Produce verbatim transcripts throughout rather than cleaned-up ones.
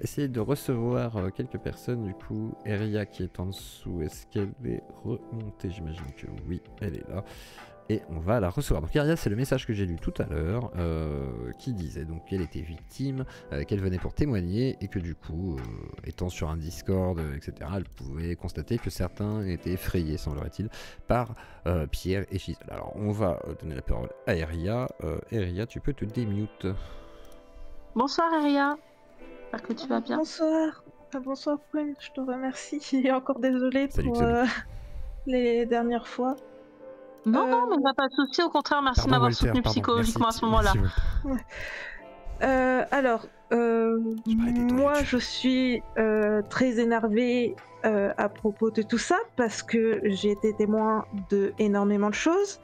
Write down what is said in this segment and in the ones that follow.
essayer de recevoir euh, quelques personnes. Du coup, Eria qui est en dessous, est-ce qu'elle est remontée? J'imagine que oui, elle est là. Et on va la recevoir. Donc Eria, c'est le message que j'ai lu tout à l'heure, euh, qui disait donc qu'elle était victime, euh, qu'elle venait pour témoigner, et que du coup, euh, étant sur un Discord, euh, et cetera, elle pouvait constater que certains étaient effrayés, semblerait-il, par euh, Pierre et Gisèle. Alors on va donner la parole à Eria. Euh, Eria, tu peux te démute. Bonsoir Eria, j'espère que tu vas bien. Bonsoir, ah, bonsoir Prune, je te remercie. Et encore désolée Salut, pour salut. euh, les dernières fois. Non, Euh, non, mais pas de souci, au contraire, merci de Pardon, m'avoir Walter, soutenu pardon. psychologiquement Merci, à ce moment-là. merci, euh, alors, euh, Je parlais des temps moi YouTube. je suis euh, très énervée euh, à propos de tout ça parce que j'ai été témoin de énormément de choses.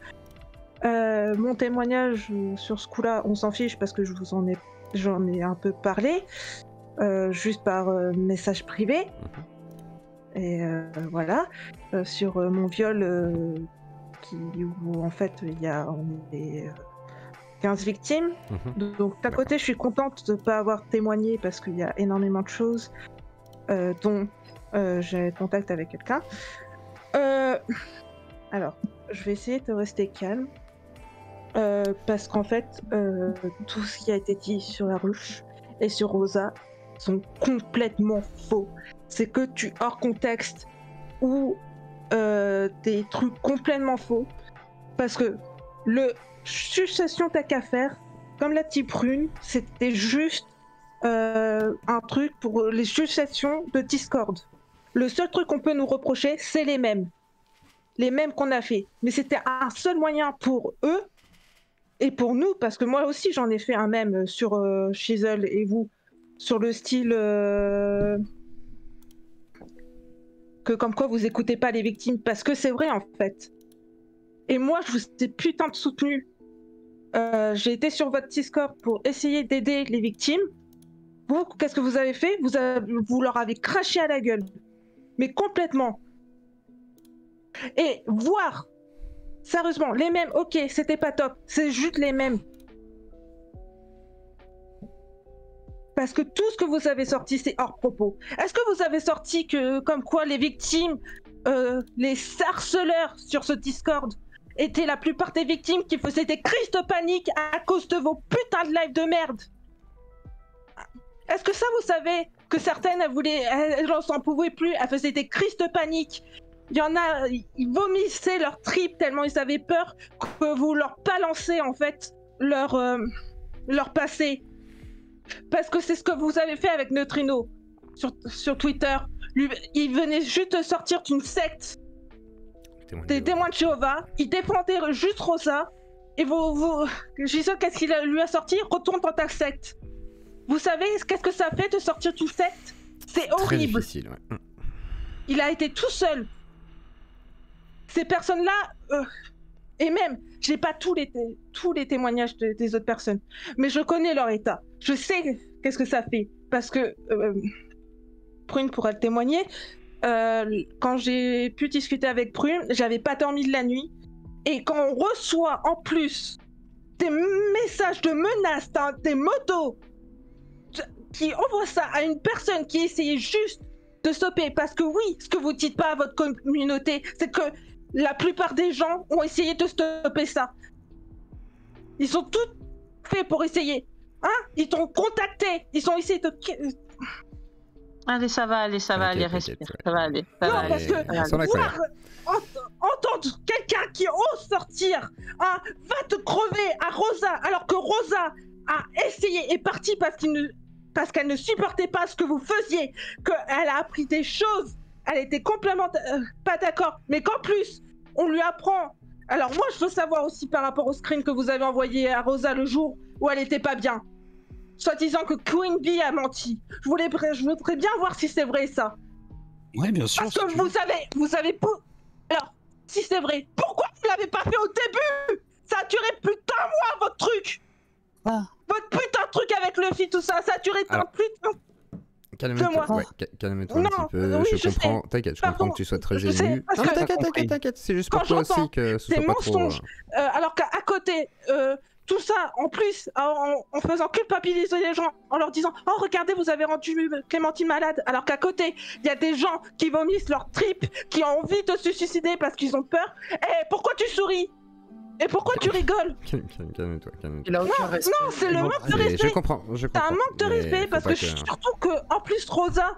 Euh, mon témoignage euh, sur ce coup-là, on s'en fiche parce que je vous en ai, j'en ai un peu parlé, euh, juste par euh, message privé. Mhm. Et euh, voilà, euh, sur euh, mon viol, euh, qui, où en fait il y a on est, euh, quinze victimes. Mhm. Donc d'un côté, je suis contente de ne pas avoir témoigné parce qu'il y a énormément de choses, euh, dont euh, j'ai contact avec quelqu'un. Euh, alors, je vais essayer de rester calme. Euh, parce qu'en fait, euh, tout ce qui a été dit sur la ruche et sur Rosa sont complètement faux. C'est que tu hors contexte ou euh, des trucs complètement faux. Parce que le succession t'as qu'à faire, comme la type prune, c'était juste euh, un truc pour les successions de Discord. Le seul truc qu'on peut nous reprocher, c'est les mêmes. Les mêmes qu'on a fait. Mais c'était un seul moyen pour eux et pour nous, parce que moi aussi j'en ai fait un mème sur euh, Shizzle et vous, sur le style euh, que comme quoi vous écoutez pas les victimes, parce que c'est vrai en fait. Et moi je vous ai putain de soutenu. Euh, j'ai été sur votre Discord pour essayer d'aider les victimes. Vous, qu'est-ce que vous avez fait? vous, avez, vous leur avez craché à la gueule. Mais complètement. Et voir, sérieusement, les mêmes, ok, c'était pas top, c'est juste les mêmes. Parce que tout ce que vous avez sorti, c'est hors propos. Est-ce que vous avez sorti que, comme quoi les victimes, euh, les harceleurs sur ce Discord étaient la plupart des victimes qui faisaient des crises de panique à cause de vos putains de lives de merde? Est-ce que ça, vous savez que certaines, elles voulaient, elles n'en s'en pouvaient plus, elles faisaient des crises de panique? Il y en a, ils vomissaient leur tripes tellement ils avaient peur que vous leur balancez en fait leur, euh, leur passé. Parce que c'est ce que vous avez fait avec Neutrino sur, sur Twitter. Lui, il venait juste de sortir d'une secte des témoins de Jéhovah. Il défendait juste Rosa. Et vous, vous... Gisèle, qu'est-ce qu'il lui a sorti? Retourne dans ta secte. Vous savez qu'est-ce que ça fait de sortir d'une secte? C'est horrible. Très difficile, ouais. Il a été tout seul. Ces personnes-là... Euh... Et même, j'ai pas tous les, té tous les témoignages de, des autres personnes, mais je connais leur état. Je sais qu'est-ce que ça fait, parce que euh, Prune pourra le témoigner. Euh, quand j'ai pu discuter avec Prune, j'avais pas dormi de la nuit, et quand on reçoit en plus des messages de menaces, des motos qui envoient ça à une personne qui essayait juste de stopper, parce que oui, ce que vous dites pas à votre communauté, c'est que la plupart des gens ont essayé de stopper ça. Ils ont tout fait pour essayer. Hein? Ils t'ont contacté. Ils ont essayé de... Allez, ça va aller, ça va aller, respire. Ouais. Ça va aller. Ça non, va parce aller. que voir, entendre quelqu'un qui ose sortir, hein, va te crever à Rosa, alors que Rosa a essayé, est partie parce qu'il ne, parce qu'elle ne supportait pas ce que vous faisiez, qu'elle a appris des choses. Elle était complètement euh, pas d'accord, mais qu'en plus, on lui apprend. Alors moi, je veux savoir aussi par rapport au screen que vous avez envoyé à Rosa le jour où elle était pas bien. Soit disant que Queen Bee a menti. Je voulais, je voudrais bien voir si c'est vrai ça. Ouais, bien sûr. Parce que vous savez, vous avez... Alors, si c'est vrai, pourquoi vous l'avez pas fait au début? Ça a duré plus d'un mois, votre truc. Ah. Votre putain de truc avec Luffy, tout ça, ça a duré Alors... plus de... Calme-toi ouais, calme-toi un petit peu, oui, je, je comprends, t'inquiète, je Pardon, comprends que tu sois très je ému. sais, Non mais t'inquiète, t'inquiète, t'inquiète, c'est juste pour toi aussi que ce soit pas trop... Euh, alors qu'à côté, euh, tout ça, en plus, en, en faisant culpabiliser les gens, en leur disant « Oh, regardez, vous avez rendu Clémentine malade », alors qu'à côté, il y a des gens qui vomissent leurs tripes, qui ont envie de se suicider parce qu'ils ont peur. Eh, pourquoi tu souris? Et pourquoi tu rigoles? Calme-toi, calme-toi. Il a aucun Non, respect. non, c'est le Non, manque de Mais respect. Je comprends, je C'est comprends. un manque de mais respect faut parce pas que, surtout que, en plus, Rosa.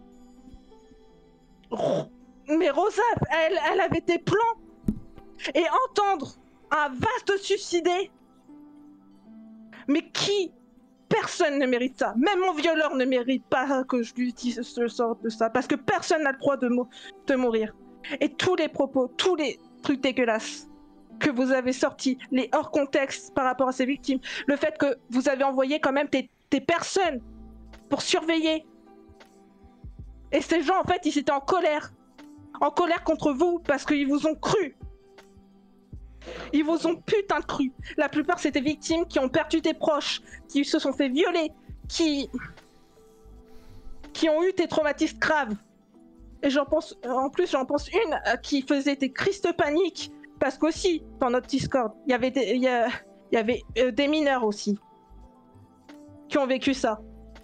Mais Rosa, elle, elle avait des plans. Et entendre un vaste suicidé. Mais qui? Personne ne mérite ça. Même mon violeur ne mérite pas que je lui dise ce sort de ça. Parce que personne n'a le droit de, mou de mourir. Et tous les propos, tous les trucs dégueulasses que vous avez sortis, les hors contexte par rapport à ces victimes, le fait que vous avez envoyé quand même des, des personnes pour surveiller. Et ces gens, en fait, ils étaient en colère. En colère contre vous parce qu'ils vous ont cru. Ils vous ont putain de cru. La plupart, c'était victimes qui ont perdu des proches, qui se sont fait violer, qui... qui ont eu des traumatismes graves. Et j'en pense, en plus, j'en pense une euh, qui faisait des crises de panique. Parce qu'aussi, dans notre Discord, il y avait des, il y a, il y avait, euh, des mineurs aussi. Qui ont vécu ça.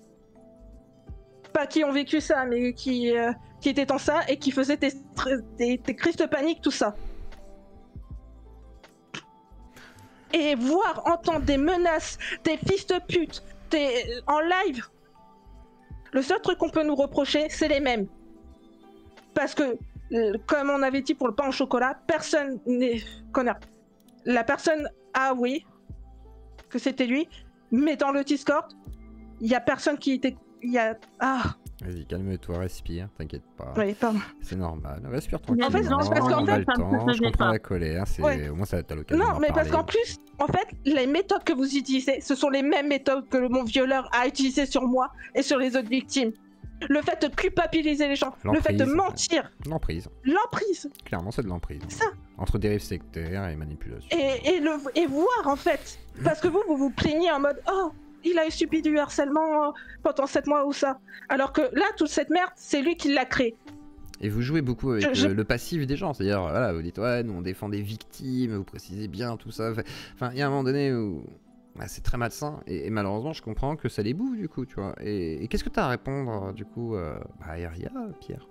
Pas qui ont vécu ça, mais qui, euh, qui étaient dans ça et qui faisaient des, des, des crises de panique, tout ça. Et voir, entendre des menaces, des fils de pute, des... en live, le seul truc qu'on peut nous reprocher, c'est les mêmes. Parce que, euh, comme on avait dit pour le pain au chocolat, personne n'est... Connard. La personne a avoué que c'était lui, mais dans le Discord, il y a personne qui était... Il y a... Ah. Vas-y, calme-toi, respire, t'inquiète pas. Oui, pardon. C'est normal, respire En fait, tranquillement, non, parce qu'en on fait, a le ça me temps, je faisait comprends pas. la colère, c'est... Ouais. au moins ça t'as l'occasion Non, d'en mais parce parler. qu'en plus, en fait, les méthodes que vous utilisez, ce sont les mêmes méthodes que le- mon violeur a utilisées sur moi et sur les autres victimes. Le fait de culpabiliser les gens, le fait de L'emprise. mentir, L'emprise, l'emprise, clairement c'est de l'emprise. ça. Entre dérives sectaires et manipulation. Et, et, le, et voir en fait, parce que vous, vous vous plaignez en mode « Oh, il a subi du harcèlement pendant sept mois ou ça ». Alors que là, toute cette merde, c'est lui qui l'a créé. Et vous jouez beaucoup avec Je- je- le, le passif des gens, c'est-à-dire, voilà, vous dites, ouais, nous on défend des victimes, vous précisez bien tout ça. Enfin, il y a un moment donné où bah, c'est très malsain, et, et malheureusement, je comprends que ça les bouffe, du coup, tu vois. Et, et qu'est-ce que t'as à répondre, du coup, euh, à Eria, Pierre?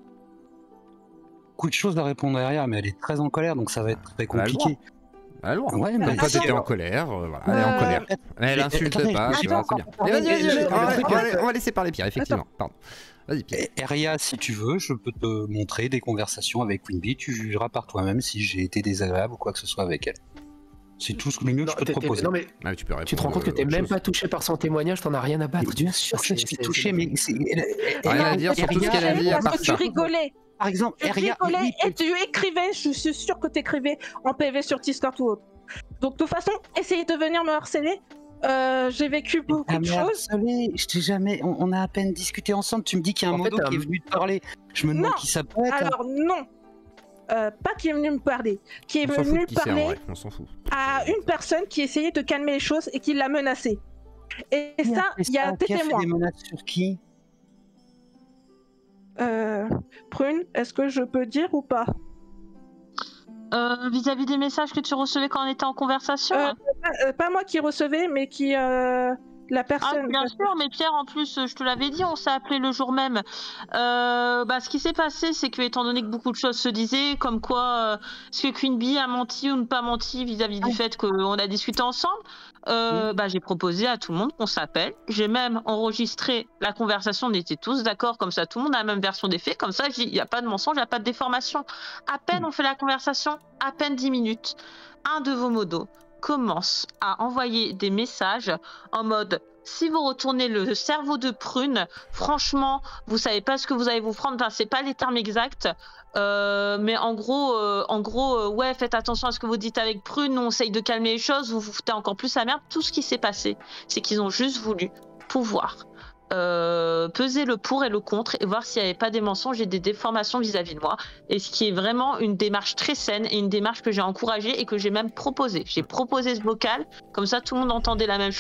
Beaucoup de choses à répondre derrière, mais elle est très en colère, donc ça va être très compliqué. À loin. Ouais, mais Donc toi, attends. t'étais en colère, euh, voilà, elle est en Euh, colère. Elle mais- insulte attendez, pas, j'ai tu pas vois, c'est encore bien. parlé. Mais vas-y, vas-y, Le- vas-y, le- on va- le truc, on va- euh, on va laisser parler Pierre, effectivement, pardon. Vas-y, Pierre. Et Eria, si tu veux, je peux te montrer des conversations avec Queen Bee, tu jugeras par toi-même si j'ai été désagréable ou quoi que ce soit avec elle. C'est tout ce que mieux que Non, je peux te t'es- t'es- proposer. non, mais Ah, mais tu peux répondre. tu te rends compte que t'es autre même chose. pas touché par son témoignage, t'en as rien à Mais battre. bien sûr que je C'est- suis c'est- touché, mais c'est... elle- elle- Rien à elle- dire sur tout ce Eria- qu'elle a dit, à Parce part que tu ça. rigolais. Par exemple, Tu Eria... rigolais oui, et tu écrivais, je suis sûre que tu écrivais en P V sur Discord ou autre. Donc de toute façon, essayez de venir me harceler. Euh, J'ai vécu beaucoup Ah, de mais choses. harcelé, je t'ai jamais... On, on a à peine discuté ensemble, tu me dis qu'il y a un En fait, modo qui est euh, venu te parler. Je me demande Non. qui ça peut être. Alors non, Euh, pas qui est venu me parler, qui est On s'en fout venu de qui c'est en parler vrai, on s'en fout. à une personne qui essayait de calmer les choses et qui l'a menacé. Et Qui a ça, fait il y a ça des Qui a fait témoins. des menaces sur qui? Euh, Prune, est-ce que je peux dire ou pas? Euh, vis-à-vis des messages que tu recevais quand on était en conversation. Euh, pas, euh, pas moi qui recevais, mais qui euh, la Ah, personne. bien sûr, mais Pierre, en plus, euh, je te l'avais dit, on s'est appelé le jour même. Euh, bah, ce qui s'est passé, c'est que, étant donné que beaucoup de choses se disaient, comme quoi, euh, est-ce que Queen Bee a menti ou ne pas menti vis-à-vis du fait qu'on a discuté ensemble, euh, bah, j'ai proposé à tout le monde qu'on s'appelle. J'ai même enregistré la conversation, on était tous d'accord, comme ça, tout le monde a la même version des faits, comme ça, il n'y a pas de mensonge, il n'y a pas de déformation. À peine on fait la conversation, à peine dix minutes, un de vos modos commence à envoyer des messages en mode si vous retournez le cerveau de Prune, franchement, vous savez pas ce que vous allez vous prendre. Enfin, c'est pas les termes exacts, euh, mais en gros, euh, en gros, euh, ouais, faites attention à ce que vous dites avec Prune. On essaye de calmer les choses. Vous vous foutez encore plus la merde. Tout ce qui s'est passé, c'est qu'ils ont juste voulu pouvoir euh, peser le pour et le contre et voir s'il n'y avait pas des mensonges et des déformations vis-à-vis de moi. Et ce qui est vraiment une démarche très saine et une démarche que j'ai encouragée et que j'ai même proposée. J'ai proposé ce vocal, comme ça tout le monde entendait la même chose.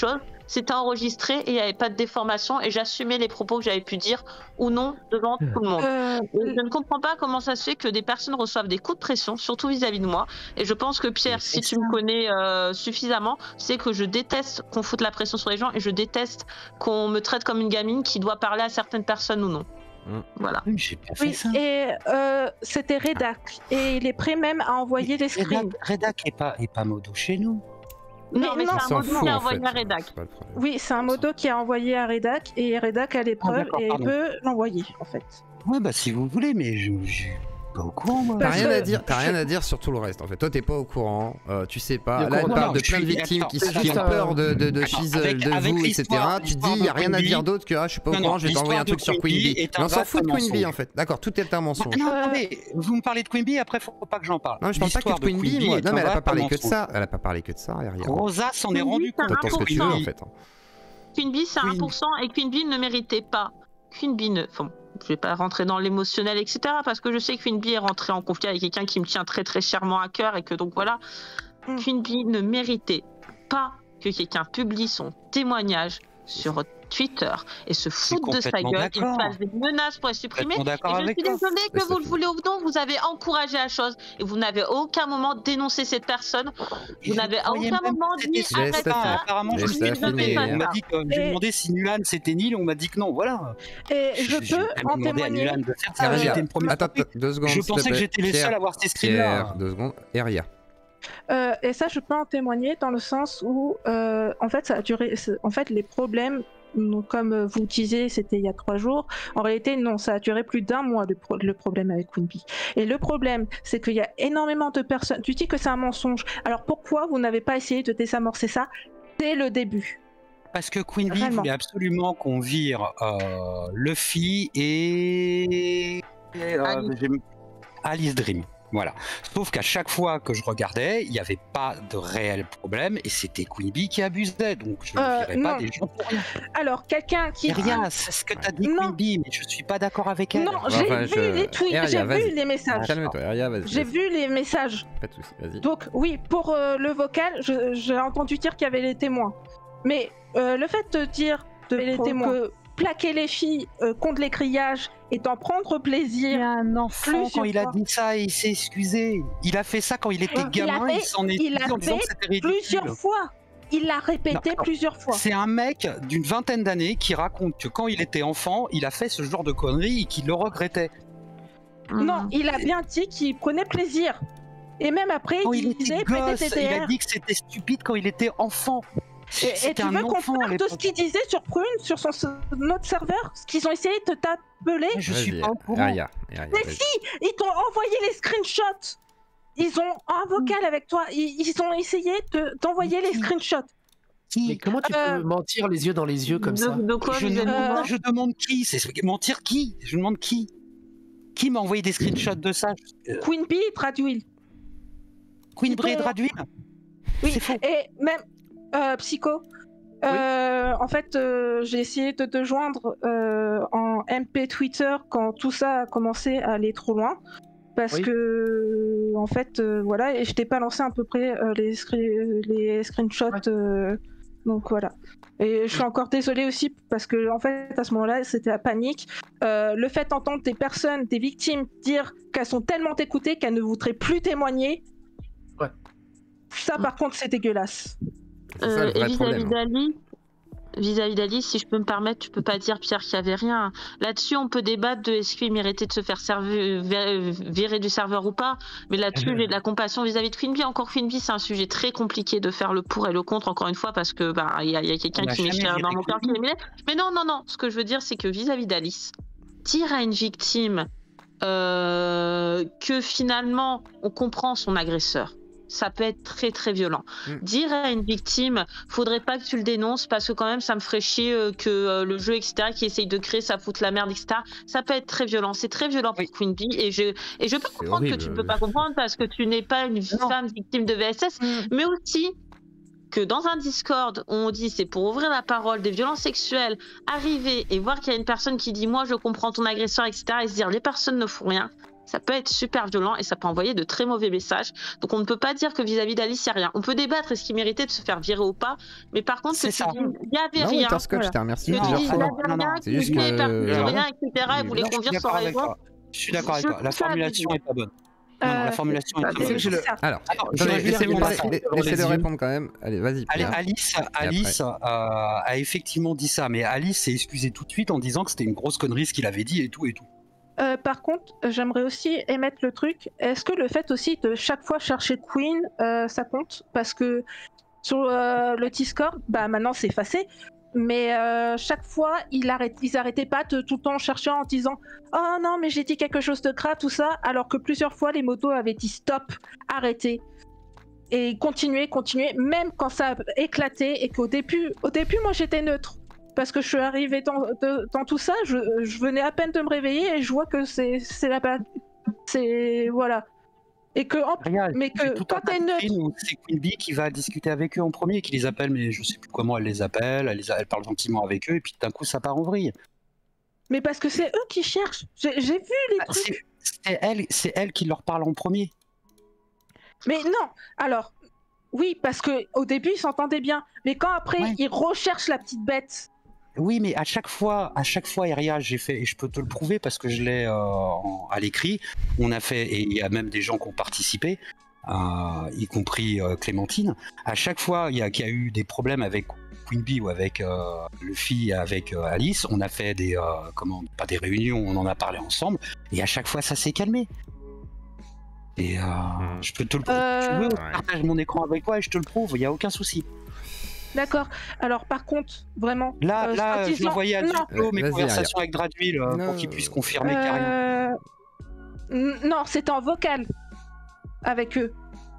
c'était enregistré et il n'y avait pas de déformation et j'assumais les propos que j'avais pu dire ou non devant tout le monde. Euh, Et je ne comprends pas comment ça se fait que des personnes reçoivent des coups de pression, surtout vis-à-vis de moi. Et je pense que Pierre, Mais si c'est tu ça. me connais euh, suffisamment, c'est que je déteste qu'on foute la pression sur les gens et je déteste qu'on me traite comme une gamine qui doit parler à certaines personnes ou non. Mm. Voilà. Oui, j'ai pas fait oui, ça. et euh, c'était Redac. Et il est prêt même à envoyer des screens. Redac, Redac est pas, est pas modo chez nous. Non, mais Mais non, On c'est un s'en mot fout qui a en envoyé fait. à Redac. C'est pas le problème. Oui, c'est un modo qui a envoyé à Redac et Redac a les preuves d'accord, et pardon. peut l'envoyer en fait. Ouais, bah si vous voulez, mais je je suis pas au courant, moi. T'as Parce rien que- à dire, t'as rien à dire sur tout le reste en fait. Toi t'es pas au courant, euh, tu sais pas. Il est au Là elle courant. parle Non, de je plein de suis- victimes qui, attends, qui juste ont un- peur de, de, de Attends, Shizzle, avec- de avec vous, et l'histoire- cetera. Tu te l'histoire dis y a de rien à Queen dire Bee. d'autre que ah je suis pas au Non, courant, non, je vais t'envoyer un l'histoire truc de sur Queen Queen Bee Bee. est un Mais on s'en fout de vaste Queen Bee mensonge. en fait. D'accord, tout est un mensonge. Non, Euh, attendez, vous me parlez de Queen Bee, après faut pas que j'en parle. Non, je parle pas que de L'histoire Queen Bee, moi. est Non, mais elle a un pas parlé vaste que de mensonge. ça. Elle a pas parlé que de ça, Aria. Rosa s'en est Queen rendu Bee, c'est compte. T'entends ce que tu veux un pour en cent. fait. hein. Queen Bee, c'est Queen- un pour cent et Queen Bee ne méritait pas. Queen Bee ne. Enfin, je vais pas rentrer dans l'émotionnel, et cetera. Parce que je sais que Queen Bee est rentrée en conflit avec quelqu'un qui me tient très très chèrement à cœur et que donc voilà. Mm. Queen Bee ne méritait pas que quelqu'un publie son témoignage sur Twitter et se foute de sa complètement gueule, qu'il d'accord. fasse des menaces pour la supprimer. Complètement Et d'accord je avec suis toi. désolée Mais que vous c'est le tout. voulez ou non, vous avez encouragé la chose et vous n'avez à aucun moment dénoncé cette personne. Vous Je n'avez à croyais aucun même moment que dit c'était Laisse arrête la ça. faire. Apparemment, je Laisse suis la trompé. finir. On m'a dit que j'ai Et- demandé si Nulan c'était nil, on m'a dit que non. Voilà. Et je J'ai peux jamais en demandé à témoigner. Nulan de faire ça. Euh, J'étais une première Attends, surprise. attends, deux secondes. Je s'il te pensais que plaît. j'étais les Pierre, seuls à voir ces Pierre, screens-là. deux secondes. Aria. Euh, et ça, je peux en témoigner dans le sens où, euh, en fait, ça a duré. c'est- En fait, les problèmes, donc, comme euh, vous disiez, c'était il y a trois jours. En réalité, non, ça a duré plus d'un mois le, pro- le problème avec Queen Bee. Et le problème, c'est qu'il y a énormément de personnes. Tu dis que c'est un mensonge. Alors pourquoi vous n'avez pas essayé de désamorcer ça dès le début? Parce que Queen Bee Vraiment. voulait absolument qu'on vire euh, Luffy et, et, euh, Alice. j'ai- Alice Dream. Voilà. Sauf qu'à chaque fois que je regardais, il n'y avait pas de réel problème et c'était Queen Bee qui abusait. Donc je ne Euh, virais non. pas des gens pour rien. Alors, quelqu'un qui. Rien, c'est ce que t'as dit Non. Queen Bee, mais je suis pas d'accord avec elle. Non, Enfin, j'ai je- vu les tweets, Aria, j'ai vas-y. vu les messages. Calme-toi, Aria, vas-y. J'ai vas-y. vu les messages. Pas de soucis, vas-y. Donc oui, pour euh, le vocal, je- j'ai entendu dire qu'il y avait les témoins. Mais euh, le fait de dire de les pro- témoins. que plaquer les filles euh, contre les grillages et d'en prendre Il y plaisir, a un enfant Plusieurs quand il a fois. dit ça, il s'est excusé. Il a fait ça quand il était Il a gamin, fait- il s'en est il a excusé en disant fait que c'était ridicule. plusieurs fois. Il l'a répété Non, plusieurs fois. C'est un mec d'une vingtaine d'années qui raconte que quand il était enfant, il a fait ce genre de conneries et qu'il le regrettait. Non, Mhm. il a bien dit qu'il prenait plaisir. Et même après, Quand il il était disait gosse, P T T il R. a dit que c'était stupide quand il était enfant. Et, et C'était tu un veux qu'on enfant à parle de ce l'époque. qu'il disait sur Prune, sur son, notre serveur, ce qu'ils ont essayé de t'appeler? Je suis Vas-y, pas au courant. Aria, Aria, Mais vas-y. si, ils t'ont envoyé les screenshots. Ils ont un vocal avec toi. Ils, ils ont essayé de- d'envoyer les screenshots. Mais comment tu Euh, peux mentir les yeux dans les yeux comme de, ça? de quoi Je, vous ne êtes demande Euh, pas, je demande qui. C'est mentir qui Je demande qui. Qui m'a envoyé des screenshots de ça Euh, Queen Bee traduit. Queen Ils Brie t'ont- Dradwin Oui. C'est faux. Et même euh, Psycho. euh, En fait, euh, j'ai essayé de te joindre euh, en M P Twitter quand tout ça a commencé à aller trop loin. Parce Oui. que, en fait, euh, voilà, et je t'ai pas lancé à peu près euh, les, scre- les screenshots. Ouais. euh, donc voilà. Et je suis encore désolée aussi parce que, en fait, à ce moment-là, c'était la panique. Euh, le fait d'entendre des personnes, des victimes, dire qu'elles sont tellement écoutées qu'elles ne voudraient plus témoigner. Ouais. Ça, par contre, c'est dégueulasse. C'est ça Euh, le et vrai vis-à-vis problème. hein. d'Ali, vis-à-vis d'Ali, si je peux me permettre, tu peux pas dire Pierre qu'il y avait rien. Là-dessus, on peut débattre de est-ce qu'il méritait de se faire server- vir- virer du serveur ou pas. Mais là-dessus, j'ai de la compassion vis-à-vis de Queen Bee. Encore Queen Bee, c'est un sujet très compliqué de faire le pour et le contre. Encore une fois, parce que bah il y a, il y a quelqu'un On a qui m'est jamais cher viré dans mon cœur qui Queen est mêlé. Mais non, non, non. Ce que je veux dire, c'est que vis-à-vis d'Alice, dire à une victime euh, que finalement on comprend son agresseur. Ça peut être très très violent. Mm. Dire à une victime, faudrait pas que tu le dénonces parce que quand même ça me ferait chier euh, que euh, le jeu, et cetera, qui essaye de créer, ça fout la merde, et cetera. Ça peut être très violent. C'est très violent pour Oui. Queen Bee et je, et je peux comprendre horrible. que tu ne peux pas comprendre parce que tu n'es pas une Non. femme victime de V S S, mais aussi que dans un Discord où on dit c'est pour ouvrir la parole des violences sexuelles, arriver et voir qu'il y a une personne qui dit moi je comprends ton agresseur, et cetera et se dire les personnes ne font rien, ça peut être super violent et ça peut envoyer de très mauvais messages. Donc on ne peut pas dire que vis-à-vis d'Alice, il n'y a rien. On peut débattre est-ce qu'il méritait de se faire virer ou pas, mais par contre, que tu C'est ça. dis, il n'y avait Non, rien. Interscope, voilà. je t'ai remercié Que tu plusieurs dis, il n'y fois. avait Non, non, rien, c'est qu'il juste voulait que- faire plus Non. rien, et cetera. Il voulait Non, je qu'on suis vire sans d'accord avec raison. toi. Je suis d'accord avec Je toi. La trouve ça formulation abusé. est pas bonne. Non, non, la Euh, formulation est bah, pas c'est bonne. que je le- ça. Alors, Alors, attendez, j'aurais vu laissez-moi arriver parler, ça devant les laissez-le yeux. répondre quand même. Allez, vas-y, Allez, Pierre. Alice, Alice euh, a effectivement dit ça, mais Alice s'est excusée tout de suite en disant que c'était une grosse connerie ce qu'il avait dit et tout et tout. Euh, par contre, j'aimerais aussi émettre le truc. Est-ce que le fait aussi de chaque fois chercher Queen, euh, ça compte? Parce que sur euh, le Discord, bah maintenant c'est effacé, mais euh, chaque fois il arrête, ils arrêtaient pas de tout le temps chercher en disant oh non mais j'ai dit quelque chose de grave tout ça, alors que plusieurs fois les motos avaient dit stop, arrêtez. Et continuer, continuer, même quand ça a éclaté et qu'au début, au début moi j'étais neutre. Parce que je suis arrivée dans, de- dans tout ça, je, je venais à peine de me réveiller et je vois que c'est c'est la base. C'est. Voilà. Et que. En, Rien, mais j'ai que tout quand un t'es tas de neutre. screens où c'est Queen Bee qui va discuter avec eux en premier, qui les appelle, mais je sais plus comment elle les appelle, elle, les a- elle parle gentiment avec eux, et puis d'un coup ça part en vrille. Mais parce que c'est eux qui cherchent. J'ai j'ai vu les Ah, trucs. c'est- C'est elle, c'est elle qui leur parle en premier. Mais non. Alors. Oui, parce que au début ils s'entendaient bien. Mais quand après Ouais. ils recherchent la petite bête. Oui, mais à chaque fois, à chaque fois, Eria, j'ai fait, et je peux te le prouver parce que je l'ai euh, en- à l'écrit. On a fait, et il y a même des gens qui ont participé, euh, y compris euh, Clémentine. À chaque fois, il y a qu'il y a eu des problèmes avec Queen Bee ou avec euh, Luffy, avec euh, Alice. On a fait des, euh, comment, pas des réunions, on en a parlé ensemble, et à chaque fois, ça s'est calmé. Et euh, je peux te le prouver. Euh, Si tu veux, Ouais. je partage mon écran avec toi et je te le prouve. Il y a aucun souci. D'accord. Alors par contre, vraiment. Là, euh, là, je soi-disant- vais envoyer à non. Duplo mes Vas-y, conversations avec Draduil euh, Non. pour qu'il puisse confirmer qu'il y a rien. Euh, n- Non, c'était en vocal avec eux.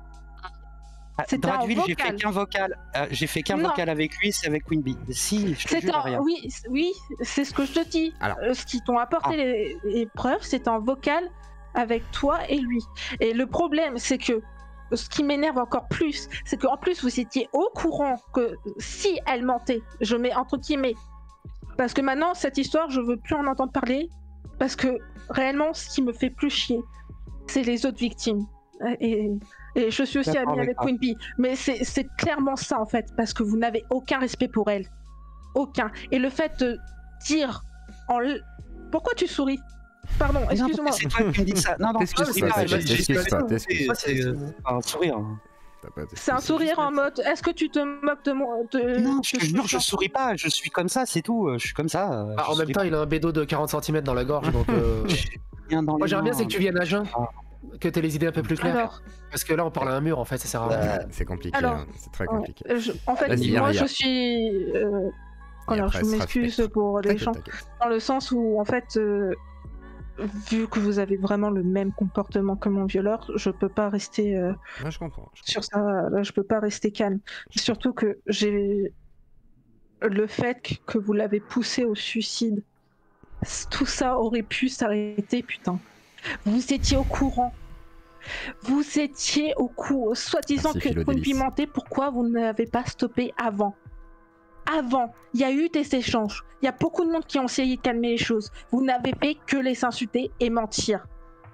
Ah, c'était en Draduil, j'ai fait vocal. qu'un vocal. Euh, j'ai fait qu'un Non. vocal avec lui, c'est avec Queen Bee. Si, je te C'est jure, en... rien. Oui, c- oui, c'est ce que je te dis. Alors. Euh, ce qui t'ont apporté Ah. les, les preuves, c'est en vocal avec toi et lui. Et le problème, c'est que ce qui m'énerve encore plus, c'est qu'en plus vous étiez au courant que si elle mentait, je mets entre guillemets, parce que maintenant cette histoire, je veux plus en entendre parler, parce que réellement, ce qui me fait plus chier, c'est les autres victimes. Et, et je suis aussi D'accord amie avec avec toi. Queen Bee, mais c'est c'est clairement ça en fait, parce que vous n'avez aucun respect pour elle. Aucun. Et le fait de dire en l- pourquoi tu souris? Pardon, Non, excuse-moi. C'est toi qui me dis ça. Non, non, T'excuses je sais pas, pas, t'excuses j'ai- j'ai- pas, j'ai- t'excuses pas. c'est euh, un sourire. T'as pas- C'est un sourire en mode est-ce que tu te moques de moi de... Non, je de te ce jure, que je je souris pas. Je suis comme ça, c'est tout. Je suis comme ça. euh, Ah, je en même souris temps, il a un bédo de quarante centimètres dans la gorge, donc. euh, rien dans Moi, les j'aimerais bien mains. c'est que tu viennes à jeun, Ah. que t'aies les idées un peu plus claires. Alors, Parce que là, on parle à un mur, en fait, ça sert à rien. Ouais, c'est compliqué, Alors, hein, c'est très ouais, compliqué. euh, je- en fait, Vas-y, moi Aria. je suis. euh, Et alors, après, je ce sera m'excuse Spectre. pour les T'inquiète, gens, t'inquiète. dans le sens où, en fait, euh, vu que vous avez vraiment le même comportement que mon violeur, je peux pas rester euh, Moi, je comprends. je sur ça. Là, je peux pas rester calme. Surtout que j'ai le fait que- que vous l'avez poussé au suicide. Tout ça aurait pu s'arrêter, putain. Vous étiez au courant. Vous étiez au courant. Soi-disant Merci, que Philo vous Délice. pimentait, pourquoi vous n'avez pas stoppé avant? Avant, il y a eu des échanges. Il y a beaucoup de monde qui ont essayé de calmer les choses. Vous n'avez fait que les insulter et mentir.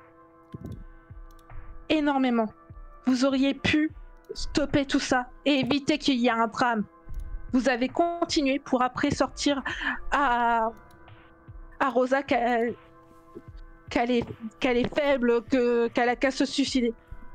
Énormément. Vous auriez pu stopper tout ça et éviter qu'il y ait un drame. Vous avez continué pour après sortir à, à Rosa qu'elle qu'elle est, qu'elle est faible, que, qu'elle a qu'à se suicider.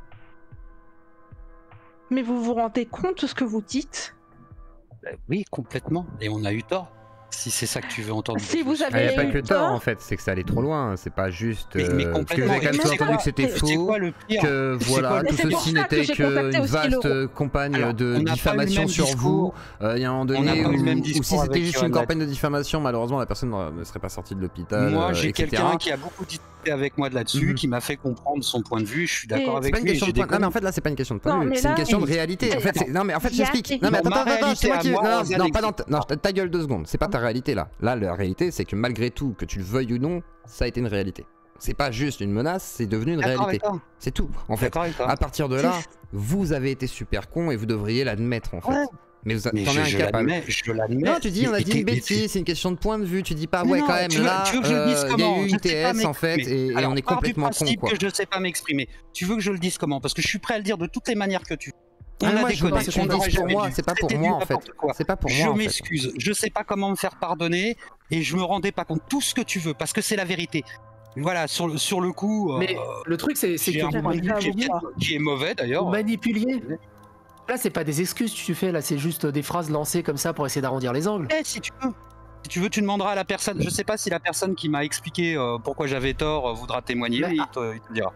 Mais vous vous rendez compte de ce que vous dites? Euh, Oui, complètement. Et on a eu tort. Si c'est ça que tu veux entendre. Si vous Il avez n'y a pas eu que tort tort, en fait, c'est que ça allait trop loin, c'est pas juste. Mais- mais euh, parce que vous complètement. avez quand même Et entendu c'est que c'était quoi- C'est faux, quoi le pire que C'est voilà, quoi le tout pire ceci C'est pour ça que n'était j'ai contacté qu'une aussi vaste Laurent. campagne Alors, de on n'a pas eu le diffamation même sur vous. discours. Euh, Il y a un moment On n'a donné pas eu le même où, où discours si c'était avec juste Johan une Latte. campagne de diffamation, malheureusement la personne ne ne serait pas sortie de l'hôpital. Moi, euh, j'ai et cetera. quelqu'un qui a beaucoup discuté avec moi de là-dessus, Mhm. qui m'a fait comprendre son point de vue. Je suis d'accord Et- C'est avec pas une lui. et question j'ai de point. des Non mais en fait là c'est pas une question de point Non, de vue, mais c'est une là, question de il- réalité. En fait, c'est- non mais en fait il y a- j'explique. Non mais Bon, attends, ma attends, attends, réalité c'est moi à qui. moi, Non, Rosa non, pas dans. n'existe Non, pas. ta gueule deux secondes. C'est pas ta réalité là. Là la réalité c'est que malgré tout, que tu le veuilles ou non, ça a été une réalité. C'est pas juste une menace, c'est devenu une D'accord réalité. avec toi. C'est tout. En fait, D'accord avec toi. à partir de là, vous avez été super con et vous devriez l'admettre en fait. Ouais. Mais vous Mais t'en je, es je incapable. l'admets, je l'admets. Non, tu dis on a Mais dit t'es- une mais bêtise, t'es- c'est une question de point de vue. Tu dis pas Mais ouais non, quand même tu veux- là, tu veux que je le dise euh, il y a comment? eu Je une sais pas T S en fait m'exprimer. et, et Alors, on est pars du complètement con principe quoi. que je ne sais pas m'exprimer. Tu veux que je le dise comment? Parce que je suis prêt à le dire de toutes les manières que tu veux. On Ah, a moi, je veux déconné, pas que tu on le dises n'aurait pour jamais moi, dû. c'est pas pour C'était moi du en fait. n'importe quoi. C'est pas pour Je moi en fait. m'excuse, je sais pas comment me faire pardonner et je me rendais pas compte. Tout ce que tu veux, parce que c'est la vérité. Voilà, sur le, sur le coup, Mais euh, le truc, c'est c'est j'ai que un vous, J'arrive point de pas à vue qui vous est, croire. qui est mauvais vous d'ailleurs. manipuliez. Là, c'est pas des excuses que tu fais, là, c'est juste des phrases lancées comme ça pour essayer d'arrondir les angles. Eh, si tu veux. Si tu veux, tu demanderas à la personne. Je sais pas si la personne qui m'a expliqué euh, pourquoi j'avais tort euh, voudra témoigner, Mais- mais il te, il te dira.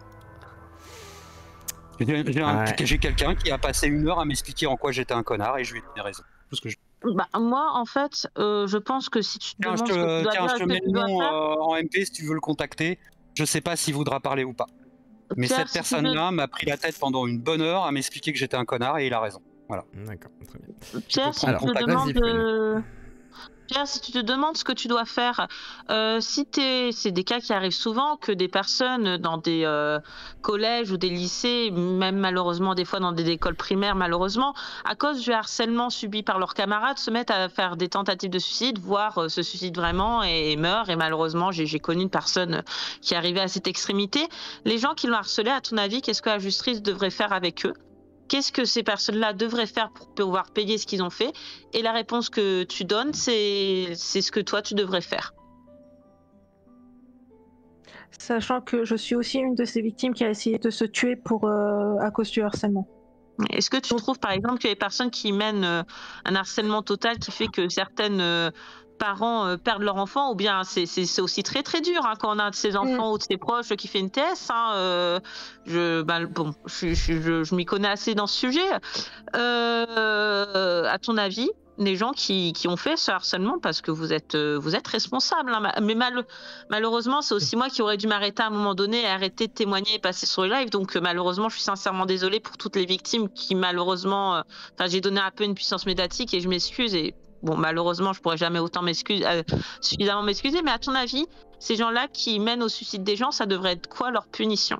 J'ai j'ai un- Ouais. j'ai quelqu'un qui a passé une heure à m'expliquer en quoi j'étais un connard et je lui ai donné raison. Tout ce que je... Bah, moi, en fait, euh, je pense que si tu te Tiens, je demandes ce que te, tu dois tiens, dire, je ce te que mets tu le dois nom faire, euh, en M P si tu veux le contacter. Je sais pas s'il voudra parler ou pas. Mais Pierre, cette si tu personne-là m'a pris la tête pendant une bonne heure à m'expliquer que j'étais un connard et il a raison. D'accord, très bien. veux- Pierre, si Alors, tu te vas-y, demandes, Prune. euh, Pierre, si tu te demandes ce que tu dois faire, euh, si t'es, c'est des cas qui arrivent souvent que des personnes dans des euh, collèges ou des lycées, même malheureusement des fois dans des écoles primaires, malheureusement, à cause du harcèlement subi par leurs camarades, se mettent à faire des tentatives de suicide, voire euh, se suicident vraiment et, et meurent. Et malheureusement, j'ai j'ai connu une personne qui est arrivée à cette extrémité. Les gens qui l'ont harcelé, à ton avis, qu'est-ce que la justice devrait faire avec eux? Qu'est-ce que ces personnes-là devraient faire pour pouvoir payer ce qu'ils ont fait? Et la réponse que tu donnes, c'est c'est ce que toi, tu devrais faire. Sachant que je suis aussi une de ces victimes qui a essayé de se tuer pour, euh, à cause du harcèlement. Est-ce que tu trouves, par exemple, qu'il y a des personnes qui mènent euh, un harcèlement total qui fait que certaines euh, parents euh, perdent leur enfant, ou bien c'est c'est- c'est aussi très très dur hein, quand on a un de ses enfants ou de ses proches qui fait une T S. Hein, euh, je, ben, bon, je, je, je, je m'y connais assez dans ce sujet. Euh, à ton avis, les gens qui, qui ont fait ce harcèlement, parce que vous êtes, euh, vous êtes responsable, hein, mais mal, malheureusement, c'est aussi moi qui aurais dû m'arrêter à un moment donné et arrêter de témoigner et passer sur les lives. Donc, euh, malheureusement, je suis sincèrement désolée pour toutes les victimes qui, malheureusement, euh, enfin, j'ai donné un peu une puissance médiatique et je m'excuse. Et bon, malheureusement, je pourrais jamais autant m'excuser, euh, suffisamment m'excuser. Mais à ton avis, ces gens-là qui mènent au suicide des gens, ça devrait être quoi leur punition?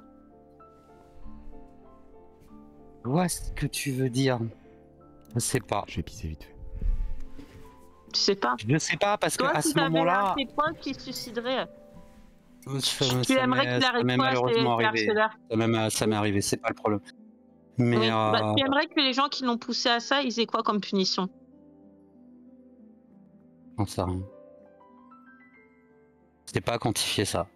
Je vois ce que tu veux dire. Je sais pas. Je vais pisser vite fait. Tu sais pas. Je sais pas parce Toi, qu'à si ce t'avais moment-là, un de tes proches qui se suiciderait, ça, tu ça aimerais m'est qu'il ça arrive m'est quoi à malheureusement ces arrivé. harceleurs? Ça m'est ça m'est arrivé, c'est pas le problème. Mais Oui. Bah, euh, tu aimerais que les gens qui l'ont poussé à ça, ils aient quoi comme punition? j'en sais rien. C'était pas quantifié ça.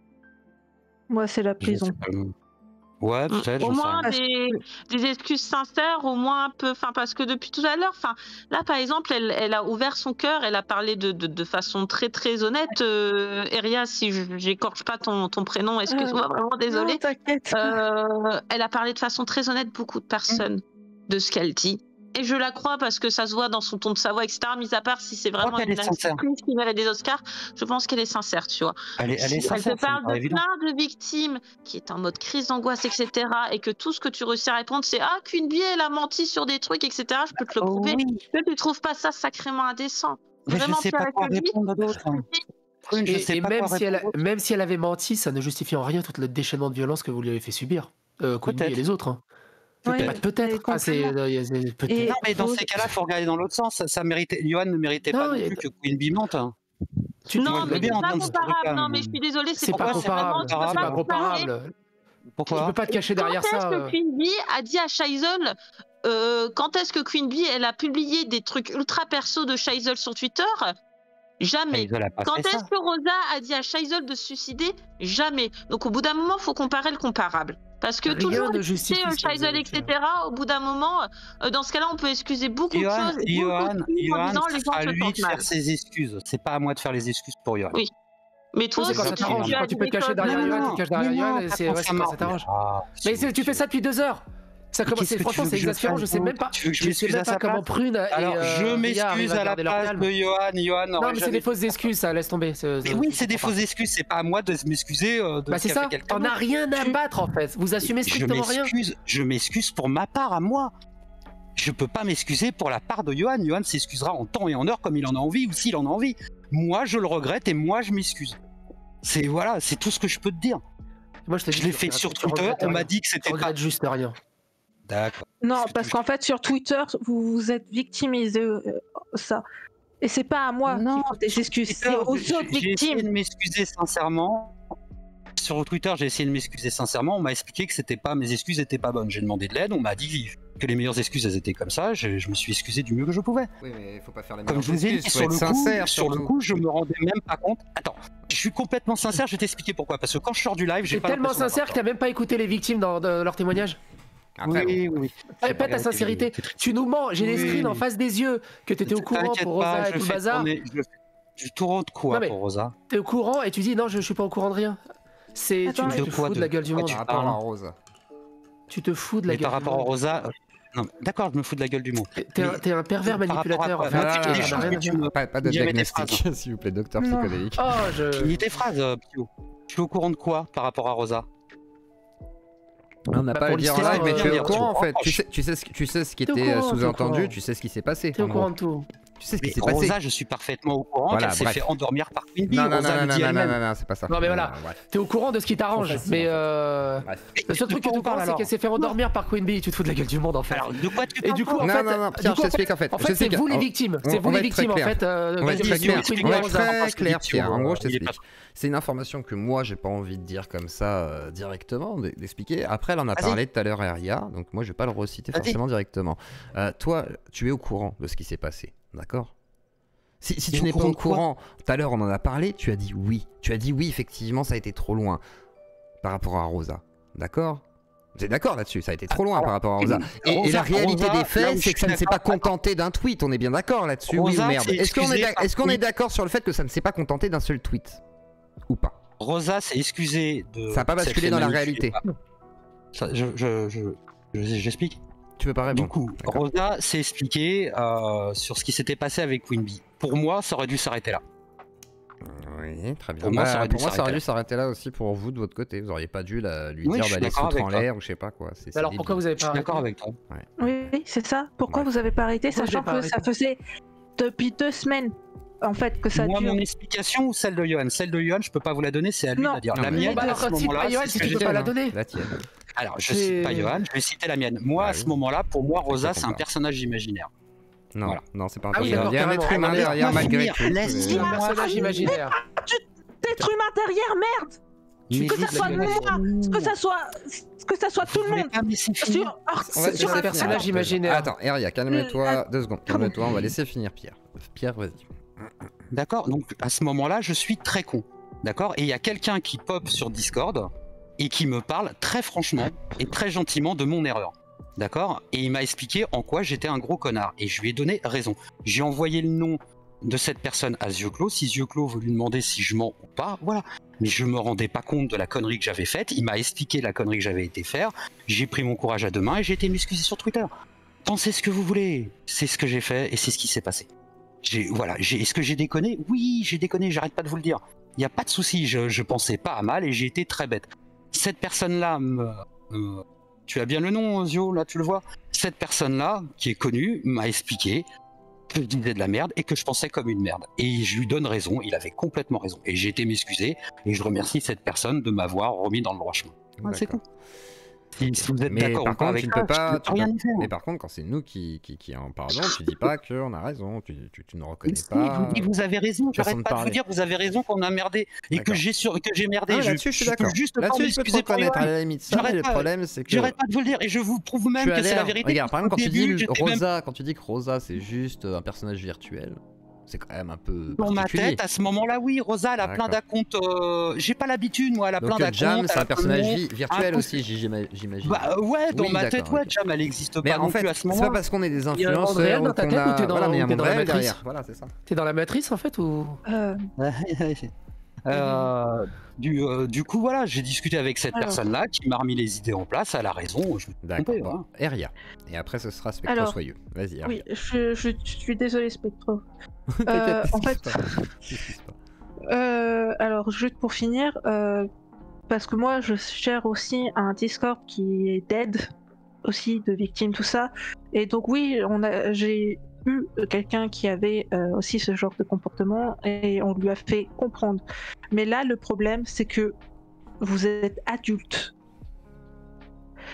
Moi, c'est la Je prison. sais pas le nom. Ouais, peut-être, Au j'en sais moins rien. des, des excuses sincères, au moins un peu, enfin parce que depuis tout à l'heure, enfin là par exemple, elle, elle a ouvert son cœur, elle a parlé de, de, de façon très très honnête. Euh, Eria, si je j'écorche pas ton, ton prénom, excuse-moi, vraiment désolée. Non, t'inquiète. Euh, elle a parlé de façon très honnête beaucoup de personnes de ce qu'elle dit. Et je la crois parce que ça se voit dans son ton de sa voix, et cetera. Mis à part si c'est vraiment qu'elle une est sincère. actrice qui mérite des Oscars, je pense qu'elle est sincère, tu vois. Elle est, elle est Si sincère, elle te ça me parle paraît de évident. plein de victimes qui est en mode crise d'angoisse, et cetera. Et que tout ce que tu réussis à répondre, c'est ah, Queen Bee, elle a menti sur des trucs, et cetera. Je peux te le Oh prouver. oui, Que tu trouves pas ça sacrément indécent? mais je Vraiment, sais pas Pierre, quoi je te le dis, répondre d'autre. Prune, je Et, sais et pas même, quoi si elle, répondre. même si elle avait menti, ça ne justifie en rien tout le déchaînement de violence que vous lui avez fait subir. Euh, Queen Bee et Peut-être. les autres. Hein. Ouais, Pas de peut-être. et Ah, c'est, complètement. euh, y a- c'est peut-être. Et Non, mais dans faut- ces cas-là, faut regarder dans l'autre sens. Ça, ça méritait. Johan ne méritait Non, pas non y a- plus que Queen Bee monte. Hein. Tu- Moi, non, je veux mais bien c'est pas entendre ce comparable. truc-là, Non, mais mais- je suis désolée, C'est c'est pas Pourquoi c'est pas comparable. vraiment, tu peux C'est pas pas comparer. comparable. Tu Pourquoi peux pas te cacher derrière Quand est-ce ça. que euh. Queen Bee a dit à Shaisel, euh, quand est-ce que Queen Bee elle a publié des trucs ultra perso de Shaisel sur Twitter? Jamais. Ils a pas Quand fait est-ce ça. que Rosa a dit à Shaisel de se suicider? Jamais. Donc au bout d'un moment, il faut comparer le comparable. Parce que Rien toujours ne excuser justifie euh, ce que vous Shaisel, avez et fait. cetera. Au bout d'un moment, euh, dans ce cas-là, on peut excuser beaucoup de Johan, choses. et beaucoup Johan, de choses en Johan, disant les c'est gens à se lui de sentent mal. faire ses excuses. C'est pas à moi de faire les excuses pour Johan. Oui. Mais toi, C'est quand si ça tu, t'arrange. tu as Quand tu dit peux des te cacher choses derrière mal- Johan, tu te caches derrière mais Johan, non, et pas c'est quand ouais, ça c'est quand ça marche. t'arrange. Ah, Mais c'est- tu fais ça depuis deux heures. Ça commence, Qu'est-ce que franchement, tu veux c'est que je exaspérant. fasse Je sais même pas. Tu veux que je Je sais m'excuse même à pas sa comment place Prune et Alors, euh, je Ria arrivent m'excuse à à la garder leur place calme. de Johan. Johan Non, n'aurait mais c'est jamais des fausses excuses, ça, laisse tomber. c'est- Mais c'est- oui, je c'est des comprends pas. fausses excuses. C'est pas à moi de m'excuser euh, de Bah ce c'est qu'a ça, fait quelqu'un t'en as d'autre. rien à Tu- battre en fait. Vous assumez Je strictement rien. m'excuse. Je m'excuse pour ma part à moi. Je peux pas m'excuser pour la part de Johan. Johan s'excusera en temps et en heure comme il en a envie ou s'il en a envie. Moi, je le regrette et moi, je m'excuse. C'est voilà, c'est tout ce que je te dire. Moi, je, te dis, Je l'ai tu fait regrettes- sur tu Twitter. regrettes On m'a rien. dit que Tu c'était pas. regrettes juste rien. D'accord. Non, Parce que parce tu- qu'en fait, sur Twitter, vous vous êtes victimisé euh, ça. Et c'est pas à moi Non, qu'il faut des sur excuses, Twitter, c'est aux j'ai- autres J'ai essayé victimes. de m'excuser sincèrement. Sur Twitter, j'ai essayé de m'excuser sincèrement. On m'a expliqué que c'était pas mes excuses n'étaient pas bonnes. J'ai demandé de l'aide. On m'a dit que les meilleures excuses elles étaient comme ça. Je, je me suis excusé du mieux que je pouvais. Oui, mais faut pas faire les Comme meilleures je vous ai dit, excuses, faut sur être le coup, sincère sur le surtout. coup, je me rendais même pas compte. Attends, je suis complètement sincère. Je vais t'expliquer pourquoi. Parce que quand je sors du live, j'ai T'es pas tellement l'impression sincère que d'avoir t'as même pas écouté les victimes dans, dans leur témoignage. tort. Après, oui, bon, oui, oui. Répète ta sincérité. C'est triste. Tu nous mens, j'ai les Oui. screens en face des yeux que t'étais au courant T'inquiète pour pas, Rosa et je tout le fais bazar. tourner- je fais du tour de quoi Non, mais- pour Rosa? T'es au courant et tu dis non, je, je suis pas au courant de rien. C'est tu, Attends, tu de te quoi, fous de de- la gueule du quoi monde. tu par rapport parles. à Rosa. Tu te fous de la Mais gueule par du rapport à monde. Rosa, euh, non, d'accord, je me fous de la gueule du monde. T'es- T'es un, Mais- t'es un pervers par rapport à manipulateur quoi en fait. Moi, Ah, tu- les T'en as choses rien que à tu faire. me- Pas, pas de Dis jamais tes diagnostic, s'il vous plaît, docteur Non. psychodélique. Oh, je. Finis tes phrases, euh, Pio. Tu es au courant de quoi par rapport à Rosa? On n'a Bah, pas à pour le dire en l'histoire, live, mais tu es euh, au courant en fait. Tu je- sais, tu sais ce, que- tu sais ce qui T'es au était euh, courant, t'es au sous-entendu, courant. tu sais ce qui s'est passé. T'es au en courant gros. de tout. Tu sais ce qui Mais s'est passé. Rosa, je suis parfaitement au courant Voilà, qu'elle s'est bref. fait endormir par Quimby. Non, non, non, Rosa non, le non, dit non, non, elle-même. non, non, c'est pas ça. Non, mais voilà. bref. T'es au courant de ce qui t'arrange, Trop facile, mais en fait. euh... Bref. le seul De truc que quoi tu on parle, penses, c'est alors qu'elle s'est fait endormir par Queen Bee. Tu te fous de la gueule du monde en fait. Alors, de quoi tu Et parles du coup, en Non, fait, non, non, du Pierre, coup, je en t'explique en fait. En Je fait, c'est t'explique. vous les On- victimes. on- C'est on vous va les être très victimes en clair. fait. euh, On va de être la très clair. Queen On va Bee être Rosa. très parce que clair, Pio, Pierre. En gros, je il est t'explique. C'est une information que moi, j'ai pas envie de dire comme ça euh, directement, d- d'expliquer. Après, elle en a Vas-y. parlé tout à l'heure, Aria, donc moi, je vais pas le reciter Vas-y. forcément directement. Euh, toi, tu es au courant de ce qui s'est passé, d'accord? Si, si Et tu au n'es pas courant au de quoi courant, tout à l'heure, on en a parlé, tu as dit oui. Tu as dit oui, effectivement, ça a été trop loin par rapport à Rosa, d'accord? Vous êtes d'accord là-dessus? Ça a été trop loin par rapport à Rosa. Et, et Rosa- la réalité Rosa, des là faits, où c'est je que ça suis ne s'est pas d'accord- contenté d'un tweet. On est bien d'accord là-dessus, oui ou Rosa merde? s'est Est-ce qu'on est, excusée d'ac- par est-ce qu'on est tweet. d'accord sur le fait que ça ne s'est pas contenté d'un seul tweet? Ou pas? Rosa s'est excusée de. Ça n'a pas s'être basculé fait dans la manipuler réalité. par- Ça, je, je, je, je- j'explique. Tu veux pas Du répondre? coup, D'accord. Rosa s'est expliquée euh, sur ce qui s'était passé avec Quimby. Pour moi, ça aurait dû s'arrêter là. Oui, très bien. Pour moi, Bah, ça aurait dû pour moi, ça aurait s'arrêter dû s'arrêter là aussi pour vous de votre côté. Vous auriez pas dû la- lui Oui, dire je suis d'aller se d'accord foutre en avec toi. l'air ou je sais pas quoi. C'est- c'est Alors débile. pourquoi vous avez Je pas suis d'accord arrêté avec toi. Oui, oui, c'est ça. Pourquoi Ouais. vous avez pas arrêté, Pourquoi sachant j'ai pas que ça arrêté faisait depuis deux semaines en fait que ça Moi, dure. mon explication ou celle de Johan? Celle de Johan, je peux pas vous la donner, c'est à lui Non. de la dire. Non, La mais- mienne, Bah à alors, ce si moment-là, pas Johan, c'est si ce que tu j'ai peux pas fait. la hein. donner. La tienne. Alors, je C'est- cite pas Johan, je vais citer la mienne. Moi, Bah à oui. ce moment-là, pour moi, Rosa, Je c'est un comprends. personnage imaginaire. Non, Voilà. non, c'est pas un Ah oui, personnage. d'accord, Il y a un carrément. être humain Ah, derrière laisse-moi malgré finir, tout. laisse-moi C'est- Un personnage imaginaire. Être humain derrière, merde. Mais Que ça soit la moi, gueule. que ça soit, que ça soit tout le Vous voulez monde. pas me laisser finir Sur, oh, On va te sur laisser un personnage finir. personnage. imaginaire. Attends, Eria, calme-toi deux secondes. Calme-toi, on va laisser finir Pierre. Pierre, vas-y. D'accord, donc à ce moment-là, je suis très con. D'accord. Et il y a quelqu'un qui pop sur Discord et qui me parle très franchement et très gentiment de mon erreur. D'accord. Et il m'a expliqué en quoi j'étais un gros connard. Et je lui ai donné raison. J'ai envoyé le nom de cette personne à Zioclo. Si Zioclo veut lui demander si je mens ou pas, voilà. Mais je me rendais pas compte de la connerie que j'avais faite. Il m'a expliqué la connerie que j'avais été faire. J'ai pris mon courage à deux mains et j'ai été m'excuser sur Twitter. Pensez ce que vous voulez. C'est ce que j'ai fait et c'est ce qui s'est passé. J'ai, voilà, j'ai, est-ce que j'ai déconné? Oui, j'ai déconné, j'arrête pas de vous le dire. Il n'y a pas de souci, je, je pensais pas à mal et j'ai été très bête. Cette personne-là, me, me- tu as bien le nom, Zio, là, tu le vois? Cette personne-là, qui est connue, m'a expliqué que je disais de la merde et que je pensais comme une merde. Et je lui donne raison, il avait complètement raison. Et j'ai été m'excuser et je remercie cette personne de m'avoir remis dans le droit chemin. Voilà, c'est tout. D'accord. Si, si vous êtes Mais d'accord par ou pas contre, avec tu ne ça, peux pas- je peux tu rien peux- y faire. Mais par contre, quand c'est nous qui, qui, qui en parlons, tu dis pas qu'on a raison, tu, tu, tu ne reconnais Mais si, pas. je vous dis, vous avez raison, façon j'arrête de pas de parler. vous dire, vous avez raison qu'on a merdé et que D'accord. j'ai sur, que j'ai merdé. Ah, je, là-dessus, je suis peux d'accord. juste pas Là-dessus, je peux te m'excuser pour reconnaître à Johan. la limite. Ça, J'arrête mais le pas- problème, c'est que. J'arrête pas de vous le dire et je vous prouve même Tu que as c'est la l'air. vérité. Regarde, par exemple, Au quand tu début, dis j'étais même Rosa, quand tu dis que Rosa, c'est juste un personnage virtuel, c'est quand même un peu dans ma particulier. tête, à ce moment-là, oui, Rosa, elle a plein D'accord. d'acomptes. euh, J'ai pas l'habitude, moi, elle a Donc plein euh, d'acomptes. Jam, elle c'est a un plein de personnage noms. vi- virtuel Un aussi, j'ima- j'imagine. Bah ouais, dans Oui, ma d'accord, tête, ouais, ok. Jam, elle existe Mais pas en non fait, plus à ce c'est pas moment-là. parce qu'on est des Il y a un monde influenceurs réel dans ou ta qu'on tête a. ou t'es dans- Voilà, mais il y a un ou t'es monde dans la réel matrice derrière. Voilà, c'est ça. T'es dans la matrice en fait ou Euh, Euh, du, euh, du coup, voilà, j'ai discuté avec cette Alors. personne-là qui m'a remis les idées en place. Elle a raison. Je me suis D'accord. trompé, Bon, voilà. Eria. Et après, ce sera Spectre Alors, Soyeux. Vas-y, Eria. oui, je, je, je suis désolée, Spectro. T'inquiète, euh, en t'excuses fait- pas, t'excuses pas. Euh, alors, juste pour finir, euh, parce que moi, je gère aussi un Discord qui est d'aide, aussi de victimes, tout ça. Et donc, oui, on a, j'ai eu quelqu'un qui avait euh, aussi ce genre de comportement et on lui a fait comprendre. Mais là, le problème, c'est que vous êtes adulte.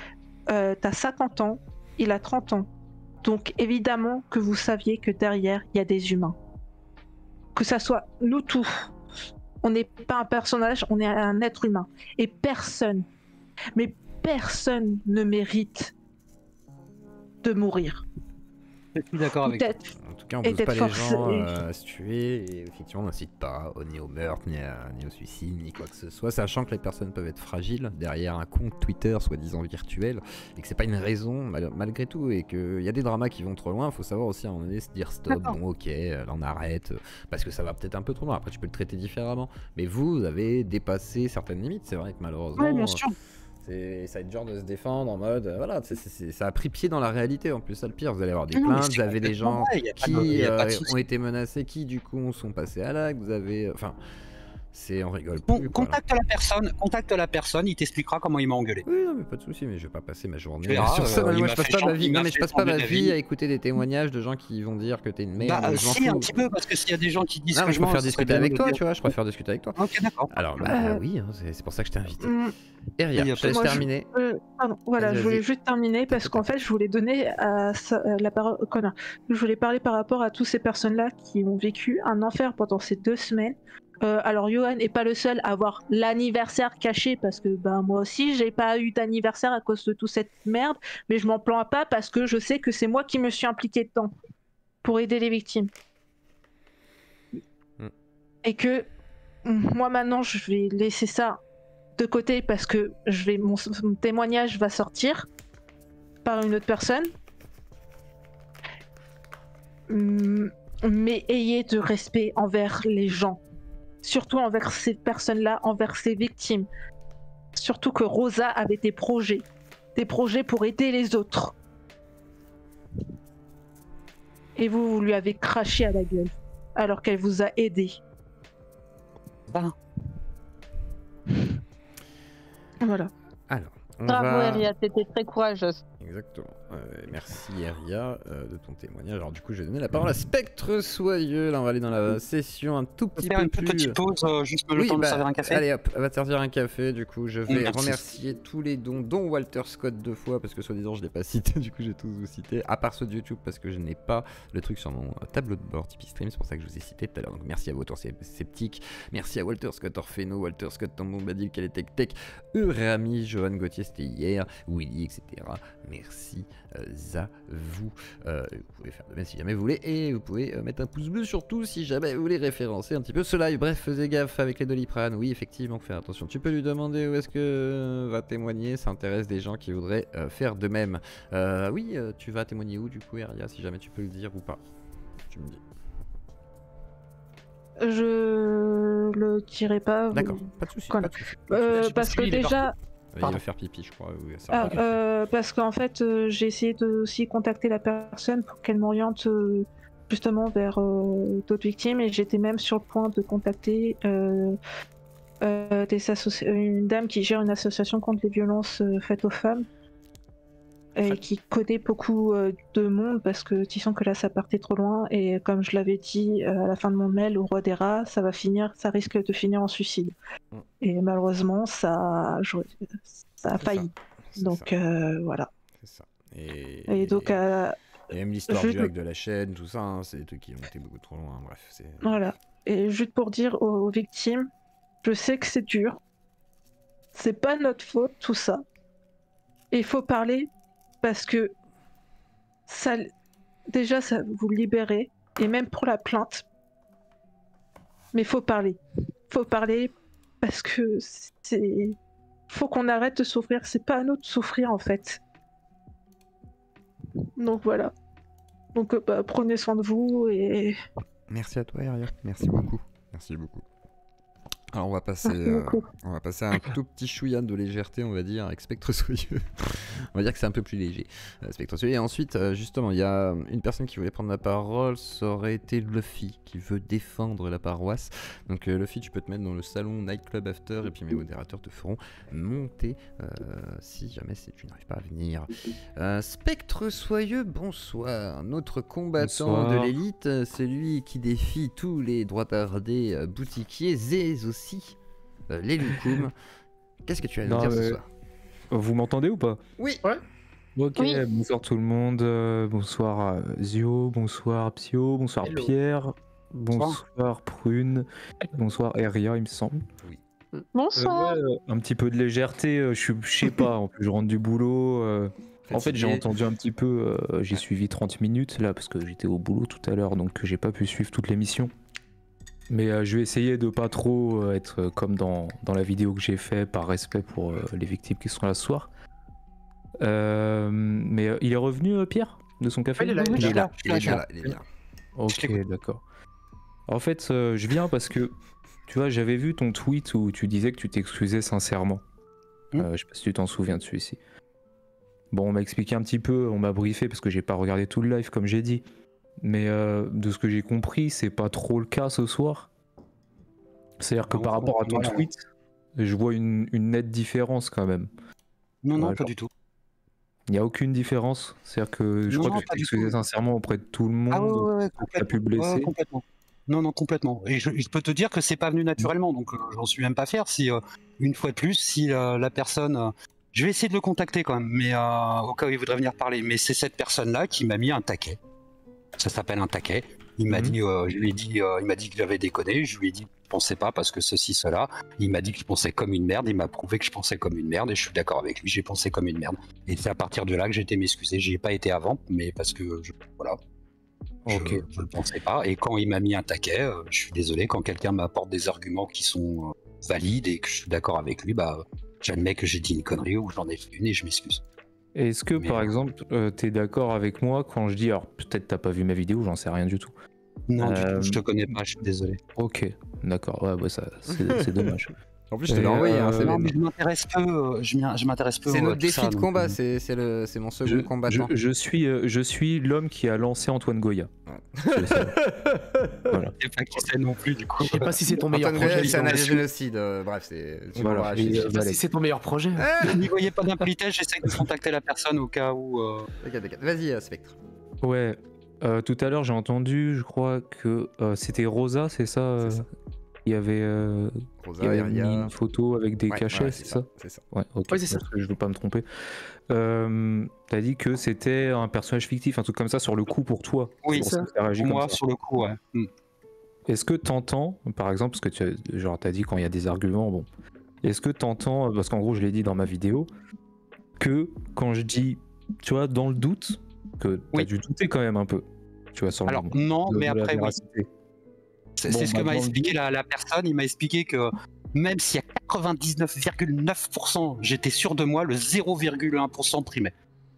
euh, t'as cinquante ans, il a trente ans. Donc évidemment que vous saviez que derrière, il y a des humains. Que ça soit nous tous. On n'est pas un personnage, on est un être humain. Et personne, mais personne ne mérite de mourir. Je suis d'accord avec toi. En tout cas, on Et pousse pas d'être les forcé. gens euh, à se tuer et effectivement, on n'incite pas au- ni au meurtre, ni, à- ni au suicide, ni quoi que ce soit, sachant que les personnes peuvent être fragiles derrière un compte Twitter soi-disant virtuel et que c'est pas une raison mal- malgré tout et qu'il y a des dramas qui vont trop loin. Il faut savoir aussi à un moment donné se dire stop, D'accord. bon ok, là on arrête euh, parce que ça va peut-être un peu trop loin. Après, tu peux le traiter différemment, mais vous, vous avez dépassé certaines limites. C'est vrai que malheureusement. Oui, bien euh, sûr. C'est, ça va être genre de se défendre en mode, euh, voilà, c'est, c'est- c'est- ça a pris pied dans la réalité en plus, ça le pire, vous allez avoir des Non, mais plaintes, c'est vous avez des complètement gens vrai, y a pas de- qui y a pas de euh, souci. ont été menacés, qui du coup sont passés à l'acte, vous avez, enfin, c'est, on rigole Con- plus, quoi. contacte la personne, contacte la personne, il t'expliquera comment il m'a engueulé. Oui, non, mais pas de souci, mais je vais pas passer ma journée Tu verras, sur ça. euh, Non, mais il moi, m'a je passe fait pas ma changer- vie, il non, m'a mais je fait passe pas changer ma vie d'avis. à écouter des témoignages de gens qui vont dire que t'es une merde. Bah, je m'en si, un fous. petit peu, parce que s'il y a des gens qui disent Non, que mais je je mens, préfère ce serait discuter bien avec de toi, dire- tu vois, je préfère discuter avec toi. Ok, d'accord. Alors, bah Euh, oui, hein, c'est, c'est pour ça que je t'ai invité. hum, Eria, Il y a je te laisse moi, je- terminer. Euh, pardon, voilà, Vas-y, je voulais vas-y. juste terminer parce qu'en fait, je voulais donner à sa- euh, la parole au connard. Je voulais parler par rapport à toutes ces personnes-là qui ont vécu un enfer pendant ces deux semaines. Euh, alors, Johan n'est pas le seul à avoir l'anniversaire caché parce que ben, moi aussi, j'ai pas eu d'anniversaire à cause de toute cette merde, mais je m'en plains pas parce que je sais que c'est moi qui me suis impliqué dedans pour aider les victimes. Mm. Et que moi maintenant, je vais laisser ça de côté parce que je vais, mon, mon témoignage va sortir par une autre personne. Hum, Mais ayez de respect envers les gens. Surtout envers ces personnes-là, envers ces victimes. Surtout que Rosa avait des projets. Des projets pour aider les autres. Et vous, vous lui avez craché à la gueule. Alors qu'elle vous a aidé. Bah, Voilà. Alors, on Bravo, va... Eria, t'étais très courageuse. Exactement. Euh, merci Eria euh, de ton témoignage. Alors du coup, je vais donner la parole à Spectre Soyeux. Là, on va aller dans la session un tout on peut petit faire peu une toute plus. petite pause, euh, juste le Oui, temps de bah, servir un café. allez hop, elle va te servir un café. Du coup, je vais Merci. remercier tous les dons, dont Walter Scott deux fois parce que soi-disant je l'ai pas cité. Du coup, j'ai tous vous cité. À part ceux de YouTube parce que je n'ai pas le truc sur mon tableau de bord Tipeee Stream. C'est pour ça que je vous ai cité tout à l'heure. Donc merci à Walter Sceptique, merci à Walter Scott Orfeno, Walter Scott Tambon Badil, Kaletech Tech, Urami, Johan Gauthier, c'était hier, Willy, et cetera. Merci euh, à vous. Euh, vous pouvez faire de même si jamais vous voulez. Et vous pouvez euh, mettre un pouce bleu surtout si jamais vous voulez référencer un petit peu ce live. Bref, faisez gaffe avec les Doliprane. Oui, effectivement, faut faire attention. Tu peux lui demander où est-ce que euh, va témoigner. Ça intéresse des gens qui voudraient euh, faire de même. Euh, oui, euh, tu vas témoigner où du coup, Eria, si jamais tu peux le dire ou pas. Tu me dis. Je le dirai pas. vous- D'accord, pas de soucis. Voilà. Pas de soucis. Euh, Je parce pense que qu'il est déjà, Il Pardon. va faire pipi, je crois. Oui, ça Ah, va. euh, parce qu'en fait, euh, j'ai essayé de aussi contacter la personne pour qu'elle m'oriente euh, justement vers euh, d'autres victimes et j'étais même sur le point de contacter euh, euh, des associ- une dame qui gère une association contre les violences euh, faites aux femmes et qui connaît beaucoup euh, de monde parce que disons que là ça partait trop loin et comme je l'avais dit euh, à la fin de mon mail au roi des rats, ça va finir, ça risque de finir en suicide. Mm. Et malheureusement ça, je- ça a C'est failli. C'est Donc ça, euh, voilà. c'est ça. Et, Et donc, euh, et même l'histoire juste- du hack de la chaîne, tout ça, hein, c'est des trucs qui ont été beaucoup trop loin. Bref, c'est. voilà. Et juste pour dire aux, aux victimes, je sais que c'est dur. C'est pas notre faute, tout ça. Et il faut parler parce que ça, déjà, ça vous libérer. Et même pour la plainte. Mais il faut parler. Faut parler parce que c'est. Faut qu'on arrête de souffrir. C'est pas à nous de souffrir en fait. Donc voilà. Donc euh, bah, prenez soin de vous et. Merci à toi, Eria. Merci beaucoup. Merci beaucoup. Alors on va passer, Merci euh, beaucoup. on va passer à un tout petit chouïa de légèreté, on va dire, avec Spectre Soyeux. On va dire que c'est un peu plus léger, euh, Spectre Soyeux. Et ensuite, euh, justement, il y a une personne qui voulait prendre la parole, ça aurait été Luffy, qui veut défendre la paroisse. Donc euh, Luffy, tu peux te mettre dans le salon Nightclub After, et puis mes modérateurs te feront monter, euh, si jamais c'est- tu n'arrives pas à venir. Euh, Spectre Soyeux, bonsoir. Notre combattant Bonsoir. de l'élite, euh, celui qui défie tous les droitardés euh, boutiquiers, et aussi euh, les Loukoum. Qu'est-ce que tu as à nous Non, dire ce mais- soir? Vous m'entendez ou pas? Oui. Ouais. Ok, Oui. bonsoir tout le monde, euh, bonsoir euh, Zio, bonsoir Psio, bonsoir Hello. Pierre, bonsoir Prune, bonsoir Eria il me semble. Euh, Bonsoir. ouais, euh, un petit peu de légèreté, euh, je suis- je sais pas, en plus je rentre du boulot. euh, En fait j'ai Fatigué. entendu un petit peu, euh, j'ai suivi trente minutes là parce que j'étais au boulot tout à l'heure donc j'ai pas pu suivre toute l'émission. Mais euh, je vais essayer de pas trop euh, être euh, comme dans, dans la vidéo que j'ai fait par respect pour euh, les victimes qui sont là ce soir. Euh, mais euh, il est revenu euh, Pierre de son café? Il est là, Oui, il est là. Il est bien là, il est bien. Ok, d'accord. En fait, euh, je viens parce que, tu vois, j'avais vu ton tweet où tu disais que tu t'excusais sincèrement. Hmm. Euh, je sais pas si tu t'en souviens de celui-ci. Bon, on m'a expliqué un petit peu, on m'a briefé parce que j'ai pas regardé tout le live comme j'ai dit. Mais euh, de ce que j'ai compris, c'est pas trop le cas ce soir. C'est-à-dire que Non, par rapport à ton voilà. tweet, je vois une, une nette différence quand même. Non, non, Ouais, pas genre- du tout. Il n'y a aucune différence. C'est-à-dire que je Non, crois non, que tu pas du t'excusais tout. sincèrement auprès de tout le monde. Ah ouais, ouais, ouais, T'as pu complètement. blesser. Ouais, complètement. Non, non, complètement. Et je, je peux te dire que c'est pas venu naturellement, donc euh, j'en suis même pas fier. Si euh, une fois de plus, si euh, la personne, euh, je vais essayer de le contacter quand même, mais euh, au cas où il voudrait venir parler. Mais c'est cette personne-là qui m'a mis un taquet. Ça s'appelle un taquet. Il m'a Mhm. dit, euh, je lui ai dit, euh, il m'a dit que j'avais déconné. Je lui ai dit, je pensais pas parce que ceci, cela. Il m'a dit que je pensais comme une merde. Il m'a prouvé que je pensais comme une merde et je suis d'accord avec lui. J'ai pensé comme une merde. Et c'est à partir de là que j'ai été m'excuser. J'y ai pas été avant, mais parce que je, voilà. Ok. Je, je le pensais pas. Et quand il m'a mis un taquet, euh, je suis désolé. Quand quelqu'un m'apporte des arguments qui sont euh, valides et que je suis d'accord avec lui, bah, j'admets que j'ai dit une connerie ou j'en ai fait une et je m'excuse. Est-ce que Mais, par euh, exemple, euh, t'es d'accord avec moi quand je dis, alors peut-être t'as pas vu ma vidéo, j'en sais rien du tout. Non, du Euh, tout, je te connais pas. Je suis désolé. Ok, d'accord, ouais, bah ça, c'est c'est dommage. En plus, je te Et, l'ai envoyé, hein, euh, c'est Non, même. mais je m'intéresse peu. euh, je m'y- je m'intéresse peu. C'est à notre tout défi ça, de donc, combat, euh, c'est c'est le- c'est mon second Je, combattant. je- je suis, euh, je suis l'homme qui a lancé Antoine Goya. C'est ça. Voilà. Je sais pas qui c'est non plus, du coup. Je sais pas si c'est ton meilleur Antoine Goya, projet. c'est un disons. génocide, euh, bref, c'est... tu Voilà, m'auras et, acheté. Je sais pas Valais. si c'est ton meilleur projet. Ah, N'y voyez pas d'impolitesse, j'essaie de contacter la personne au cas où. euh, T'inquiète, t'inquiète. Vas-y, euh, Spectre. Ouais, euh, tout à l'heure j'ai entendu, je crois que euh, c'était Rosa, c'est ça, euh, C'est ça. Il y avait, euh, il y Rosa, avait mis Iria... une photo avec des Ouais, cachets, ouais, c'est ça, C'est ça. Ouais, ok, Ouais, c'est ça. parce que je veux pas me tromper. Euh, T'as dit que c'était un personnage fictif, un truc comme ça sur le coup pour toi. Oui, C'est pour ça. ça que t'as réagi Pour comme moi, ça. sur le coup, ouais. Hmm. Est-ce que t'entends, par exemple, parce que tu as, genre t'as dit quand il y a des arguments, bon, est-ce que t'entends, parce qu'en gros je l'ai dit dans ma vidéo, que quand je dis, tu vois, dans le doute, que t'as Oui. dû douter quand même un peu, tu vois, sur le Alors, moment, non, de- mais de la après, oui. véracité. C'est Bon, c'est ce que bah, m'a dans le expliqué la, la personne. Il m'a expliqué que même si à quatre-vingt-dix-neuf virgule neuf pour cent j'étais sûr de moi, le zéro virgule un pour cent primait.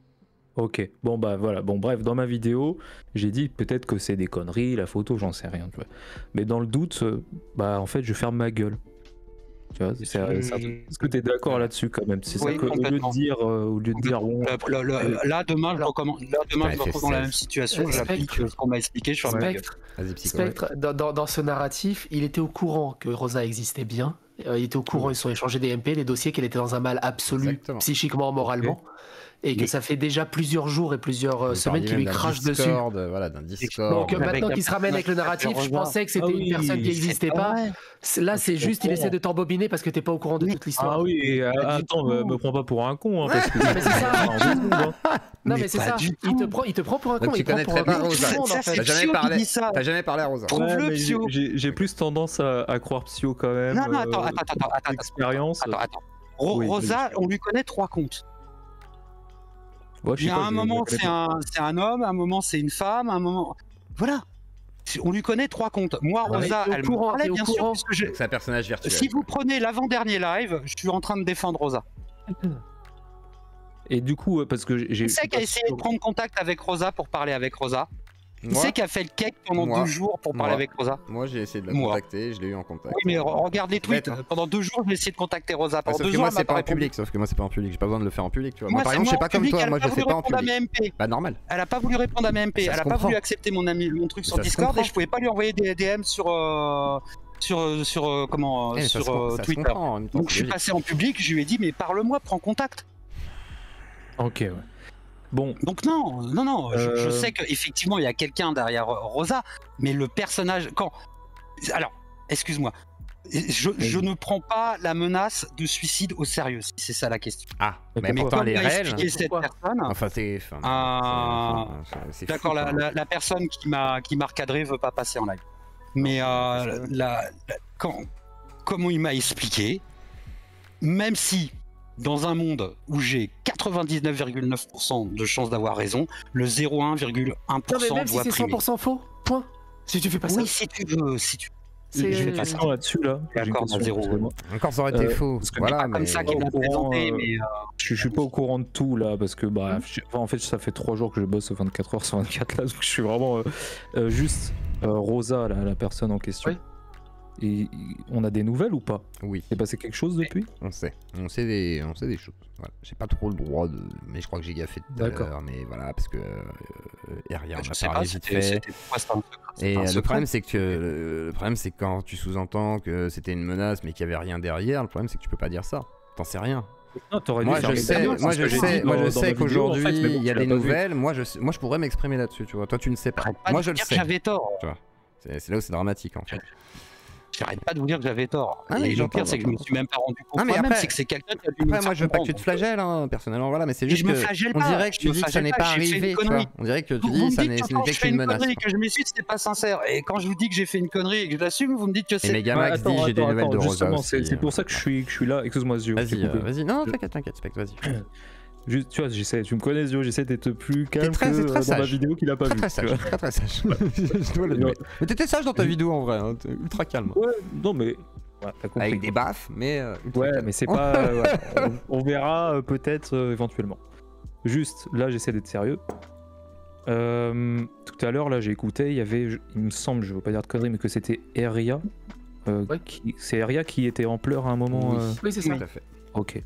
Ok, bon bah voilà, bon bref, dans ma vidéo, j'ai dit peut-être que c'est des conneries, la photo, j'en sais rien, tu vois. Mais dans le doute, euh, bah en fait, je ferme ma gueule. Tu vois, c'est- c'est un truc- est-ce que tu es d'accord là-dessus quand même? C'est Oui, ça que, au lieu de complètement. dire, euh, au lieu de dire, bon, Le- le- le- là, demain, je recommence. Là, demain, je me Putain, retrouve dans la F F seize. même situation. Euh, J'applique Spectre. ce qu'on m'a expliqué. Je ferme ma gueule. Spectre, Vas-y, psycho. Spectre dans, dans- dans ce narratif, il était au courant que Rosa existait bien. Euh, il était au courant, ils se sont échangés des M P, des dossiers, qu'elle était dans un mal absolu, Exactement. psychiquement, moralement. Et que Mais- ça fait déjà plusieurs jours et plusieurs euh, Vous semaines parliez qu'il lui même d'un crache dessus. Discord, euh, Voilà, d'un Discord. Donc euh, Avec maintenant la- qu'il se ramène avec le narratif, je Rosa. pensais que c'était Ah une oui, personne qui c'est n'existait pas. C'est- Là, c'est je juste, il comprends. essaie de t'embobiner parce que t'es pas au courant de Oui. toute l'histoire. ah oui, et, euh, Pas du attends, tout. me, me prends pas pour un con, hein, parce que mais c'est ça. en deux secondes, hein. Non, Mais mais c'est pas ça. du Il te tout. prend, il te prend pour un Donc con. tu Il prend connais pour très un bien con. Rosa. Tout le monde, en Ça, fait. T'as c'est jamais Psyo qui parlé. dit ça. T'as jamais parlé à Rosa. Trouve-le, Ouais, mais j'ai- Psyo. j'ai j'ai plus tendance à, à croire Psyo quand même. Non, non, euh, attends, attends, attends, attends, attends, Expérience. attends, attends. Ro- Oui, Rosa, vas-y. on lui connaît trois comptes. Ouais, je Il y sais a pas, un je- moment, je connais c'est pas. un, c'est un homme, un moment, c'est une femme, un moment. Voilà. On lui connaît trois comptes. Moi, Ouais, Rosa, t'es au elle me courant, parlait, t'es au bien sûr, courant. puisque je- Donc c'est un personnage virtuel. si vous prenez l'avant-dernier live, je suis en train de défendre Rosa. Et du coup, euh, parce que j'ai. Qui je c'est suis qui a pas essayé sûr- de prendre contact avec Rosa pour parler avec Rosa? Qui Moi, c'est qui a fait le cake pendant Moi. deux jours pour parler Moi. avec Rosa? moi j'ai essayé de la Moi. contacter, je l'ai eu en contact. Oui, mais re- regarde les tweets. Bête, hein. Pendant deux jours, j'ai essayé de contacter Rosa. Ouais, Pendant sauf deux que jours, moi elle m'a c'est pas en répondu. public, sauf que moi c'est pas en public, j'ai pas besoin de le faire en public, tu vois. Moi, Moi, par c'est exemple, je moi sais en pas comme public, toi, elle a moi je pas le fais voulu pas en répondre à public. mes M P. Bah normal. Elle a pas voulu répondre à mes M P. Ça Elle se a pas comprend. voulu accepter mon, ami, mon truc sur Ça se Discord comprend. et je pouvais pas lui envoyer des D M sur euh, sur euh, sur euh, comment euh, Eh, mais ça sur se com- euh, ça se Twitter. comprend en même temps, Donc je c'est suis logique. passé en public. Je lui ai dit mais parle-moi, prends contact. Ok, ouais. Bon, Donc non, non, non. Je, je Euh. sais qu'effectivement il y a quelqu'un derrière euh, Rosa, mais le personnage quand alors excuse-moi. Je, je ne prends pas la menace de suicide au sérieux, si c'est ça la question. Ah, Mais mais Mais pourtant comme elle est l'a réelle. expliqué cette Pourquoi personne, Enfin, c'est. enfin, Ah, c'est- c'est- c'est d'accord, fou, la, quoi. la- la personne qui m'a qui m'a recadré veut pas passer en live. Mais euh, parce que- la- la- quand, comme il m'a expliqué, même si dans un monde où j'ai quatre-vingt-dix-neuf virgule neuf pour cent de chances d'avoir raison, le zéro virgule un virgule un pour Non, mais cent même si doit c'est cent primer. pour cent faux, point. Si tu fais pas Oui, ça, si tu veux, si tu c'est. J'ai une question là-dessus là. J'ai une D'accord, question, à zéro, excusez-moi. Encore ça aurait été Euh, faux. parce que Voilà, pas comme mais. ça qu'il au l'a courant, présenté, euh, mais euh, Je, je suis pas au courant de tout là parce que bah je- enfin, en fait ça fait trois jours que je bosse vingt-quatre heures sur vingt-quatre là donc je suis vraiment euh, euh, juste euh, Rosa la, la personne en question. Oui. Et on a des nouvelles ou pas? Oui, C'est passé quelque chose depuis? on sait. On sait des, on sait des choses. Voilà. J'ai pas trop le droit de. Mais je crois que j'ai gaffé tout à D'accord. l'heure. Mais voilà, parce que. Euh, Eria, on je a sais parlé pas, vite c'était fait. c'était quoi, c'est pas un secret, c'est Et pas un euh, le secret. problème, c'est que le, le problème, c'est que quand tu sous-entends que c'était une menace, mais qu'il y avait rien derrière, le problème, c'est que tu peux pas dire ça. T'en sais rien. Non, t'aurais dû Moi, faire je les sais, dernières, moi, c'est je ce que j'ai sais, dit moi, dans- je dans sais ma vidéo, en fait, qu'aujourd'hui, mais bon, il y a tu des l'as pas vu. nouvelles. Moi, je, sais- moi, je pourrais m'exprimer là-dessus, tu vois. Toi, tu ne sais pas. Arrête pas Moi, de je le dire que sais. j'avais tort. C'est c'est là où c'est dramatique, en fait. J'arrête pas de vous dire que j'avais tort. Ah, mais Et le j'entends, pire, c'est que je me j'entends. suis même pas rendu compte. Ah, mais moi-même, après- c'est que c'est quelqu'un qui a dû me Après, faire moi, je veux pas que tu te comprendre. flagelles, hein, personnellement, voilà, mais c'est Et juste je me que flagelle on pas, dirait que je tu me dis que ça flagelle n'est pas, pas j'ai fait une arrivé, tu vois. connerie. On dirait que tu Vous, vous dis me ça dites n'est- que ce quand n'était je fais qu'une une menace. connerie, quoi. que je m'excuse, c'est pas sincère. Et quand je vous dis que j'ai fait une connerie et que je l'assume, vous me dites que Et c'est. Megamax Bah, dit attends, j'ai des attends, nouvelles de attends, Rosa justement, c'est aussi. c'est pour ça que je suis, que je suis là. Excuse-moi Zio. je t'ai Vas-y, euh, coupé. vas-y. Non, t'inquiète, t'inquiète, Spectre, vas-y. Juste, tu vois, j'essaie, tu me connais Zio, j'essaie d'être plus calme très- que c'est très euh, dans ma sage. vidéo qu'il a pas Très vu. très tu sage, vois. très très sage. Je dois l'admettre. Mais t'étais sage dans ta vidéo en vrai, hein, t'es ultra calme. Ouais, non mais ouais, t'as compris. Avec des baffes, mais euh, ultra Ouais, calme. mais c'est pas. euh, voilà. on, on verra euh, peut-être euh, éventuellement. Juste, là, j'essaie d'être sérieux. Euh, tout à l'heure, là, j'ai écouté, il y avait, je- il me semble, je veux pas dire de conneries, mais que c'était Eria. euh, Ouais. qui- C'est Eria qui était en pleurs à un moment. Oui. euh, Oui, c'est ça. Tout à fait. Ok.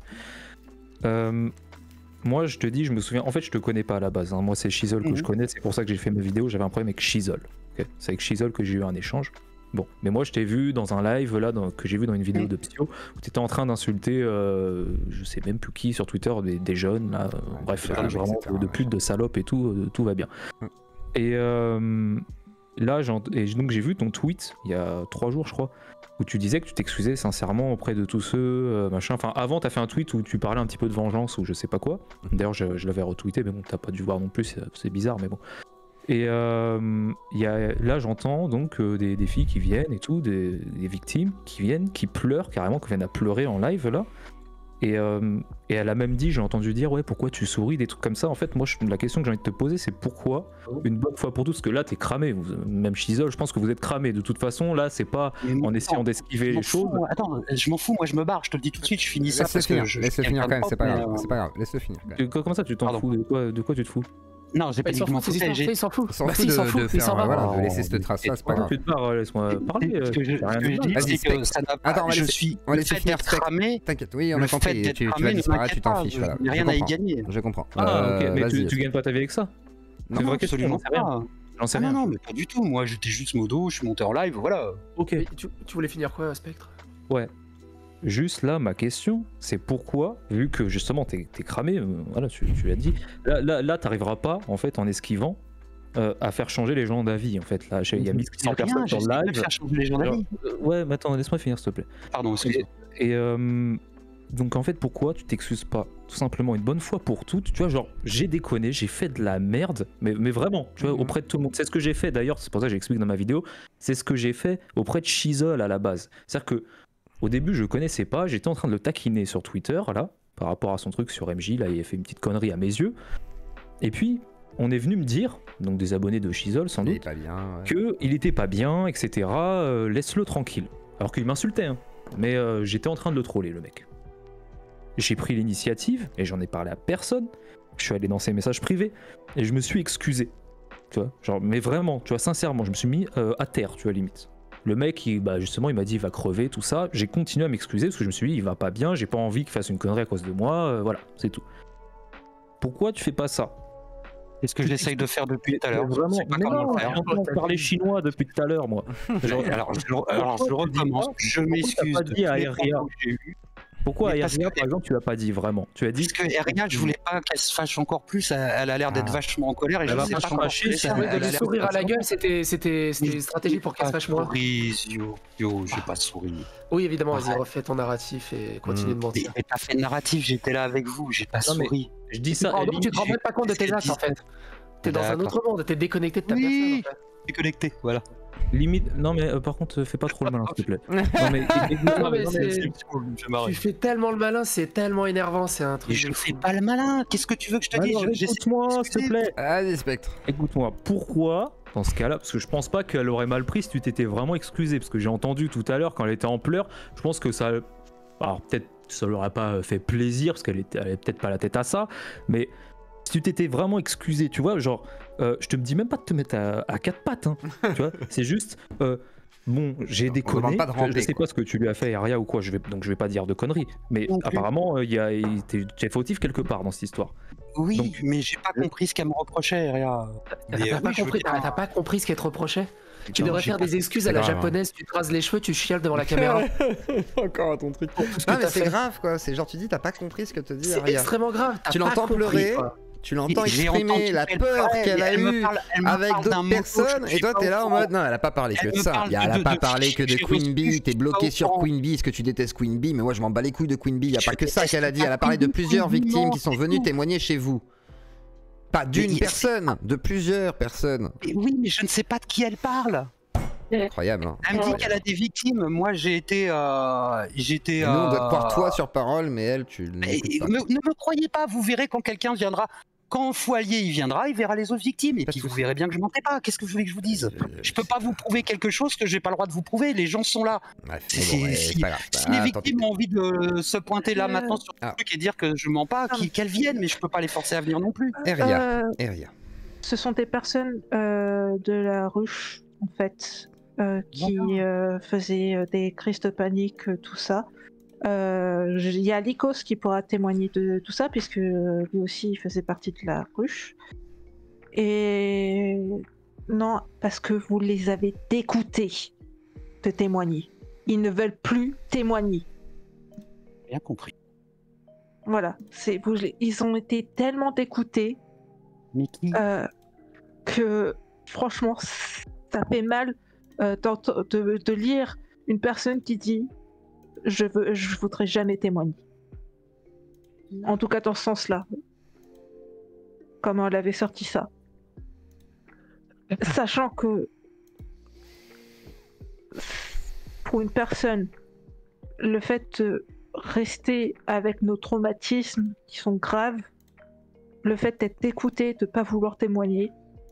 Euh, moi, je te dis, je me souviens. En fait, je te connais pas à la base. hein. Moi, c'est Shizol que Mhm. je connais. C'est pour ça que j'ai fait mes vidéos. J'avais un problème avec Shizol. ok c'est avec Shizol que j'ai eu un échange. Bon, mais moi, je t'ai vu dans un live là, dans- que j'ai vu dans une vidéo Mhm. de Psyo, où tu étais en train d'insulter, euh, je sais même plus qui sur Twitter, des, des jeunes là. euh, bref, des euh, femmes, vraiment et cetera, de, de ouais. putes, de salopes et tout, euh, tout va bien. Mhm. Et euh, là, j'en- et donc j'ai vu ton tweet il y a trois jours, je crois, où tu disais que tu t'excusais sincèrement auprès de tous ceux, euh, machin. Enfin, avant, t'as fait un tweet où tu parlais un petit peu de vengeance ou je sais pas quoi. D'ailleurs, je, je l'avais retweeté, mais bon, t'as pas dû voir non plus, c'est c'est bizarre, mais bon. Et euh, il y a, là, j'entends donc euh, des, des filles qui viennent et tout, des, des victimes qui viennent, qui pleurent carrément, qui viennent à pleurer en live là. Et, euh, et elle a même dit, j'ai entendu dire, ouais, pourquoi tu souris, des trucs comme ça. En fait, moi, je- la question que j'ai envie de te poser, c'est pourquoi, une bonne fois pour toutes, parce que là, t'es cramé, vous- même Shizol, je pense que vous êtes cramé. De toute façon, là, c'est pas en essayant d'esquiver Je m'en les choses. fous, moi. Attends, je m'en fous, moi je me barre, je te le dis tout de suite, je finis ça Laisse-le parce que finir, je. laisse-le je- finir quand même, c'est pas mais, grave, euh, c'est pas grave, laisse-le finir quand même. Tu- Comment ça, tu t'en Pardon. fous de quoi, de quoi tu te fous? Non, j'ai pas Bah, il dit s'en que je m'en fout, c'est foutais, il j'ai. s'en fout. Il s'en Bah fout si, il s'en de, fout, de il faire, s'en euh, va. voilà, de Oh, laisser cette trace-là, c'est pas Pardon, grave. tu te barres, laisse-moi parler. Ce euh, que je, j'ai ce rien que de je mal. dis, Vas-y, c'est que Spectre. ça n'a pas. Attends, on va je laisser- suis. on va Le laisser fait finir d'être Spectre. cramé, T'inquiète, oui, on le a fait compris, d'être tu, tu cramé vas ne disparaître, m'inquiète tu t'en pas, fiches, je voilà. n'ai Je rien à y comprends. gagner. Je comprends. Ah, ok, Euh, mais vas-y, tu, tu Spectre. gagnes pas ta vie avec ça? Non, vraie question, absolument j'en sais rien. pas. J'en sais Ah non, rien. non, mais pas du tout. Moi, j'étais juste modo, je suis monté en live, voilà. Ok. Mais tu, tu voulais finir quoi, Spectre? Ouais. Juste là, ma question, c'est pourquoi, vu que justement t'es es cramé, euh, voilà, tu, tu l'as dit, là, là, là t'arriveras pas, en fait, en esquivant, euh, à faire changer les gens d'avis, en fait. Là, il y a mille cent personnes sur le j'essaie de live. faire changer les gens Genre, d'avis. euh, ouais, mais attends, laisse-moi finir, s'il te plaît. Pardon, excuse-moi. Et euh, donc, en fait, pourquoi tu t'excuses pas tout simplement une bonne fois pour toutes? Tu vois, genre, j'ai déconné, j'ai fait de la merde, mais, mais vraiment, tu vois, Mhm. auprès de tout le monde. C'est ce que j'ai fait d'ailleurs, c'est pour ça que j'explique dans ma vidéo, c'est ce que j'ai fait auprès de Shizol à la base. C'est-à-dire que au début, je connaissais pas, j'étais en train de le taquiner sur Twitter, là, par rapport à son truc sur M J, là, il a fait une petite connerie à mes yeux. Et puis, on est venu me dire, donc des abonnés de Shizol sans Il est doute, pas bien. ouais. qu'il était pas bien, et cetera. euh, laisse-le tranquille. Alors qu'il m'insultait, hein. Mais euh, j'étais en train de le troller, le mec. J'ai pris l'initiative, et j'en ai parlé à personne. Je suis allé dans ses messages privés, et je me suis excusé. Tu vois, genre, mais vraiment, tu vois, sincèrement, je me suis mis euh, à terre, tu vois, limite. Le mec, il, bah justement, il m'a dit il va crever, tout ça. J'ai continué à m'excuser parce que je me suis dit il va pas bien, j'ai pas envie qu'il fasse une connerie à cause de moi, euh, voilà, c'est tout. Pourquoi tu fais pas ça? C'est ce que j'essaye de faire depuis tout à l'heure. Vraiment, Je sais pas mais comment non, le faire. j'entends parler chinois depuis tout à l'heure, moi. Genre, Alors, je, le- alors, je le recommence. Je Pourquoi m'excuse t'as pas de dit à tous les Eria propos que j'ai eus. Pourquoi Mais parce Eria, que- par exemple, tu l'as pas dit vraiment? Tu as dit Parce que Eria, je voulais pas qu'elle se fâche encore plus. Elle, elle a l'air d'être Ah. vachement en colère et Elle je va sais pas pas se encore fâcher, plus. c'est Elle, vrai, elle de a lui l'air sourire à la d'être- gueule, c'était c'était c'était une stratégie pour qu'elle se fâche moins. Souris, yo, yo, j'ai pas souri. Oui, évidemment, vas-y, Arrête. refais ton narratif et continue Mm. de Mais mentir. mais t'as fait le narratif, j'étais là avec vous, j'ai pas Non, mais- souri. Je dis Tu te ça. rends- Ellie, donc, tu te rends j'ai- même pas compte de tes qu'est-ce actes qu'elle en fait. dit T'es dans un D'accord. autre monde, t'es déconnecté de ta Oui. personne en fait. Déconnecté, voilà. limite. Non, mais euh, par contre, fais pas trop le malin, s'il te plaît. Non, mais, Non, mais non, c'est- mais- Tu fais tellement le malin, c'est tellement énervant, c'est un Mais truc. je de ne fou. fais pas le malin, qu'est-ce que tu veux que je te dise Alors, Je- j'essaie de écoute-moi, s'il te m'excuser. plaît. Allez, Spectre. Écoute-moi, pourquoi, dans ce cas-là, parce que je pense pas qu'elle aurait mal pris si tu t'étais vraiment excusé, parce que j'ai entendu tout à l'heure quand elle était en pleurs, je pense que ça. Alors peut-être ça leur aurait pas fait plaisir, parce qu'elle était, elle avait peut-être pas la tête à ça, mais si tu t'étais vraiment excusé, tu vois, genre, euh, je te me dis même pas de te mettre à, à quatre pattes, hein, tu vois, c'est juste. Euh, Bon, j'ai On déconné, demande pas de je ramper, sais quoi. pas ce que tu lui as fait, Aria, ou quoi, je vais, donc je vais pas dire de conneries, mais Non plus. apparemment, euh, il y a, il- t'es t'es fautif quelque part dans cette histoire. Oui, Donc- mais j'ai pas compris ce qu'elle me reprochait, Eria. T'as Mais, t'as euh, pas oui, je veux compris, bien. t'as t'as pas compris ce qu'elle te reprochait. Tu Non, devrais j'ai faire pas- des excuses c'est à la grave, hein. japonaise, tu te rases les cheveux, tu chiales devant la caméra. Encore à ton truc. Pour tout ce que Non, mais t'as c'est fait. grave quoi. C'est genre, tu dis, t'as pas compris ce que te dit C'est Aria. extrêmement grave. t'as Tu pas l'entends compris, pleurer, quoi. Tu l'entends J'ai exprimer entendu la qu'elle peur parlait, qu'elle a elle me eue parle- elle me avec parle d'un d'autres mot, personnes, je et suis toi pas t'es au là en courant. mode non, elle a pas parlé que Elle de me ça. parle Elle de- a de- pas de- parlé que de j'ai Queen reçu, Bee, je t'es suis bloqué pas au sur courant. Queen Bee, est-ce que tu détestes Queen Bee? Mais moi je m'en bats les couilles de Queen Bee, y a Je pas que ça déteste qu'elle a dit, pas elle a parlé de Queen Bee, plusieurs Queen Bee, victimes non, qui sont c'est venues tout. témoigner chez vous. Pas d'une Mais- personne, de plusieurs personnes. Mais oui, mais je ne sais pas de qui elle parle. Incroyable, hein. Elle me dit qu'elle a des victimes. Moi, j'ai été. Euh, J'étais. Et nous on doit te croire euh, toi sur parole, mais elle tu mais l'écoutes pas. me- ne me croyez pas, vous verrez quand quelqu'un viendra. Quand Foilier il viendra, il verra les autres victimes. Et Pas de puis vous souci. verrez bien que je mentais pas. Qu'est-ce que vous voulez que je vous dise? Euh, Je peux pas vous prouver quelque chose que j'ai pas le droit de vous prouver. Les gens sont là. Bref, Si- mais bon, ouais, si- c'est pas grave. Si Ah, les tant pis. victimes ont envie de se pointer là Euh, maintenant sur le ah. truc et dire que je mens pas, qu'ils- qu'elles viennent, mais je peux pas les forcer à venir non plus. Eria, Euh, Eria. ce sont des personnes euh, de la ruche, en fait, euh, qui euh, faisaient euh, des crises de panique, euh, tout ça. Euh, j- Il y a Lycos qui pourra témoigner de tout ça, puisque euh, lui aussi il faisait partie de la ruche. Et non, parce que vous les avez dégoûtés de témoigner. Ils ne veulent plus témoigner. Bien compris. Voilà, c'est vous, les- ils ont été tellement dégoûtés Mais qui euh, que franchement, ça fait mal euh, d'ent- de, de lire une personne qui dit je veux, je voudrais jamais témoigner. En tout cas, dans ce sens-là. Comment elle avait sorti ça. Sachant que pour une personne, le fait de rester avec nos traumatismes qui sont graves, le fait d'être écouté, de pas vouloir témoigner,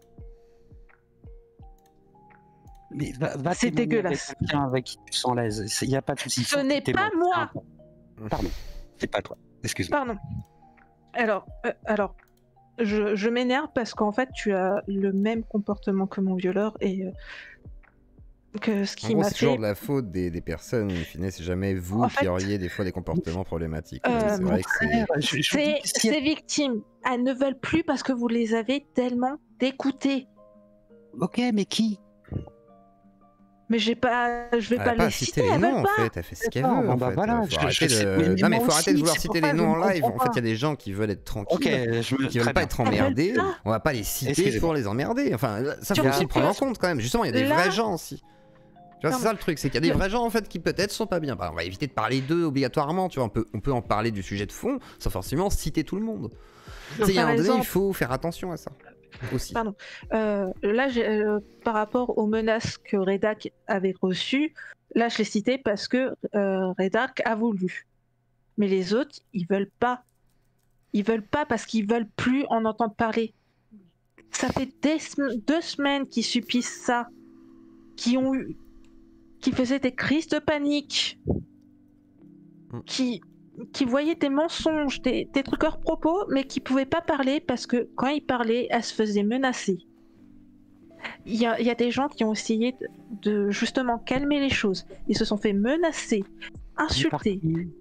Mais va, va c'est témoigner dégueulasse. avec quelqu'un avec qui tu te sens l'aise. Il n'y a pas de souci. Ce n'est pas moi. Pardon, c'est pas toi. Excuse-moi. Pardon. Alors, euh, alors, je, je m'énerve parce qu'en fait, tu as le même comportement que mon violeur et euh, que ce En qui gros, m'a c'est toujours fait. de la faute des, des personnes, in fine, c'est jamais vous En qui fait- auriez des fois des comportements problématiques. Euh, c'est mon vrai que c'est. Frère, je- je vous dis Ces, que si elle- ces victimes, elles ne veulent plus parce que vous les avez tellement dégoûtées. Ok, mais qui Mais j'ai pas, je vais Elle pas a pas les cité citer, les elles noms veulent en pas. fait, elle fait ce qu'elle D'accord, veut. bon, En bah fait. voilà, faut je- arrêter je sais, de... mais- mais non, mais moi faut arrêter de aussi, vouloir c'est citer pour les ça, noms en je ne live. En comprends fait, il y a pas. des gens qui veulent être tranquilles. Ok, je me. Qui veulent très pas bien. être Elles veulent emmerdés, pas. on va pas les citer Excusez-moi. pour les emmerder. Enfin, ça faut Tu aussi vois, prendre en que- compte quand même. Justement, il y a des là- vrais gens aussi. Tu vois, c'est Pardon. ça le truc, c'est qu'il y a des Le- vrais gens en fait qui peut-être sont pas bien. Bah, on va éviter de parler d'eux obligatoirement, tu vois, on peut, on peut en parler du sujet de fond sans forcément citer tout le monde. Tu sais, il y a un Par moment donné, il exemple- faut faire attention à ça aussi. Pardon. Euh, là, j'ai, euh, par rapport aux menaces que Redak avait reçues, là, je l'ai cité parce que euh, Redak a voulu. Mais les autres, ils veulent pas. Ils veulent pas parce qu'ils veulent plus en entendre parler. Ça fait des sem- deux semaines qu'ils subissent ça, qui ont eu, qui faisaient des crises de panique, Mm. qui qui voyaient des mensonges, des, des trucs hors propos, mais qui pouvaient pas parler parce que quand ils parlaient, elles se faisaient menacer. Il y a, il y a des gens qui ont essayé de, de justement calmer les choses. Ils se sont fait menacer, insulter,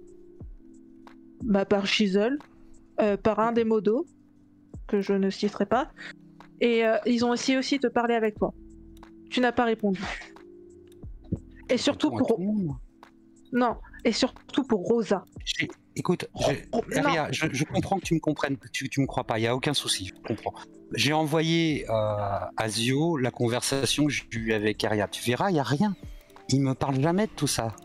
bah, par Shizzle, euh, par un des modos, que je ne citerai pas, et euh, ils ont essayé aussi de parler avec toi. Tu n'as pas répondu. Et surtout pour... Non, Et surtout pour Rosa. J'ai- Écoute, j'ai- Oh, non. Eria, je, je comprends que tu me comprennes, que tu, tu me crois pas, il n'y a aucun souci, je comprends. J'ai envoyé euh, à Zio la conversation que j'ai eue avec Eria. Tu verras, il n'y a rien. Il me parle jamais de tout ça.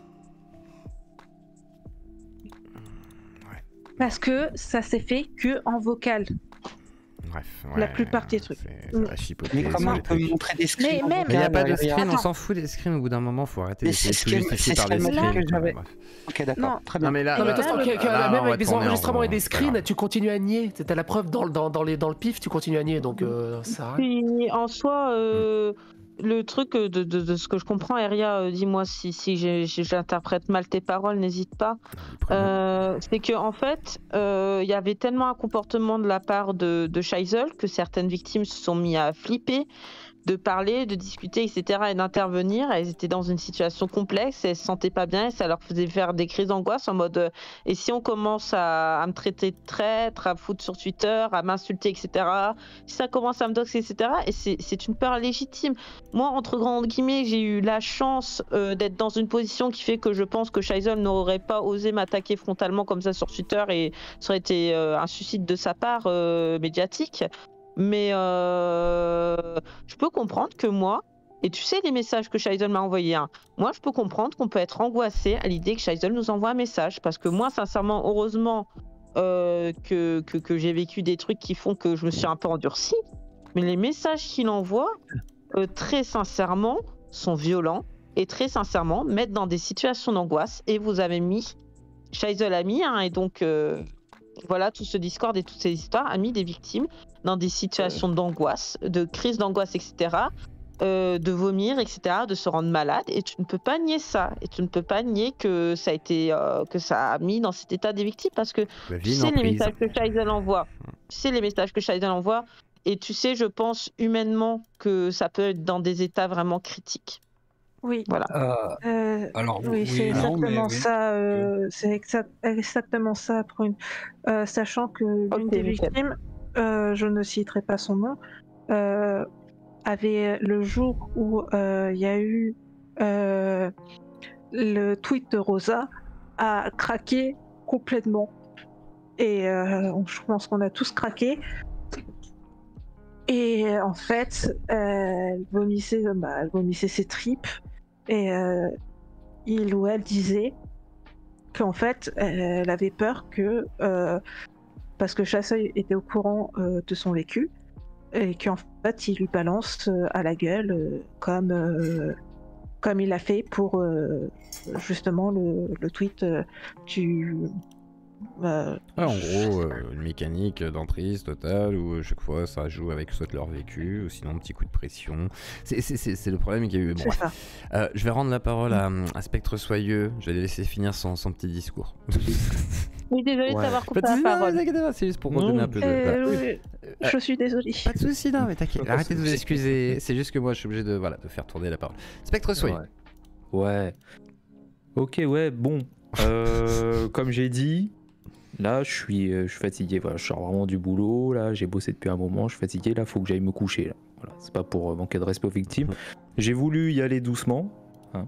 Parce que ça s'est fait que en vocal. Bref, La ouais, plupart des trucs. c'est- ça va chipoter Mais sur comment les il peut trucs. me montrer des screens Mais en même- Mais il n'y a vocal, pas de Eria screen, on Attends. s'en fout des screens au bout d'un moment, faut arrêter Mais d'essayer de c'est tout ce qu'elle- justifier c'est par ce les qu'elle m'a dit screens. que j'avais. Bref. Ok, d'accord, Non. très bien. Non mais là, Non mais là- attention, là, que- que- là, on même va avec des tourner en enregistrements et rond, des c'est pas screens, grave. tu continues à nier. T'as la preuve dans, le- dans, dans, les, dans le pif, tu continues à nier. Donc euh, ça sert à rien. Puis en soi, euh, le truc euh, de, de, de ce que je comprends, Eria, euh, dis-moi si, si j'ai- j'ai- j'interprète mal tes paroles, n'hésite pas. Euh, c'est que en fait, euh, il y avait tellement un comportement de la part de, de Scheisel que certaines victimes se sont mis à flipper, de parler, de discuter, et cetera, et d'intervenir. Elles étaient dans une situation complexe, et elles se sentaient pas bien, et ça leur faisait faire des crises d'angoisse en mode euh, et si on commence à, à me traiter de traître, à me foutre sur Twitter, à m'insulter, et cetera. Si ça commence à me doxer, et cetera. Et c'est c'est une peur légitime. Moi, entre grandes guillemets, j'ai eu la chance euh, d'être dans une position qui fait que je pense que Scheisel n'aurait pas osé m'attaquer frontalement comme ça sur Twitter, et ça aurait été euh, un suicide de sa part euh, médiatique. Mais euh, je peux comprendre que moi, et tu sais les messages que Scheisel m'a envoyés, hein, moi je peux comprendre qu'on peut être angoissé à l'idée que Scheisel nous envoie un message. Parce que moi, sincèrement, heureusement euh, que, que, que j'ai vécu des trucs qui font que je me suis un peu endurcie. Mais les messages qu'il envoie, euh, très sincèrement, sont violents. Et très sincèrement, mettent dans des situations d'angoisse. Et vous avez mis, Scheisel a mis, hein, et donc euh, voilà, tout ce Discord et toutes ces histoires a mis des victimes dans des situations d'angoisse, de crise d'angoisse, et cetera, euh, de vomir, et cetera, de se rendre malade. Et tu ne peux pas nier ça. Et tu ne peux pas nier que ça a été, euh, que ça a mis dans cet état des victimes, parce que La tu vie sais les n'emprise. messages que Scheisel envoie. Tu sais les messages que Scheisel envoie. Et tu sais, je pense humainement que ça peut être dans des états vraiment critiques. Oui. Voilà. Euh, Euh, alors, oui, c'est non, mais exactement oui. ça. euh, c'est exact- exactement ça, Prune. Euh, sachant que l'une Ok, des nickel. victimes, euh, je ne citerai pas son nom, euh, avait le jour où euh, il y a eu euh, le tweet de Rosa a craqué complètement. Et euh, on- je pense qu'on a tous craqué. Et euh, en fait, euh, elle vomissait, bah, elle vomissait ses tripes. Et euh, il ou elle disait qu'en fait, elle avait peur que, euh, parce que Chasseuil était au courant euh, de son vécu, et qu'en fait, il lui balance euh, à la gueule, euh, comme, euh, comme il a fait pour euh, justement le, le tweet euh, du. euh, Ouais, en gros, euh, une mécanique d'emprise totale où euh, chaque fois ça joue avec soit leur vécu ou sinon un petit coup de pression. C'est- C'est c'est- c'est le problème qu'il y a eu. Bon, c'est bref. ça. Euh, je vais rendre la parole à, à Spectre Soyeux. Je vais les laisser finir son, son petit discours. Oui, désolé Ouais. de t'avoir coupé Pas de la soucis, non, parole. mais t'inquiète pas, c'est juste pour Non, redonner un peu de. voilà. Euh, oui, Euh, je suis désolée. Pas de soucis, non, mais t'inquiète. Pas de Arrêtez de vous soucis. excuser. C'est juste que moi, je suis obligé de, voilà, de faire tourner la parole. Spectre Soyeux. Ouais. Ouais. Ok, ouais, bon. Euh, comme j'ai dit, là, je suis, euh, je suis fatigué. Voilà, je sors vraiment du boulot. Là, j'ai bossé depuis un moment. Je suis fatigué. Là, faut que j'aille me coucher. Là. Voilà, c'est pas pour euh, manquer de respect aux victimes. J'ai voulu y aller doucement. hein.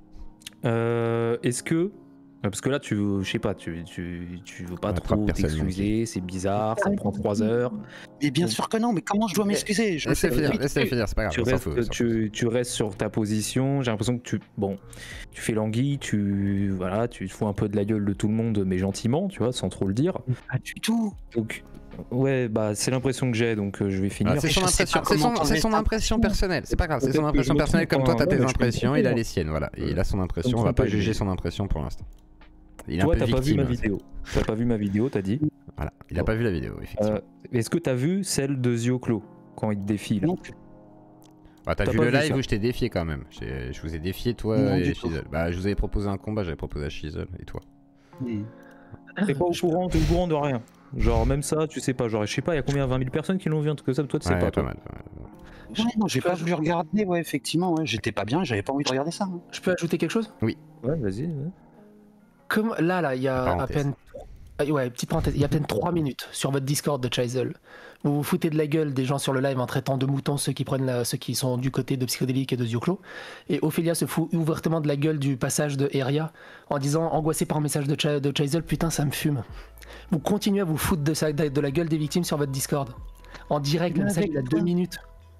Euh, Est-ce que parce que là, tu, je sais pas, tu, tu, tu veux pas On attrape trop personne, t'excuser, c'est bizarre, ça prend trois heures. Mais bien sûr que non, mais comment je dois m'excuser? Je me Laissez fais- finir, laissez finir, c'est pas grave. Tu on s'en restes, fout, on s'en fout. tu, tu restes sur ta position. J'ai l'impression que tu, bon, tu fais l'anguille, tu, voilà, tu te fous un peu de la gueule de tout le monde, mais gentiment, tu vois, sans trop le dire. Pas du tout. Donc, ouais, bah, c'est l'impression que j'ai, donc euh, je vais finir. Ah, c'est son je sais impression, pas c'est comment son, t'enlever c'est son ta impression personnelle, c'est pas grave, c'est Peut-être son que impression je me personnelle, trompe, comme toi hein. t'as tes Ouais, mais je peux me impressions, il a tromper, les siennes, voilà, et il a son impression, me on va trompe pas pas, juger j'ai- son impression pour l'instant. Il est Toi, un peu t'as pas vu victime. ma vidéo. T'as pas vu ma vidéo, t'as dit. Voilà, il a pas vu la vidéo, effectivement. Euh, Est-ce que t'as vu celle de Zioclo quand il te défie là? Non, Ah, t'as t'as vu pas le vu live ça. où je t'ai défié quand même. J'ai- Je vous ai défié toi Non, et du tout. Shizel. Bah, je vous avais proposé un combat, j'avais proposé à Shizel et toi. Hmm. T'es pas au courant, t'es au courant de rien. Genre même ça, tu sais pas. Genre je sais pas, il y a combien, vingt mille personnes qui l'ont vu, un truc comme ça. Toi, tu sais Ouais, pas. pas Toi. mal. pas mal. Ouais, non, j'ai pas voulu regarder, ouais, effectivement, ouais, j'étais pas bien, j'avais pas envie de regarder ça. hein. Je peux ajouter quelque chose? Ouais, vas-y. ouais. Comme là, là, il y a à Parenthèse. peine euh, ouais, petite parenthèse, il y a peut-être trois minutes sur votre Discord de Chisel, vous vous foutez de la gueule des gens sur le live en traitant de moutons ceux qui prennent la, ceux qui sont du côté de Psychodélique et de Zioclo, et Ophélia se fout ouvertement de la gueule du passage de Eria en disant angoissé par un message de, Ch de Chisel, putain ça me fume. Vous continuez à vous foutre de, ça, de la gueule des victimes sur votre Discord en direct, le message il a deux minutes.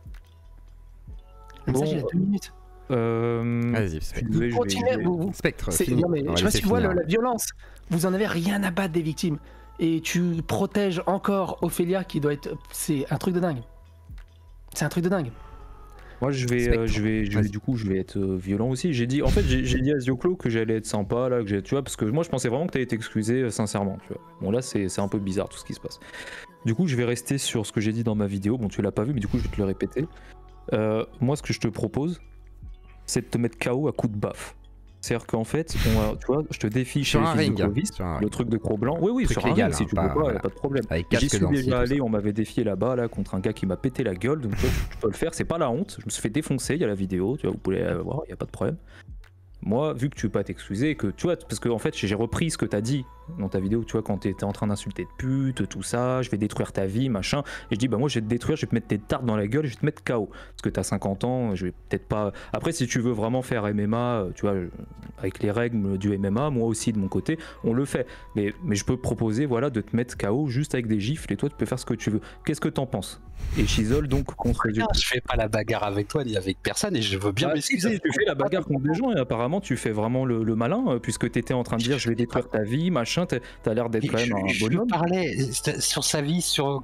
Le message il a deux minutes. Euh... Vas-y, Spectre. Vous continuez, vous, vous... Spectre, C'est- fini. non, mais On va je sais pas si laisser tu vois finir. le- la violence. Vous en avez rien à battre des victimes. Et tu protèges encore Ophélia qui doit être. C'est un truc de dingue. C'est un truc de dingue. Moi je vais, Spectre. euh, je vais, je vais Vas-y. du coup je vais être euh, violent aussi. J'ai dit, en fait j'ai j'ai dit à Zioclo que j'allais être sympa là, que j'ai, tu vois, parce que moi je pensais vraiment que t'allais t'excuser euh, sincèrement, tu vois. Bon là c'est c'est un peu bizarre tout ce qui se passe. Du coup je vais rester sur ce que j'ai dit dans ma vidéo. Bon tu l'as pas vu mais du coup je vais te le répéter. Euh, moi ce que je te propose, c'est de te mettre K O à coup de baffe. C'est-à-dire qu'en fait, on a- tu vois, je te défie chez Sur les un fils de ring. hein, Clovis, sur un le ring. truc de Cro-Blanc. Oui, oui, Truc sur un légal, ring, si hein, tu pas- veux pas, voilà. y a pas de problème. Avec J'y casque suis dentier, déjà tout allé, ça. on m'avait défié là-bas, là, contre un gars qui m'a pété la gueule, donc toi, tu peux le faire, c'est pas la honte. Je me suis fait défoncer, il y a la vidéo, tu vois, vous pouvez euh, voir, il y a pas de problème. Moi, vu que tu veux pas t'excuser, et que tu vois, parce que en fait, j'ai repris ce que t'as dit dans ta vidéo, tu vois, quand t'étais en train d'insulter de pute, tout ça, je vais détruire ta vie, machin. Et je dis, bah moi, je vais te détruire, je vais te mettre tes tartes dans la gueule, je vais te mettre K O. Parce que t'as cinquante ans, je vais peut-être pas. Après, si tu veux vraiment faire M M A, euh, tu vois, euh, avec les règles du M M A, moi aussi de mon côté, on le fait. Mais, mais je peux proposer, voilà, de te mettre K O juste avec des gifles, et toi, tu peux faire ce que tu veux. Qu'est-ce que t'en penses? Et Chisel, donc, contre Dieu. Je fais pas la bagarre avec toi ni avec personne et je veux bien Bah, m'excuser. si, tu fais la bagarre contre des gens et apparemment tu fais vraiment le, le malin euh, puisque t'étais en train de dire je vais détruire ta vie, machin, t'as t'as l'air d'être quand Je, même un je bonhomme. parlais sur sa vie, sur.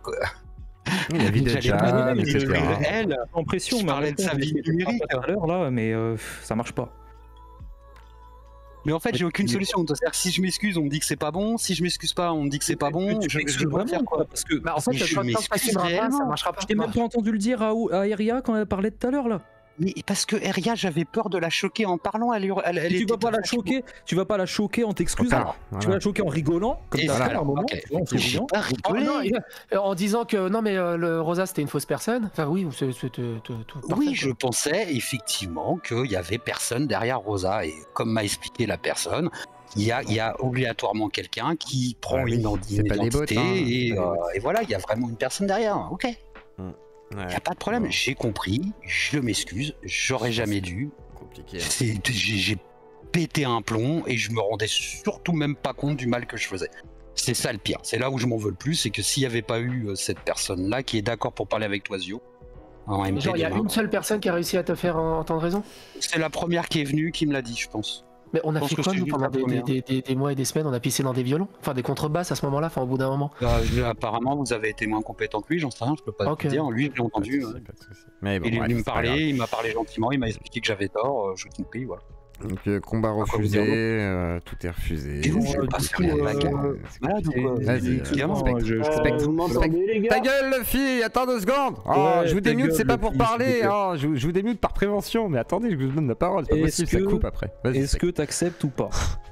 La vie de J'allais Jam, pas dire, et cetera. je- elle, En pression, je mais parlais en de sa même temps, vie j'ai fait numérique. tout à l'heure là, mais euh, ça marche pas. mais en fait, j'ai aucune Mais- solution. C'est-à-dire que si je m'excuse, on me dit que c'est pas bon. Si je m'excuse pas, on me dit que c'est pas bon. Tu Je, t'excuses je dois vraiment, faire quoi Parce que Bah, en fait, Mais je quand, quand tu m'excuse t'assumeras pas, ça réellement. marchera pas. je t'ai même pas entendu le dire à, à Eria quand elle parlait tout à l'heure là. Mais parce que Eria, j'avais peur de la choquer en parlant. Elle, elle, elle Et tu était vas pas la très choquer, tu vas pas la choquer en t'excusant. Trop tard, Tu voilà. vas la choquer en rigolant, comme Et t'as voilà, fait à un moment, ok. tu vois, en J'ai souriant. pas Oh, rigolé. non, il- euh, en disant que non mais euh, le Rosa c'était une fausse personne. Enfin oui, c'est c'est- c'est- c'est- c'est Oui, parfait, je quoi. pensais effectivement qu'il y avait personne derrière Rosa. Et comme m'a expliqué la personne, il y a, il y a obligatoirement quelqu'un qui prend Ouais, oui, une, c'est pas des identité bots, hein, c'est et, pas des euh, bots. et voilà, il y a vraiment une personne derrière. Ok, il Ouais, n'y a pas de problème. Bon. J'ai compris, je m'excuse, j'aurais jamais dû. compliqué. hein. C'est- J'ai j'ai pété un plomb et je me rendais surtout même pas compte du mal que je faisais. C'est ça le pire. C'est là où je m'en veux le plus, c'est que s'il n'y avait pas eu euh, cette personne-là qui est d'accord pour parler avec toi, Zio, en M P Genre il y a demain, une seule personne qui a réussi à te faire en- entendre raison. c'est la première qui est venue qui me l'a dit, je pense. Mais on a Je pense fait que quoi c'est nous juste pendant la des, des, première. des- des- des mois et des semaines? On a pissé dans des violons, enfin des contrebasses à ce moment-là, enfin au bout d'un moment. Euh, je- apparemment, vous avez été moins compétent que lui, j'en sais rien, je peux pas Ok. te dire. Lui, je l'ai Pas de entendu. souci, euh, pas de souci. Mais bon, il est bref, venu me c'est pas grave. parler, il m'a parlé gentiment, il m'a expliqué que j'avais tort, euh, je compris, voilà. Donc euh, combat quoi vous refusé, dire d'autre euh, tout est refusé. Et vous, c'est je veux pas compliqué, faire la bagarre. euh, c'est Voilà, donc, compliqué. euh, Vas-y, effectivement, euh, Spectre. je- je- Spectre. vous m'entendez les Ta gars? gueule, fille, attends deux secondes. Oh, Ouais, je vous ta démute, gueule, c'est pas le pour fils, parler. s'il vous plaît. hein, je, vous- je vous démute par prévention, mais attendez, je vous donne la parole. C'est pas Est-ce possible, ça que- coupe après. Vas-y, Est-ce Spectre. que t'acceptes ou pas?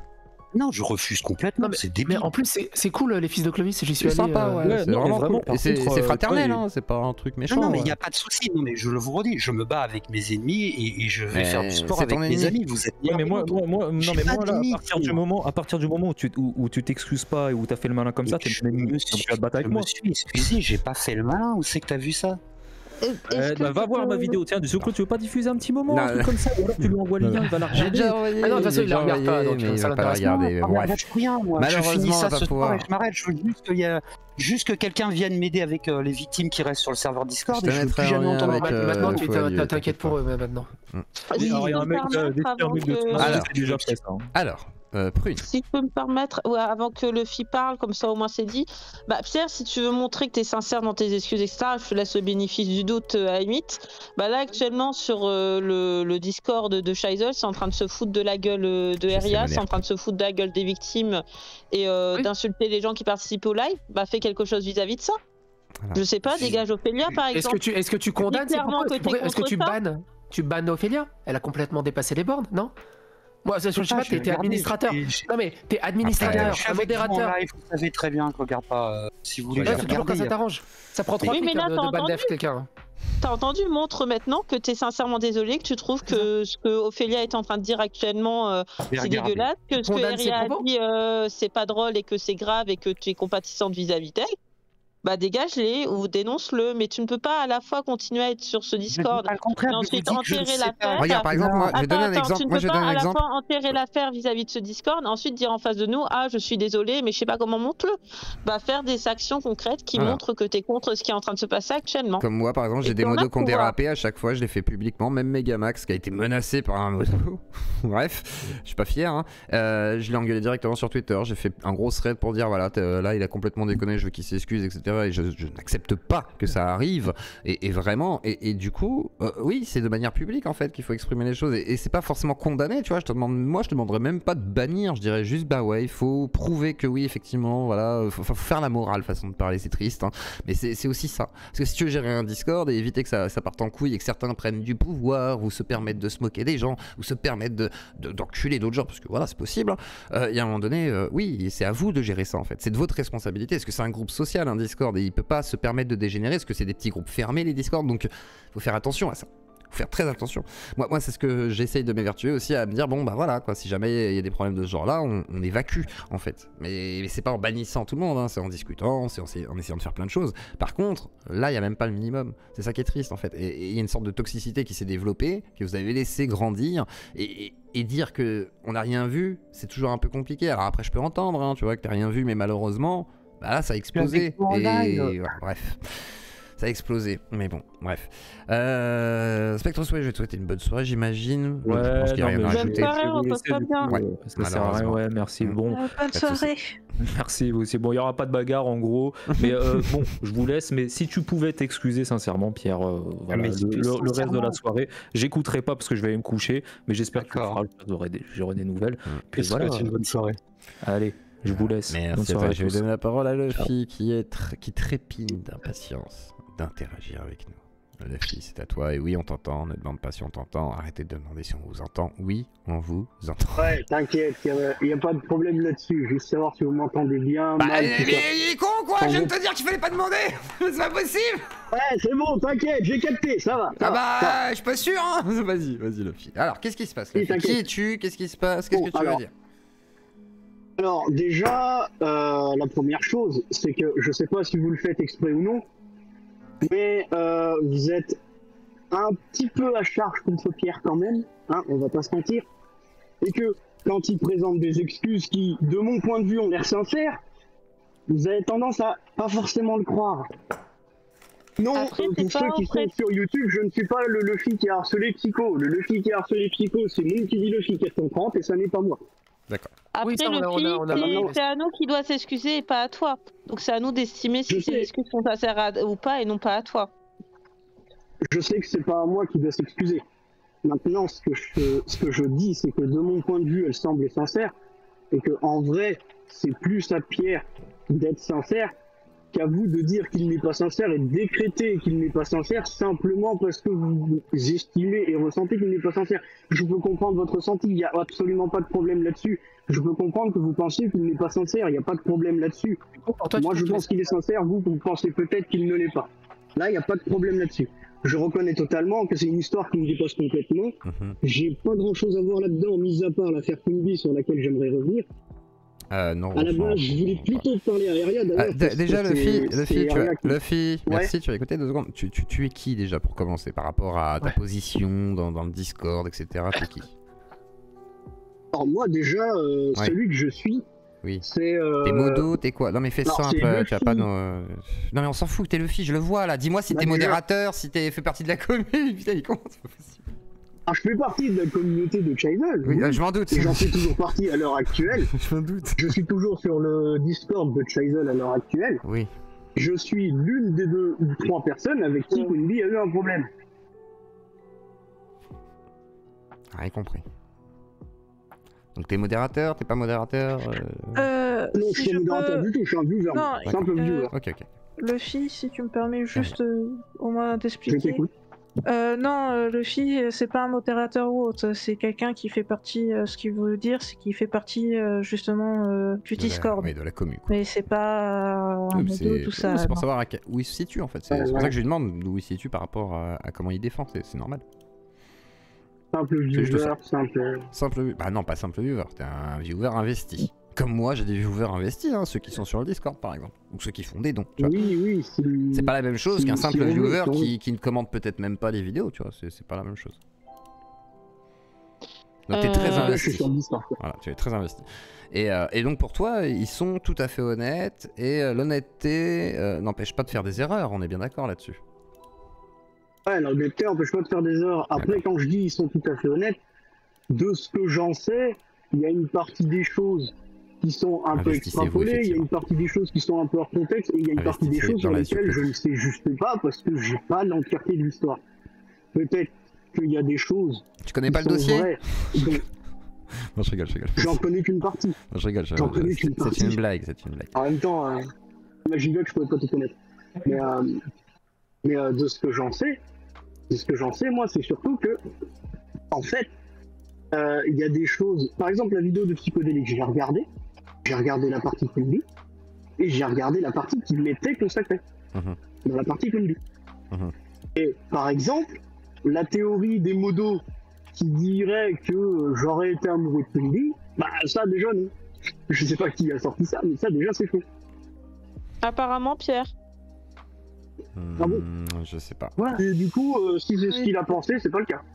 Non, je refuse complètement, Non, mais- c'est Mais débile. en plus c'est c'est cool les fils de Clovis, j'y suis C'est allé. sympa, euh, ouais. ouais, c'est non, mais vraiment, vraiment, cool. par Et c'est contre, c'est euh, fraternel, tu vois, hein, c'est pas un truc méchant. Non, non, mais il ouais. n'y a pas de souci. Non, mais je le vous redis, je me bats avec mes ennemis et, et je vais Mais faire du sport c'est avec ton mes ennemi. amis. Vous êtes Ouais, mais moi, l'un moi, moi, non, J'ai mais pas moi là, à d'ennemi, partir du sinon. moment, à partir du moment où tu, où, où tu t'excuses pas et où t'as fait le malin comme Et ça, t'es je mon ennemi. me Donc suis- tu vas te battre avec je moi. me suis excusé, j'ai pas fait le malin. Où c'est que t'as vu ça? Euh, bah, va voir ma vidéo. Tiens, du coup, tu veux pas diffuser un petit moment, Non, un truc comme ça, ou alors tu lui envoies le lien, il va la J'ai regarder. déjà envoyé. Ah non, de toute façon, j'ai il la déjà regarde pas, envoyé, donc, mais il ça va pas la l'intéresse regarder. Ah, mais Bref. lâche rien, moi. Je Malheureusement, finis on ça va ce soir pouvoir- et je m'arrête. Je veux juste qu'il y a... juste que quelqu'un vienne m'aider avec euh, les victimes qui restent sur le serveur Discord. Je te et je veux mettrai plus en jamais lien entendre avec, parler. euh, Maintenant tu Foualier, t'in- t'inquiète t'inquiète pour pas. eux mais maintenant. Si je Alors, il y a peux un me mec euh, permettre, des avant minutes de que- tournage, Alors. c'est déjà fait ça. hein. Alors, euh, Prune. Si je peux me permettre, ouais, avant que Luffy parle, comme ça au moins c'est dit. Bah Pierre, si tu veux montrer que tu es sincère dans tes excuses, et cetera, je te laisse le bénéfice du doute euh, à la limite. Bah là actuellement sur euh, le, le Discord de Shizel, c'est en train de se foutre de la gueule euh, de Je sais, Eria, c'est m'énerve. en train de se foutre de la gueule des victimes et euh, Oui. d'insulter les gens qui participent au live. Bah fais quelque chose vis-à-vis de ça. Voilà. Je sais pas, dégage Ophélia par Est-ce exemple. que tu est-ce que tu condamnes Dis c'est clairement pourquoi- que est-ce que- t'es Est-ce que tu contre ça. bannes tu bannes Ophélia? Elle a complètement dépassé les bornes, non? Moi, je, je sais pas, j'ai t'es t'es regardé, administrateur. j'ai- j'ai- Non mais t'es Après, administrateur, je suis un avec vous en modérateur. live, vous savez très bien que je regarde pas. euh, si vous voulez, Ouais, j'ai c'est toujours quand regardé. ça il y a- t'arrange. Ça prend trois Oui, mais clics là, hein, de, t'as de ban entendu def quelqu'un. T'as entendu, montre maintenant que t'es sincèrement désolé, que tu trouves que ce que Ophélia est en train de dire actuellement, euh, J'ai c'est regardé. dégueulasse, que Tu ce que condamnes ses Eria a propos dit, euh, c'est pas drôle et que c'est grave et que tu es compatissante vis-à-vis d'elle. Bah dégage-les ou dénonce-le, mais tu ne peux pas à la fois continuer à être sur ce Je dis Discord pas le contraire, et je vous ensuite dis que je ne enterrer sais pas. l'affaire. Regarde, par exemple, moi, je vais Attends, donner un attends, exemple. tu ne Moi, peux je vais pas donner un à la exemple. fois enterrer l'affaire vis-à-vis de ce Discord, ensuite dire en face de nous, ah je suis désolé, mais je sais pas comment montre-le. Bah faire des actions concrètes qui Voilà. montrent que tu es contre ce qui est en train de se passer actuellement. Comme moi, par exemple, Et j'ai des t'en as modos qui ont pouvoir. dérapé à chaque fois, je les fais publiquement, même Megamax qui a été menacé par un modo. Bref, je suis pas fier. Hein. Euh, je l'ai engueulé directement sur Twitter, j'ai fait un gros thread pour dire voilà, t'es- là il a complètement déconné, je veux qu'il s'excuse, et cetera. Et je, je n'accepte pas que ça arrive. Et, et vraiment, et, et du coup, euh, oui, c'est de manière publique en fait qu'il faut exprimer les choses. Et, et c'est pas forcément condamné, tu vois. Je te demande, moi, je te demanderais même pas de bannir, je dirais juste bah ouais, il faut prouver que oui, effectivement, voilà, faut, faut faire la morale, façon de parler, c'est triste. Hein. Mais c'est c'est aussi ça. Parce que si tu veux gérer un Discord et éviter que ça, ça parte en couille et que certains prennent du pouvoir ou se permettent de se moquer des gens ou se permettent de, de- d'enculer d'autres gens, parce que voilà, c'est possible, il hein. euh, y a un moment donné, euh, oui, c'est à vous de gérer ça en fait. C'est de votre responsabilité. Parce que c'est un groupe social, un Discord, et il peut pas se permettre de dégénérer parce que c'est des petits groupes fermés, les Discords, donc faut faire attention à ça. Faut faire très attention. Moi, moi c'est ce que j'essaye de m'évertuer aussi, à me dire bon bah voilà quoi, si jamais il y a des problèmes de ce genre-là, on, on évacue en fait. Mais, mais c'est pas en bannissant tout le monde, hein, c'est en discutant, c'est en, en essayant de faire plein de choses. Par contre, là il y a même pas le minimum. C'est ça qui est triste en fait. Et il y a une sorte de toxicité qui s'est développée, que vous avez laissé grandir, et, et, et dire que on n'a rien vu, c'est toujours un peu compliqué. Alors après je peux entendre, hein, tu vois que t'as rien vu, mais malheureusement, bah là ça a explosé. Et ouais, bref. Ça a explosé, mais bon, bref. Euh, Spectre Souhait, je vais te souhaiter une bonne soirée, j'imagine. Ouais, je pense qu'il n'y a non, rien à mais rajouter. Bonne soirée, on je vais passe pas du bien. coup, Ouais, euh, ça sert à rien, malheureusement. ouais, merci. Mm. Bon, Euh, bonne de soucis. soirée. merci vous aussi. Bon, il n'y aura pas de bagarre en gros, mais euh, bon, je vous laisse. Mais si tu pouvais t'excuser sincèrement, Pierre, euh, voilà, mais le, si tu- le- le reste de sincèrement. la soirée, j'écouterai pas parce que je vais aller me coucher, mais j'espère que tu D'accord. feras le j'aurai des, j'aurai des nouvelles. Puis Je voilà, souhaite une bonne soirée. allez, je vous laisse. Bonne Merci à soirée toi. à Je vais tous. donner la parole à Luffy qui, est tr- qui trépigne d'impatience d'interagir avec nous. Luffy, c'est à toi. Et oui, on t'entend. Ne demande pas si on t'entend. Arrêtez de demander si on vous entend. Oui, on vous entend. Ouais, t'inquiète, il n'y a pas de problème là-dessus. Juste savoir si vous m'entendez bien, Bah, mal, mais, tout ça. mais il est con quoi! Je viens de te dire qu'il fallait pas demander! C'est pas possible! Ouais, c'est bon, t'inquiète, j'ai capté, ça va. ça Ah va, ça va. bah, je suis pas sûr hein! Vas-y, vas-y, Luffy. Alors, qu'est-ce qui se passe? Oui, Luffy? Qui t'inquiète. es-tu? Qu'est-ce qui se passe? Qu'est-ce Bon, que tu veux alors. dire? Alors, déjà, euh, la première chose, c'est que je sais pas si vous le faites exprès ou non, mais euh, vous êtes un petit peu à charge contre Pierre quand même, hein, on va pas se mentir, et que quand il présente des excuses qui, de mon point de vue, ont l'air sincères, vous avez tendance à pas forcément le croire. Non, Après, euh, c'est pour pas ceux qui auprès- sont sur YouTube, je ne suis pas le Luffy qui a harcelé Psycho. Le Luffy qui a harcelé Psycho, c'est Moon qui dit Luffy quatre cent trente et ça n'est pas moi. Après, Oui, ça, on a- le on a- fil, on a- c'est- maintenant- c'est à nous qui doit s'excuser et pas à toi. Donc c'est à nous d'estimer si Je ces sais. excuses sont sincères à- ou pas et non pas à toi. Je sais que c'est pas à moi qui doit s'excuser. Maintenant, ce que je, ce que je dis, c'est que de mon point de vue, elle semble sincère, et que en vrai, c'est plus à Pierre d'être sincère qu'à vous de dire qu'il n'est pas sincère et de décréter qu'il n'est pas sincère simplement parce que vous estimez et ressentez qu'il n'est pas sincère. Je peux comprendre votre ressenti, il n'y a absolument pas de problème là-dessus. Je peux comprendre que vous pensiez qu'il n'est pas sincère, il n'y a pas de problème là-dessus. Pour toi, Moi, tu je trouves pense qu'il est sincère, vous, vous pensez peut-être qu'il ne l'est pas. Là, il n'y a pas de problème là-dessus. Je reconnais totalement que c'est une histoire qui me dépasse complètement. Mhm. J'ai pas grand-chose à voir là-dedans, mis à part l'affaire Quimby sur laquelle j'aimerais revenir. Euh, non. À la franchement, base, je voulais pas. plutôt te parler à Aria, Ah, d'ailleurs. d- parce déjà, que Luffy, c'est- Luffy, c'est tu, Aria as, qui- Luffy Ouais. merci, tu vas écouter deux secondes. Tu, tu, tu es qui déjà pour commencer par rapport à ta Ouais. position dans, dans le Discord, et cetera. T'es qui? Alors moi, déjà, euh, Ouais. celui que je suis, Oui. c'est... euh, T'es modo, t'es quoi? Non mais fais alors, simple, c'est euh, tu as Luffy. pas nos... euh, Non mais on s'en fout, t'es Luffy, je le vois là. Dis-moi si Bah, t'es déjà- modérateur, si t'es fait partie de la commune. Putain, il compte, c'est pas possible. Ah, je fais partie de la communauté de Chaizel. Oui, oui, euh, je m'en doute. et j'en fais toujours partie à l'heure actuelle. Je m'en doute. Je suis toujours sur le Discord de Chaizel à l'heure actuelle. Oui. Je suis l'une des deux ou trois personnes avec qui Quimby a eu un problème. Rien compris. Donc t'es modérateur, t'es pas modérateur euh... Euh, Non, je si suis je modérateur peux... du tout, je suis un viewer. Non, Simple euh, viewer. Ok, ok. Luffy, si tu me permets juste euh, au moins Je d'expliquer. t'écoute. Euh, non, euh, Luffy, euh, c'est pas un modérateur ou autre, c'est quelqu'un qui fait partie, euh, ce qu'il veut dire, c'est qu'il fait partie euh, justement euh, du De la- Discord. Oui, de la commu. quoi. Mais c'est pas euh, un Oui, mais modo, c'est tout oui, ça. mais c'est pour non. savoir à quel- où il se situe en fait. C'est Ouais, c'est pour ça ouais. que je lui demande d'où il se situe par rapport à, à comment il défend. C'est c'est normal. Simple C'est juste viewer, ça. simple. Simple. Bah non, pas simple viewer. T'es un viewer investi. Comme moi, j'ai des viewers investis, hein, ceux qui sont sur le Discord par exemple, ou ceux qui font des dons. Tu vois. Oui, oui, c'est. C'est pas la même chose si- qu'un si simple on veut, viewer si on veut. qui, qui ne commente peut-être même pas les vidéos, tu vois. C'est c'est pas la même chose. Donc t'es Euh, très Là, je suis investi. sur Discord. quoi. Voilà, tu es très investi. Et, euh, et donc pour toi, ils sont tout à fait honnêtes et euh, l'honnêteté euh, n'empêche pas de faire des erreurs, on est bien d'accord là-dessus. Ouais, l'honnêteté empêche pas de faire des erreurs. Après, quand je dis ils sont tout à fait honnêtes, de ce que j'en sais, il y a une partie des choses qui sont un peu Investissez-vous, extrapolées, il y a effectivement. une partie des choses qui sont un peu hors contexte, et il y a une partie des Investissez choses dans sur la lesquelles je ne sais juste pas parce que j'ai pas l'entièreté de l'histoire. Peut-être qu'il y a des choses Tu connais qui pas le sont dossier vraies, donc Non, je rigole, je rigole. j'en connais qu'une partie. Non, je rigole, je J'en rigole. connais C'est qu'une c'est partie. une blague, c'est une blague. En même temps, euh, imagine bien que je pourrais pas te connaître. Mais, euh, mais euh, de ce que j'en sais, de ce que j'en sais, moi, c'est surtout que, en fait, euh, il y a des choses. Par exemple, la vidéo de Psychodélique, j'ai regardé, j'ai regardé la partie Kunbi, et j'ai regardé la partie qui m'était consacrée. Mhm. Dans la partie Kunbi. Mhm. Et par exemple, la théorie des modos qui dirait que euh, j'aurais été amoureux de Kunbi, bah ça déjà non. Je sais pas qui a sorti ça, mais ça déjà c'est faux. Apparemment, Pierre. Ah bon Hmm, je sais pas. Et du coup, euh, si c'est ce qu'il a pensé, c'est pas le cas.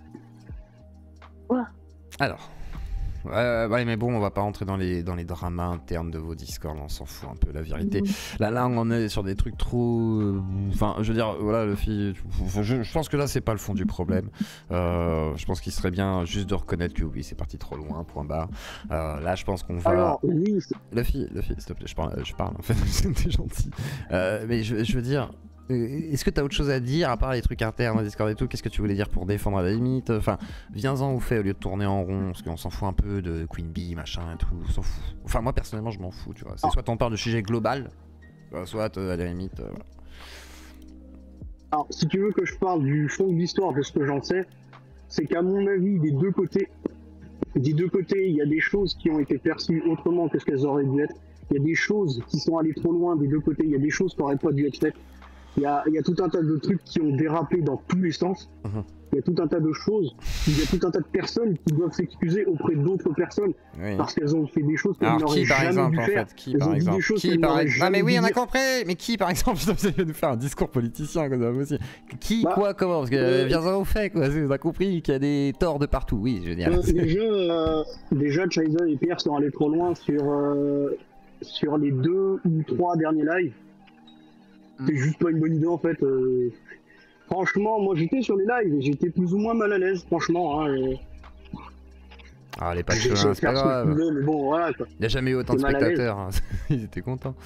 Alors. Ouais, ouais, mais bon, on va pas rentrer dans les, dans les dramas internes de vos Discord, on s'en fout un peu, la vérité. Là, là, on est sur des trucs trop. euh, Enfin, je veux dire, voilà, le fille. enfin, je, je pense que là, c'est pas le fond du problème. Euh, je pense qu'il serait bien juste de reconnaître que oui, c'est parti trop loin, point barre. Euh, là, je pense qu'on va. Alors, oui, c'est- Le fille, le fille, s'il te plaît, je parle, je parle en fait, t'es gentil. Euh, mais je, je veux dire. euh, Est-ce que t'as autre chose à dire à part les trucs internes, Discord et tout? Qu'est-ce que tu voulais dire pour défendre à la limite? Enfin, viens-en au fait au lieu de tourner en rond, parce qu'on s'en fout un peu de Queen Bee, machin et tout, on s'en fout. Enfin, moi personnellement, je m'en fous, tu vois. C'est soit t'en parles de sujet global, euh, soit euh, à la limite, euh, voilà. Alors, si tu veux que je parle du fond de l'histoire de ce que j'en sais, c'est qu'à mon avis, des deux côtés, des deux côtés, il y a des choses qui ont été perçues autrement que ce qu'elles auraient dû être. Il y a des choses qui sont allées trop loin des deux côtés. Il y a des choses qui n'auraient pas dû être faites. Il y a, il y a tout un tas de trucs qui ont dérapé dans tous les sens. Mhm. Il y a tout un tas de choses. Il y a tout un tas de personnes qui doivent s'excuser auprès d'autres personnes Oui. parce qu'elles ont fait des choses qu'elles Alors n'auraient qui par jamais exemple dû en faire. fait Qui Elles par ont dit des exemple choses Qui qu'elles par n'auraient exemple Ah jamais mais oui dû on a dire. compris. Mais qui par exemple Putain, vous allez nous faire un discours politicien comme ça aussi. Qui Bah, quoi comment Parce que euh, euh, viens-en au fait quoi. On a compris qu'il y a des torts de partout. Oui je veux dire. Euh, déjà, euh, déjà, Chaisen et Pierre sont allés trop loin sur, euh, sur les deux ou trois derniers lives. C'est juste pas une bonne idée en fait. euh. Franchement, moi j'étais sur les lives et j'étais plus ou moins mal à l'aise, franchement. Hein, et... Ah les pas J'ai de essayé de c'est pas faire ce que je grave. pouvais, mais bon, voilà quoi. Il n'y a jamais eu autant de T'es mal à l'aise. spectateurs. hein. Ils étaient contents.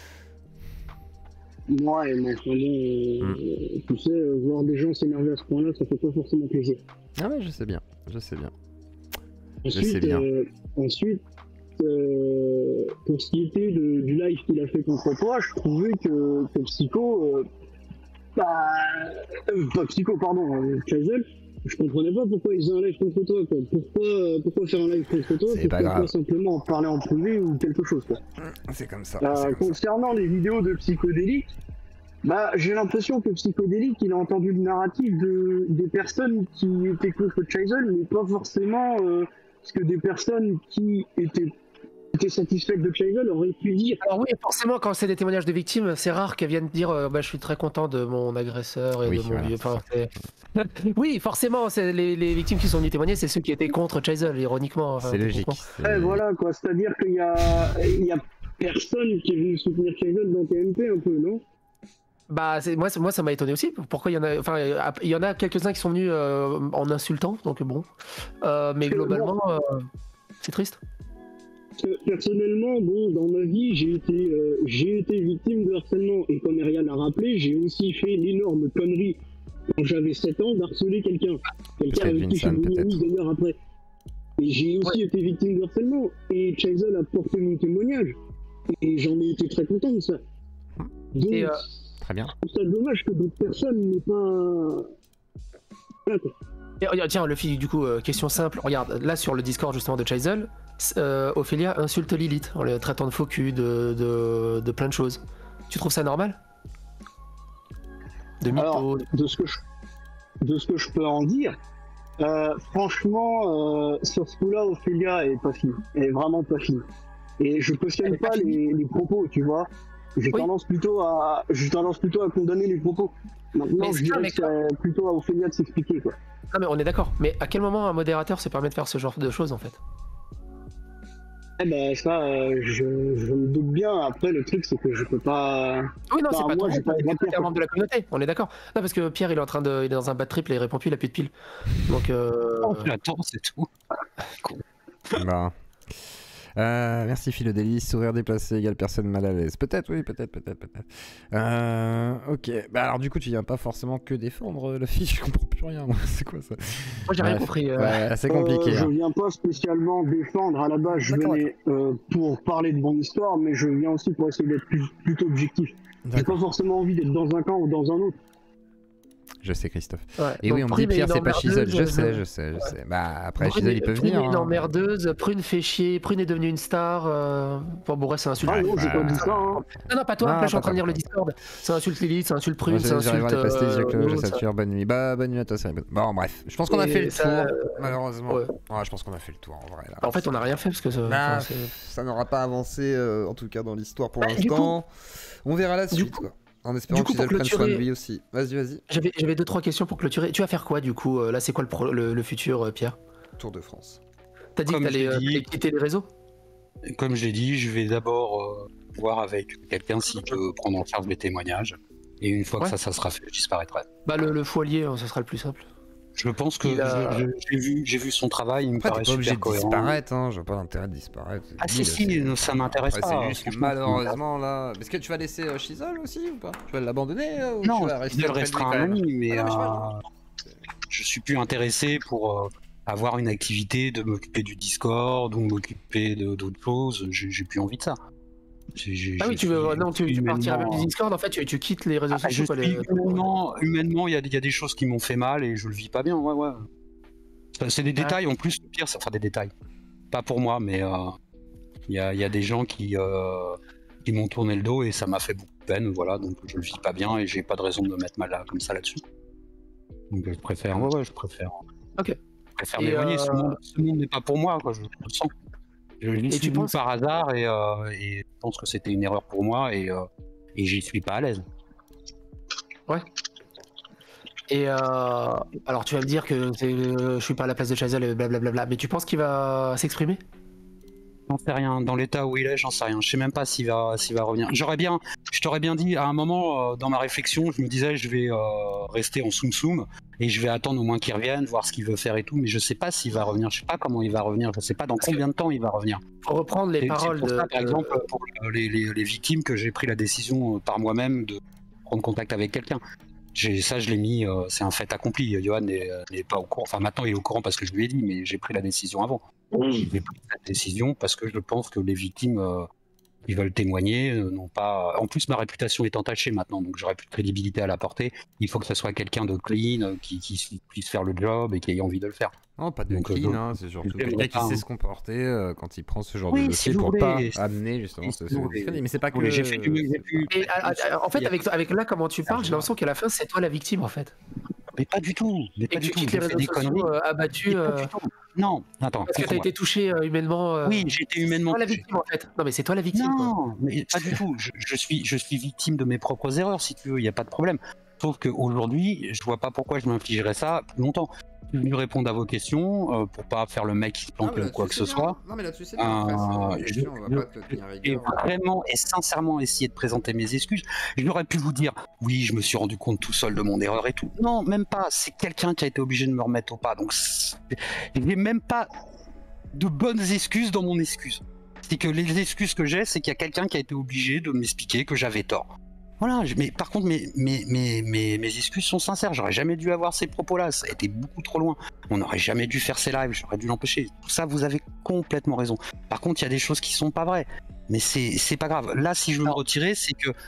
Moi et mon frère, euh, tu sais, euh, voir des gens s'énerver à ce point-là, ça fait pas forcément plaisir. Ah ouais je sais bien. Je sais bien. sais Ensuite, bien. euh, ensuite euh, pour ce qui était de- du live qu'il a fait contre toi, je trouvais que, que Psycho, euh, bah, euh, pas Psycho, pardon, euh, Chazel, je comprenais pas pourquoi ils faisaient un live contre toi, quoi. Pourquoi, euh, pourquoi faire un live contre toi? C'est pas Pourquoi grave. pas simplement en parler en privé ou quelque chose, quoi. C'est comme ça. Euh, c'est comme ça. concernant les vidéos de Psychodélique, bah, j'ai l'impression que Psychodélique, il a entendu le narratif de, des personnes qui étaient contre Chazel, mais pas forcément euh, ce que des personnes qui étaient, étaient satisfaites de Chazel auraient pu dire. Alors oui, forcément, quand c'est des témoignages de victimes, c'est rare qu'elles viennent dire euh, bah, je suis très content de mon agresseur et Oui, de mon voilà, vieux. c'est Enfin, c'est- oui, forcément, c'est les, les victimes qui sont venues témoigner, c'est ceux qui étaient contre Chazel, ironiquement. enfin, C'est logique. techniquement. c'est- Ouais, voilà, quoi. C'est-à-dire qu'il y a, il y a personne qui est venu soutenir Chazel dans T M P un peu, non? Bah, c'est- moi, c'est- moi, ça m'a étonné aussi. Pourquoi il y en a, enfin, euh, il y en a quelques-uns qui sont venus euh, en insultant, donc bon. Euh, mais globalement, euh, c'est triste. Parce que, personnellement, bon, dans ma vie, j'ai été, euh, j'ai été victime de harcèlement. Et comme Ariel l'a rappelé, j'ai aussi fait l'énorme connerie quand j'avais sept ans d'harceler quelqu'un. Quelqu'un Peut-être avec qui je suis Vincent, devenu ami peut-être. d'ailleurs après. Et j'ai aussi été victime de harcèlement. Et Chazel a porté mon témoignage. Et j'en ai été très content de ça. Donc, Et, euh, Très bien. je trouve ça dommage que d'autres personnes n'aient pas. Et, regarde, tiens, Luffy, du coup, euh, question simple. Regarde, là sur le Discord justement de Chisel, euh, Ophélia insulte Lilith en le traitant de faux cul, de, de, de plein de choses. Tu trouves ça normal? De mytho? Alors, de ce que je, de ce que je peux en dire, euh, franchement, euh, sur ce coup-là, Ophélia est pas fine. Elle est vraiment pas fine. Et je cautionne pas, pas les, les propos, tu vois. J'ai oui. tendance plutôt à, j'ai tendance plutôt à condamner les propos. Maintenant, mais je dirais que c'est plutôt à Ophélia de s'expliquer, quoi. Non mais on est d'accord, mais à quel moment un modérateur se permet de faire ce genre de choses en fait? Eh ben ça, euh, je, je me doute bien, après le truc c'est que je peux pas... Oui non, c'est pas moi, toi, pas c'est un membre de la communauté, on est d'accord. Non parce que Pierre il est en train de... il est dans un bad trip, là, il répond plus, il a plus de piles. Donc euh... Oh, attends, c'est tout. Bah... Euh, merci Philodélie, sourire déplacé égale personne mal à l'aise. Peut-être, oui, peut-être, peut-être, peut-être. Euh, ok, bah alors du coup, tu viens pas forcément que défendre la fille, je comprends plus rien, moi, c'est quoi ça? Moi j'ai rien compris. Euh... Ouais, c'est compliqué. Euh, hein. Je viens pas spécialement défendre, à la base, je venais euh, pour parler de mon histoire, mais je viens aussi pour essayer d'être plus, plutôt objectif. J'ai pas forcément envie d'être dans un camp ou dans un autre. Je sais Christophe. Ouais, et oui, on me dit Pierre c'est pas Chisel, je sais, je sais, je sais. Bah après Chisel il peut Prune venir. Prune est une hein. emmerdeuse, Prune fait chier, Prune est devenue une star. Euh... Bon, bon, bref, c'est insulte. Ah non, j'ai pas dit ça. Hein. Non, non, pas toi, non, là je suis en train de lire toi. le Discord. Ça insulte Lilith, ça insulte Prune, Moi, ça j'arrive insulte. à les passer, euh, Jacques, je ça... sature, bonne nuit. Bah, bonne nuit à toi, c'est bon, bref, je pense qu'on a et fait le ça, tour, euh... malheureusement. Ouais. Ouais, je pense qu'on a fait le tour en vrai. Là. En fait, on n'a rien fait parce que ça, bah, enfin, ça n'aura pas avancé, euh, en tout cas dans l'histoire pour bah, l'instant. On verra la suite, coup... quoi. En espérant que Chisel prenne soin de lui aussi. Vas-y, vas-y. J'avais, j'avais deux trois questions pour clôturer. Tu vas faire quoi du coup? Là, c'est quoi le, pro, le, le futur, euh, Pierre? Tour de France. T'as dit Comme que t'allais euh, dit... quitter les réseaux? Comme j'ai dit, je vais d'abord euh, voir avec quelqu'un s'il peut prendre en charge les témoignages. Et une fois ouais. que ça, ça sera fait, je disparaîtrai. Bah le, le foilier, ce sera le plus simple. Je pense que a... je, je, j'ai, vu, j'ai vu son travail, il me Après, paraît t'es pas super obligé cohérent. de disparaître, hein, j'ai pas l'intérêt de disparaître. Ah si, si, ça m'intéresse ouais, pas. C'est juste que malheureusement là... Est-ce que tu vas laisser euh, Chisel aussi ou pas? Tu vas l'abandonner ou non, tu vas rester il restera un ami, mais, ah, non, mais euh, je suis plus intéressé pour euh, avoir une activité de m'occuper du Discord ou m'occuper de, d'autres choses, j'ai, j'ai plus envie de ça. J'ai, j'ai, ah oui, tu, veux, non, tu, tu partiras même du Discord, en fait, tu, tu quittes les réseaux ah, sociaux. Je quoi, suis, les... humainement, humainement, il y a, y a des choses qui m'ont fait mal et je le vis pas bien, ouais, ouais. C'est des détails, en plus, le pire, c'est enfin des détails. Pas pour moi, mais il euh, y, a, y a des gens qui, euh, qui m'ont tourné le dos et ça m'a fait beaucoup de peine, voilà, donc je le vis pas bien et j'ai pas de raison de me mettre mal là, comme ça là-dessus. Donc je préfère, ouais, ouais, je préfère. Ok. Je préfère m'éloigner, euh... ce monde, ce monde n'est pas pour moi, quoi, je le sens. Je l'y suis venu penses... par hasard et, euh, et je pense que c'était une erreur pour moi et, euh, et j'y suis pas à l'aise. Ouais. Et euh, alors tu vas me dire que c'est, euh, je suis pas à la place de Chisel et blablabla, mais tu penses qu'il va s'exprimer? J'en sais rien, dans l'état où il est, j'en sais rien. Je sais même pas s'il va, s'il va revenir. J'aurais bien, je t'aurais bien dit, à un moment, euh, dans ma réflexion, je me disais, je vais euh, rester en soum soum et je vais attendre au moins qu'il revienne, voir ce qu'il veut faire et tout, mais je sais pas s'il va revenir, je sais pas comment il va revenir, je sais pas dans combien de temps il va revenir. Faut reprendre les et paroles c'est pour de... ça, par exemple, pour les, les, les victimes, que j'ai pris la décision par moi-même de prendre contact avec quelqu'un. J'ai, ça, je l'ai mis, euh, c'est un fait accompli. Johan n'est, n'est pas au courant. Enfin, maintenant, il est au courant parce que je lui ai dit, mais j'ai pris la décision avant. J'ai pris cette décision parce que je pense que les victimes euh, qui veulent témoigner euh, n'ont pas. En plus, ma réputation est entachée maintenant, donc j'aurai plus de crédibilité à la porter. Il faut que ce soit quelqu'un de clean, euh, qui, qui puisse faire le job et qui ait envie de le faire. Non, pas de donc, clean, euh, hein, c'est surtout quelqu'un qui sait se comporter euh, quand il prend ce genre oui, de dossier pour voulez, pas c'est... amener justement ce, ce... Mais c'est pas que. Oui, j'ai fait, j'ai pu... Et, à, à, en fait, avec, avec là, comment tu parles, j'ai l'impression qu'à la fin, c'est toi la victime en fait. Mais pas du tout. Mais et pas que du tu tout. quittes les réseaux sociaux euh, abattus. Euh... Non, attends. Parce que t'as été touché euh, humainement. Euh... Oui, j'ai été humainement. C'est toi la victime en fait. Non, mais c'est toi la victime. Non, quoi. mais pas du tout. Je, je suis, je suis victime de mes propres erreurs, si tu veux. Il y a pas de problème. Sauf qu'aujourd'hui, je vois pas pourquoi je m'infligerais ça plus longtemps. Je suis venu répondre à vos questions euh, pour pas faire le mec qui se plante ou quoi que ce soit. Non, mais là-dessus, c'est bien. Euh, je, je, vraiment et sincèrement essayer de présenter mes excuses. J'aurais pu vous dire, oui, je me suis rendu compte tout seul de mon erreur et tout. Non, même pas. C'est quelqu'un qui a été obligé de me remettre au pas. Donc, j'ai même pas de bonnes excuses dans mon excuse. C'est que les excuses que j'ai, c'est qu'il y a quelqu'un qui a été obligé de m'expliquer que j'avais tort. Voilà, mais par contre, mes, mes, mes, mes, mes excuses sont sincères. J'aurais jamais dû avoir ces propos-là. Ça a été beaucoup trop loin. On n'aurait jamais dû faire ces lives. J'aurais dû l'empêcher. Tout ça, vous avez complètement raison. Par contre, il y a des choses qui sont pas vraies. Mais c'est, c'est pas grave. Là, si je veux me retirer, c'est que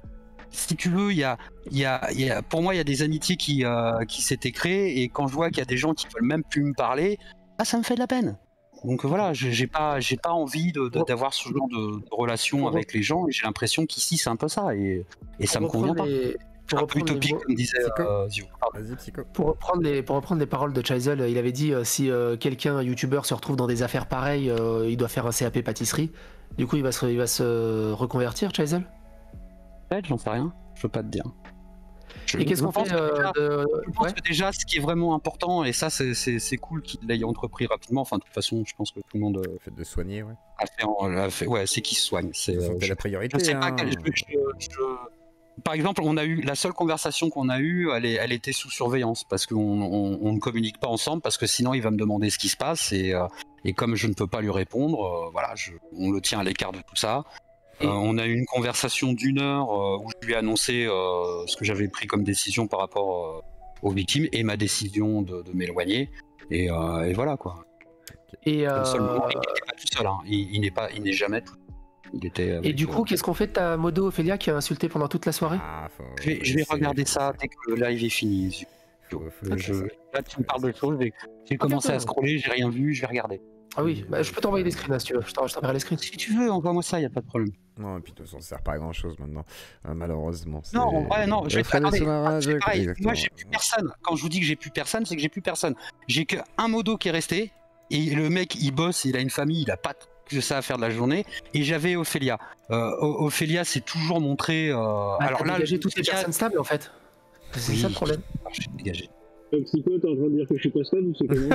si tu veux, il y a, il y a, il y a, pour moi, il y a des amitiés qui, euh, qui s'étaient créées, et quand je vois qu'il y a des gens qui veulent même plus me parler, ah, ça me fait de la peine. Donc voilà, j'ai j'ai pas, j'ai pas envie de- de- d'avoir ce genre de, de relation avec les gens, et j'ai l'impression qu'ici c'est un peu ça, et, et ça me Pour convient reprendre pas. les- C'est pour un peu reprendre les utopique, mots- comme disait Psycho. euh, Zio. Pardon. Vas-y, Psycho. Pour reprendre les, pour reprendre les paroles de Chaisel, il avait dit euh, si euh, quelqu'un, un youtubeur, se retrouve dans des affaires pareilles, euh, il doit faire un C A P pâtisserie. Du coup, il va se, il va se reconvertir, Chaisel. Peut-être, j'en sais rien, je peux pas te dire. Je- Et qu'est-ce je qu'on pense fait que euh, déjà- de... Je pense ouais. que déjà, ce qui est vraiment important, et ça, c'est- c'est c'est cool qu'il l'ait entrepris rapidement. Enfin, de toute façon, je pense que tout le monde euh, Le fait de soigner, ouais. a fait. en- a fait- ouais, c'est qu'il se soigne. C'est, euh, C'était je, la priorité. je sais hein. pas quel. je- je- je- Par exemple, on a eu la seule conversation qu'on a eue, elle, est- elle était sous surveillance parce qu'on on, on ne communique pas ensemble, parce que sinon il va me demander ce qui se passe, et, euh, et comme je ne peux pas lui répondre, euh, voilà, je- on le tient à l'écart de tout ça. Et- Euh, on a eu une conversation d'une heure euh, où je lui ai annoncé euh, ce que j'avais pris comme décision par rapport euh, aux victimes et ma décision de, de m'éloigner. Et, euh, et voilà quoi. Et, Comme seul euh, moment, il n'était pas tout seul. Hein. Il, il n'est pas, il n'est jamais tout. Il était. et avec, du euh, coup, qu'est-ce qu'on fait de ta modo Ophélia qui a insulté pendant toute la soirée? Ah, faut- je vais, faut je vais laisser- regarder faut ça laisser. dès que le live est fini. Faut- faut laisser Je- ça. là, tu me parles de choses. J'ai j'ai commencé ok. à scroller, j'ai rien vu, je vais regarder. Ah oui, bah, je peux t'envoyer des screens là, si tu veux. Je t'en- je t'enverrai les screens. Si tu veux, envoie-moi ça, il n'y a pas de problème. Non, et puis de toute façon, ça sert pas à grand chose maintenant, euh, malheureusement. Non, en vrai, non, je vais Euh, te Fred attendez, Soumara, c'est je- pareil. exactement. Moi, j'ai plus personne. Quand je vous dis que j'ai plus personne, c'est que j'ai plus personne. J'ai que un modo qui est resté, et le mec, il bosse, il a une famille, il a pas que ça à faire de la journée. Et j'avais Ophélia. Euh, O- Ophélia s'est toujours montré. Euh... Bah, alors t'as là, dégagé le- toutes les personnes stables en fait. C'est Oui. ça le problème. Ah, je suis dégagé. Euh, Psycho, t'es en train de dire que je suis pas stable ou c'est comment?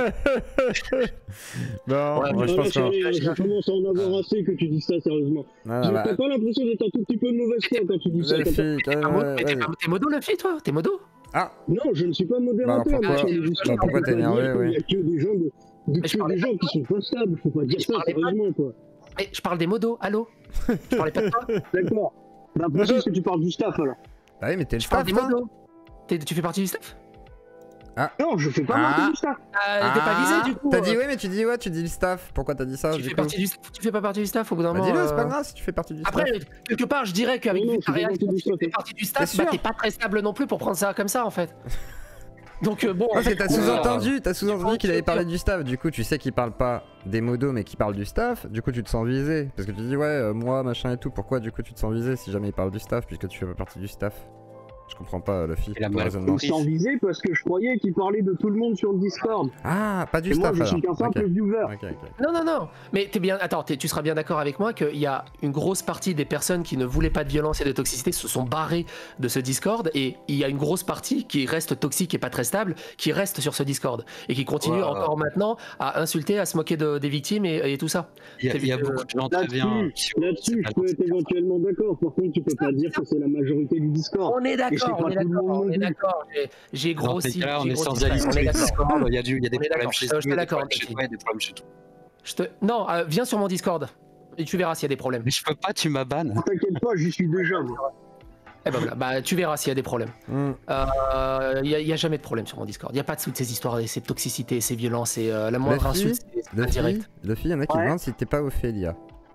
Non, Ouais, moi je Ah, pense que. sérieux, je commence à en avoir assez que tu dises ça sérieusement. Non, J'ai non, bah, t'as pas l'impression d'être un tout petit peu de mauvaise foi quand tu dis ça. la comme ça. fille, T'es pas euh, mo- mais t'es vas-y. pas- t'es modo la fille toi? T'es modo? Ah, Non, je ne suis pas modérateur. Bah, pourquoi- moi, sur les histoires. bah, pourquoi Faut pas t'es énervé, dire qu'il ouais. y a que des gens, de, de- Mais je que parlais des pas gens de qui sont pas stables. Faut pas dire Je ça parlais pas de- sérieusement, quoi. Mais je parle des modos, allô? Je parlais pas de toi. D'accord. Bah, précise que tu parles du staff alors. bah oui, mais t'es le Je parle staff, des toi. modos. T'es- Tu fais partie du staff? Non, je fais pas Ah. partie du staff. Ah, t'es pas visé du coup. T'as euh, dit oui, mais tu dis ouais, tu dis le staff. Pourquoi t'as dit ça Tu du fais coup partie du staff. Tu fais pas partie du staff au bout d'un Bah moment. dis-le, c'est pas euh, grave si tu fais partie du staff. Après, quelque part, je dirais qu'avec Non, non, vu je ta fais pas réaction, partie du si tu fais staff. partie du staff, T'es bah sûr t'es pas très stable non plus pour prendre ça comme ça en fait. Donc euh, bon. en Parce que fait, t'as euh, sous-entendu, t'as sous-entendu faut- qu'il avait faut parlé dire. du staff. Du coup, tu sais qu'il parle pas des modos, mais qu'il parle du staff. Du coup, tu te sens visé. Parce que tu dis ouais, euh, moi, machin et tout. Pourquoi du coup tu te sens visé si jamais il parle du staff, puisque tu fais pas partie du staff? Je comprends pas, Luffy, Et la ton mal raisonnement. Je me sens visé parce que je croyais qu'il parlait de tout le monde sur le Discord. Ah, pas du Et moi, staff je suis qu'un alors. simple Ok, viewer. ok, ok. Non, non, non. Mais t'es bien. Attends, t'es- tu seras bien d'accord avec moi qu'il y a une grosse partie des personnes qui ne voulaient pas de violence et de toxicité se sont barrées de ce Discord, et il y a une grosse partie qui reste toxique et pas très stable, qui reste sur ce Discord et qui continue Ouais. encore maintenant à insulter, à se moquer de- des victimes et, et tout ça. Il y a, il y a Euh, beaucoup de gens très bien. Là-dessus, là-dessus, je peux être éventuellement d'accord. Par contre, tu peux pas dire que c'est la majorité du Discord. On est Et c'est d'accord, pas on est tout le d'accord, monde on non est plus. d'accord. J'ai- J'ai Dans ces grossi. cas-là, on j'ai est grossi sans très, aller on sur est les d'accord. Discord. Il y a, du, il y a des On est problèmes d'accord, chez je te eux, des l'accorde, problèmes chez Luffy. toi et des problèmes chez toi. Je te... Non, euh, viens sur mon Discord et tu verras s'il y a des problèmes. Mais je peux pas, tu m'abannes. T'inquiète pas, j'y suis déjà. moi. Eh ben voilà, bah, tu verras s'il y a des problèmes. Hmm. Il n'y a, y a jamais de problème sur mon Discord. Il n'y a pas de toutes ces histoires, et ces toxicités, ces violences et euh, la moindre Luffy, insulte, c'est Luffy, indirect. Luffy, il y en a qui Ouais. demandent si t'es pas Ophélia.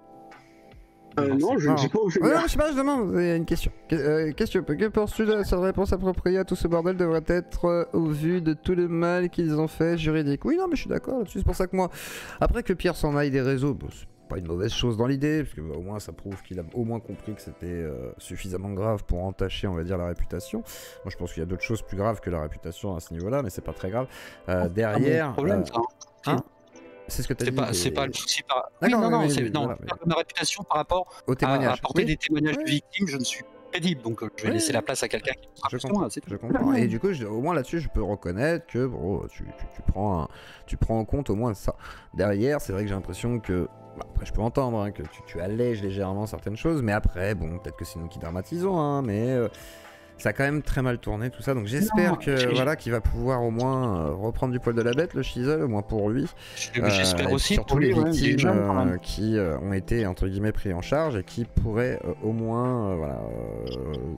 Euh, non, je ne sais pas où je Ouais, non, je sais pas, je demande, il y a une question. Que- euh, question, que penses-tu de la seule réponse appropriée à tout ce bordel devrait être euh, au vu de tout le mal qu'ils ont fait juridique? Oui, non, mais je suis d'accord là-dessus, c'est pour ça que moi, après que Pierre s'en aille des réseaux, bon, c'est pas une mauvaise chose dans l'idée, parce que bah, au moins ça prouve qu'il a au moins compris que c'était euh, suffisamment grave pour entacher, on va dire, la réputation. Moi je pense qu'il y a d'autres choses plus graves que la réputation à ce niveau-là, mais c'est pas très grave. Euh, derrière, Mon problème, euh, ça, hein. hein, c'est ce que t'as C'est dit. pas, mais- c'est pas le souci par. Oui, D'accord, non, oui, non, oui, c'est oui, non, voilà, oui. ma réputation par rapport Au à, témoignage. à apporter Oui, des témoignages oui. de victimes, je ne suis pas crédible, donc euh, je vais Oui. laisser la place à quelqu'un qui sera Je plus que comprends, moi, c'est tout. je comprends. Et du coup, je- au moins là-dessus, je peux reconnaître que bon, tu, tu, tu prends un- tu prends en compte au moins ça. Derrière, c'est vrai que j'ai l'impression que. Bah, après, je peux entendre hein, que tu, tu allèges légèrement certaines choses, mais après, bon, peut-être que c'est nous qui dramatisons, hein, mais euh, ça a quand même très mal tourné tout ça. Donc j'espère Non, que j'ai- voilà, qu'il va pouvoir au moins euh, reprendre du poil de la bête, le Shizel, au moins pour lui. Je- J'espère Euh, et aussi surtout pour lui, les ouais, il est victimes jeune, quand euh, même. qui euh, ont été entre guillemets pris en charge et qui pourraient euh, au moins euh, voilà, euh,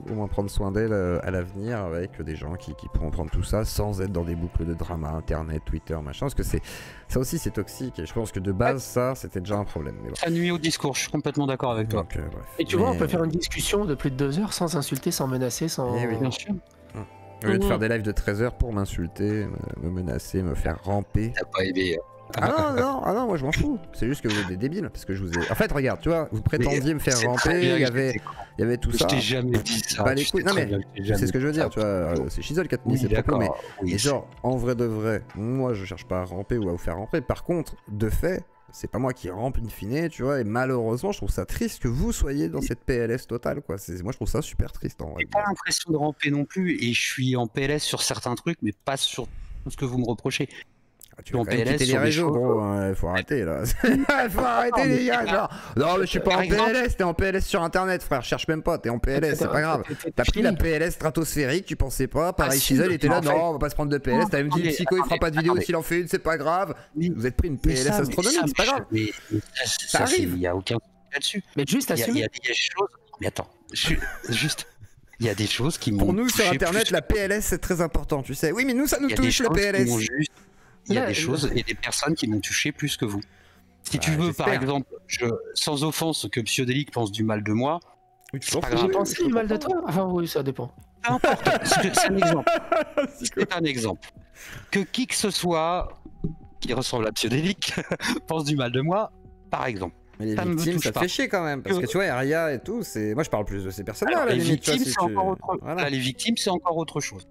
au moins prendre soin d'elle euh, à l'avenir avec des gens qui, qui pourront prendre tout ça sans être dans des boucles de drama, internet, Twitter, machin. Parce que c'est ça aussi c'est toxique et je pense que de base ça c'était déjà un problème. Mais bon. Ça nuit au discours, je suis complètement d'accord avec toi. Donc, euh, bref. Et tu Mais- vois, on peut faire une discussion de plus de deux heures sans insulter, sans menacer, sans. Eh oui. Bien sûr. Au lieu de faire des lives de treize heures pour m'insulter, me, me menacer, me faire ramper. T'as pas aimé. Ah non, non, ah non, moi je m'en fous. C'est juste que vous êtes des débiles. Parce que je vous ai. En fait, regarde, tu vois, vous prétendiez me faire C'est très ramper, bien il y que avait, j'étais con. il y avait tout Je ça. t'ai jamais dit ça. Bah, les tu couilles. sais Non, très mais bien que je t'ai C'est jamais ce que je veux dit dire, ça. tu vois. euh, C'est Shizzle qui a tenu Oui, ses propos, mais. d'accord. Oui, Et genre, en vrai de vrai, moi je cherche pas à ramper ou à vous faire ramper. Par contre, de fait, c'est pas moi qui rampe in fine, tu vois. Et malheureusement, je trouve ça triste que vous soyez dans cette P L S totale, quoi. C'est- Moi je trouve ça super triste en vrai. J'ai pas l'impression de ramper non plus et je suis en P L S sur certains trucs, mais pas sur tout ce que vous me reprochez. Ah, tu vas en quand même P L S quitter les sur des réseaux, choses, gros. hein, Faut arrêter là. Faut arrêter les gars. Genre. Non, mais je suis pas Par en exemple- P L S. T'es en P L S sur internet, frère. Cherche même pas. T'es en P L S, c'est pas grave. T'as pris la P L S stratosphérique, tu pensais pas. Pareil, Ah, si, Shizzle était là. en fait- Non, on va pas se prendre de P L S. T'avais même dit Attendez, Psycho, il fera attendez, pas de vidéo attendez. s'il en fait une, c'est pas grave. Oui. Vous êtes pris une P Mais L S ça, mais astronomique, ça, c'est pas grave. Mais, mais ça, Ça ça, c'est- arrive. il y a aucun souci là-dessus. Mais juste Il y, a- il y assumer. a des choses. Mais attends, je- juste. Il y a des choses qui m'ont. Pour nous sur touché internet, plus la P L S c'est très important, tu sais. Oui, mais nous ça nous Il y a des touche la choses P L qui m'ont S. juste- Il y a Là, des là. choses et des personnes qui m'ont touché plus que vous. Si tu Bah, veux, par j'espère. exemple, je, sans offense que Psyodélique pense du mal de moi, Oui, tu c'est t'en pas fous. grave. J'ai pensé du mal de toi. Enfin, oui, ça dépend. peu importe. C'est c'est un exemple. C'est un exemple. Que qui que ce soit qui ressemble à Psyodélique pense du mal de moi, par exemple. Mais les Ça me victimes, touche ça pas. fait chier quand même. Parce Que- que tu vois, Aria et tout, c'est. Moi je parle plus de ces personnes-là, à Alors, la les limite. tu vois, victimes, si c'est tu- encore autre Voilà. Là, les victimes, c'est encore autre chose.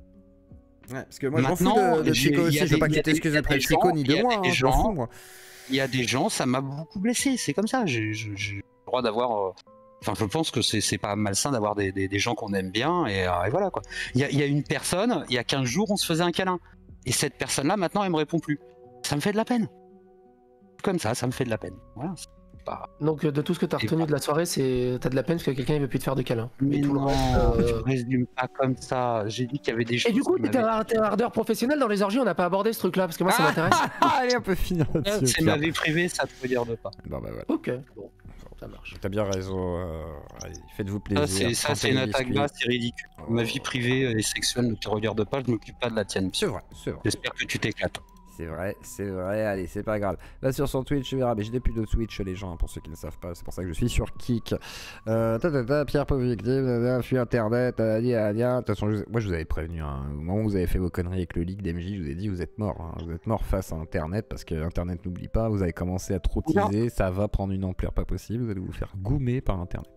Ouais, parce que moi je m'en fous Maintenant, de, de j'ai- Psycho il y aussi, a je veux des- pas il y que a tu des- t'excuses il y a auprès de des Psycho gens- ni il y de a moi, des hein, je m'en gens- fous moi. Il y a des gens, ça m'a beaucoup blessé. C'est comme ça. J'ai j'ai- j'ai le droit d'avoir. euh, Enfin, je pense que c'est c'est pas malsain d'avoir des, des, des gens qu'on aime bien et, euh, et voilà quoi. Il y a, il y a une personne, il y a quinze jours, on se faisait un câlin. Et cette personne-là, maintenant, elle me répond plus. Ça me fait de la peine. Comme ça, ça me fait de la peine. Voilà. c'est Pas... Donc, euh, de tout ce que t'as Et retenu pas- de la soirée, c'est t'as de la peine parce que quelqu'un il veut plus te faire de câlin. Mais Et tout le non, reste, je euh, résume pas comme ça. J'ai dit qu'il y avait des choses. Et du coup, qui t'es m'avaient- un, t'es un ardeur professionnel dans les orgies, on n'a pas abordé ce truc-là parce que moi ça Ah m'intéresse. Allez, on peut finir là-dessus. C'est ma vie privée, ça te regarde pas. Bon bah voilà, Ok, bon, ça marche. t'as bien raison. euh, Allez, faites-vous plaisir. Ça, c'est ça, c'est trempez une les attaque biscuits. basse, c'est ridicule. Ma vie privée et sexuelle ne te regarde pas, je m'occupe pas de la tienne. C'est vrai, c'est vrai. J'espère que tu t'éclates. C'est vrai, c'est vrai, allez, c'est pas grave. Va sur son Twitch, tu verras. Mais j'ai des plus de Twitch, les gens, hein, pour ceux qui ne savent pas. C'est pour ça que je suis sur Kik. Euh, ta, ta, ta, Pierre pauvre victime, fuis internet, euh, dia, dia. De toute façon, je vous ai- moi je vous avais prévenu. Hein, au moment où vous avez fait vos conneries avec le leak d'M J, je vous ai dit, vous êtes mort. Hein, vous êtes mort face à internet parce que internet n'oublie pas. Vous avez commencé à trop teaser, ça va prendre une ampleur pas possible. Vous allez vous faire goumer par internet.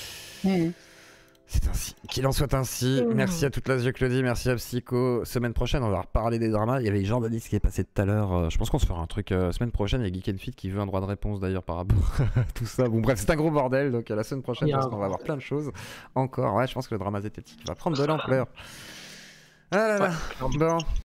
C'est ainsi. Qu'il en soit ainsi. Mmh. Merci à toute la Zio Claudie, merci à Psycho. Semaine prochaine, on va reparler des dramas. Il y avait Jean Danis qui est passé tout à l'heure. Euh, je pense qu'on se fera un truc. Euh, semaine prochaine, il y a Geek and Fit qui veut un droit de réponse d'ailleurs par rapport à tout ça. Bon, bref, c'est un gros bordel. Donc, à la semaine prochaine, Il y a parce un qu'on va avoir bordel. plein de choses encore. Ouais, je pense que le drama zététique va prendre de l'ampleur. Ah là là. Bon.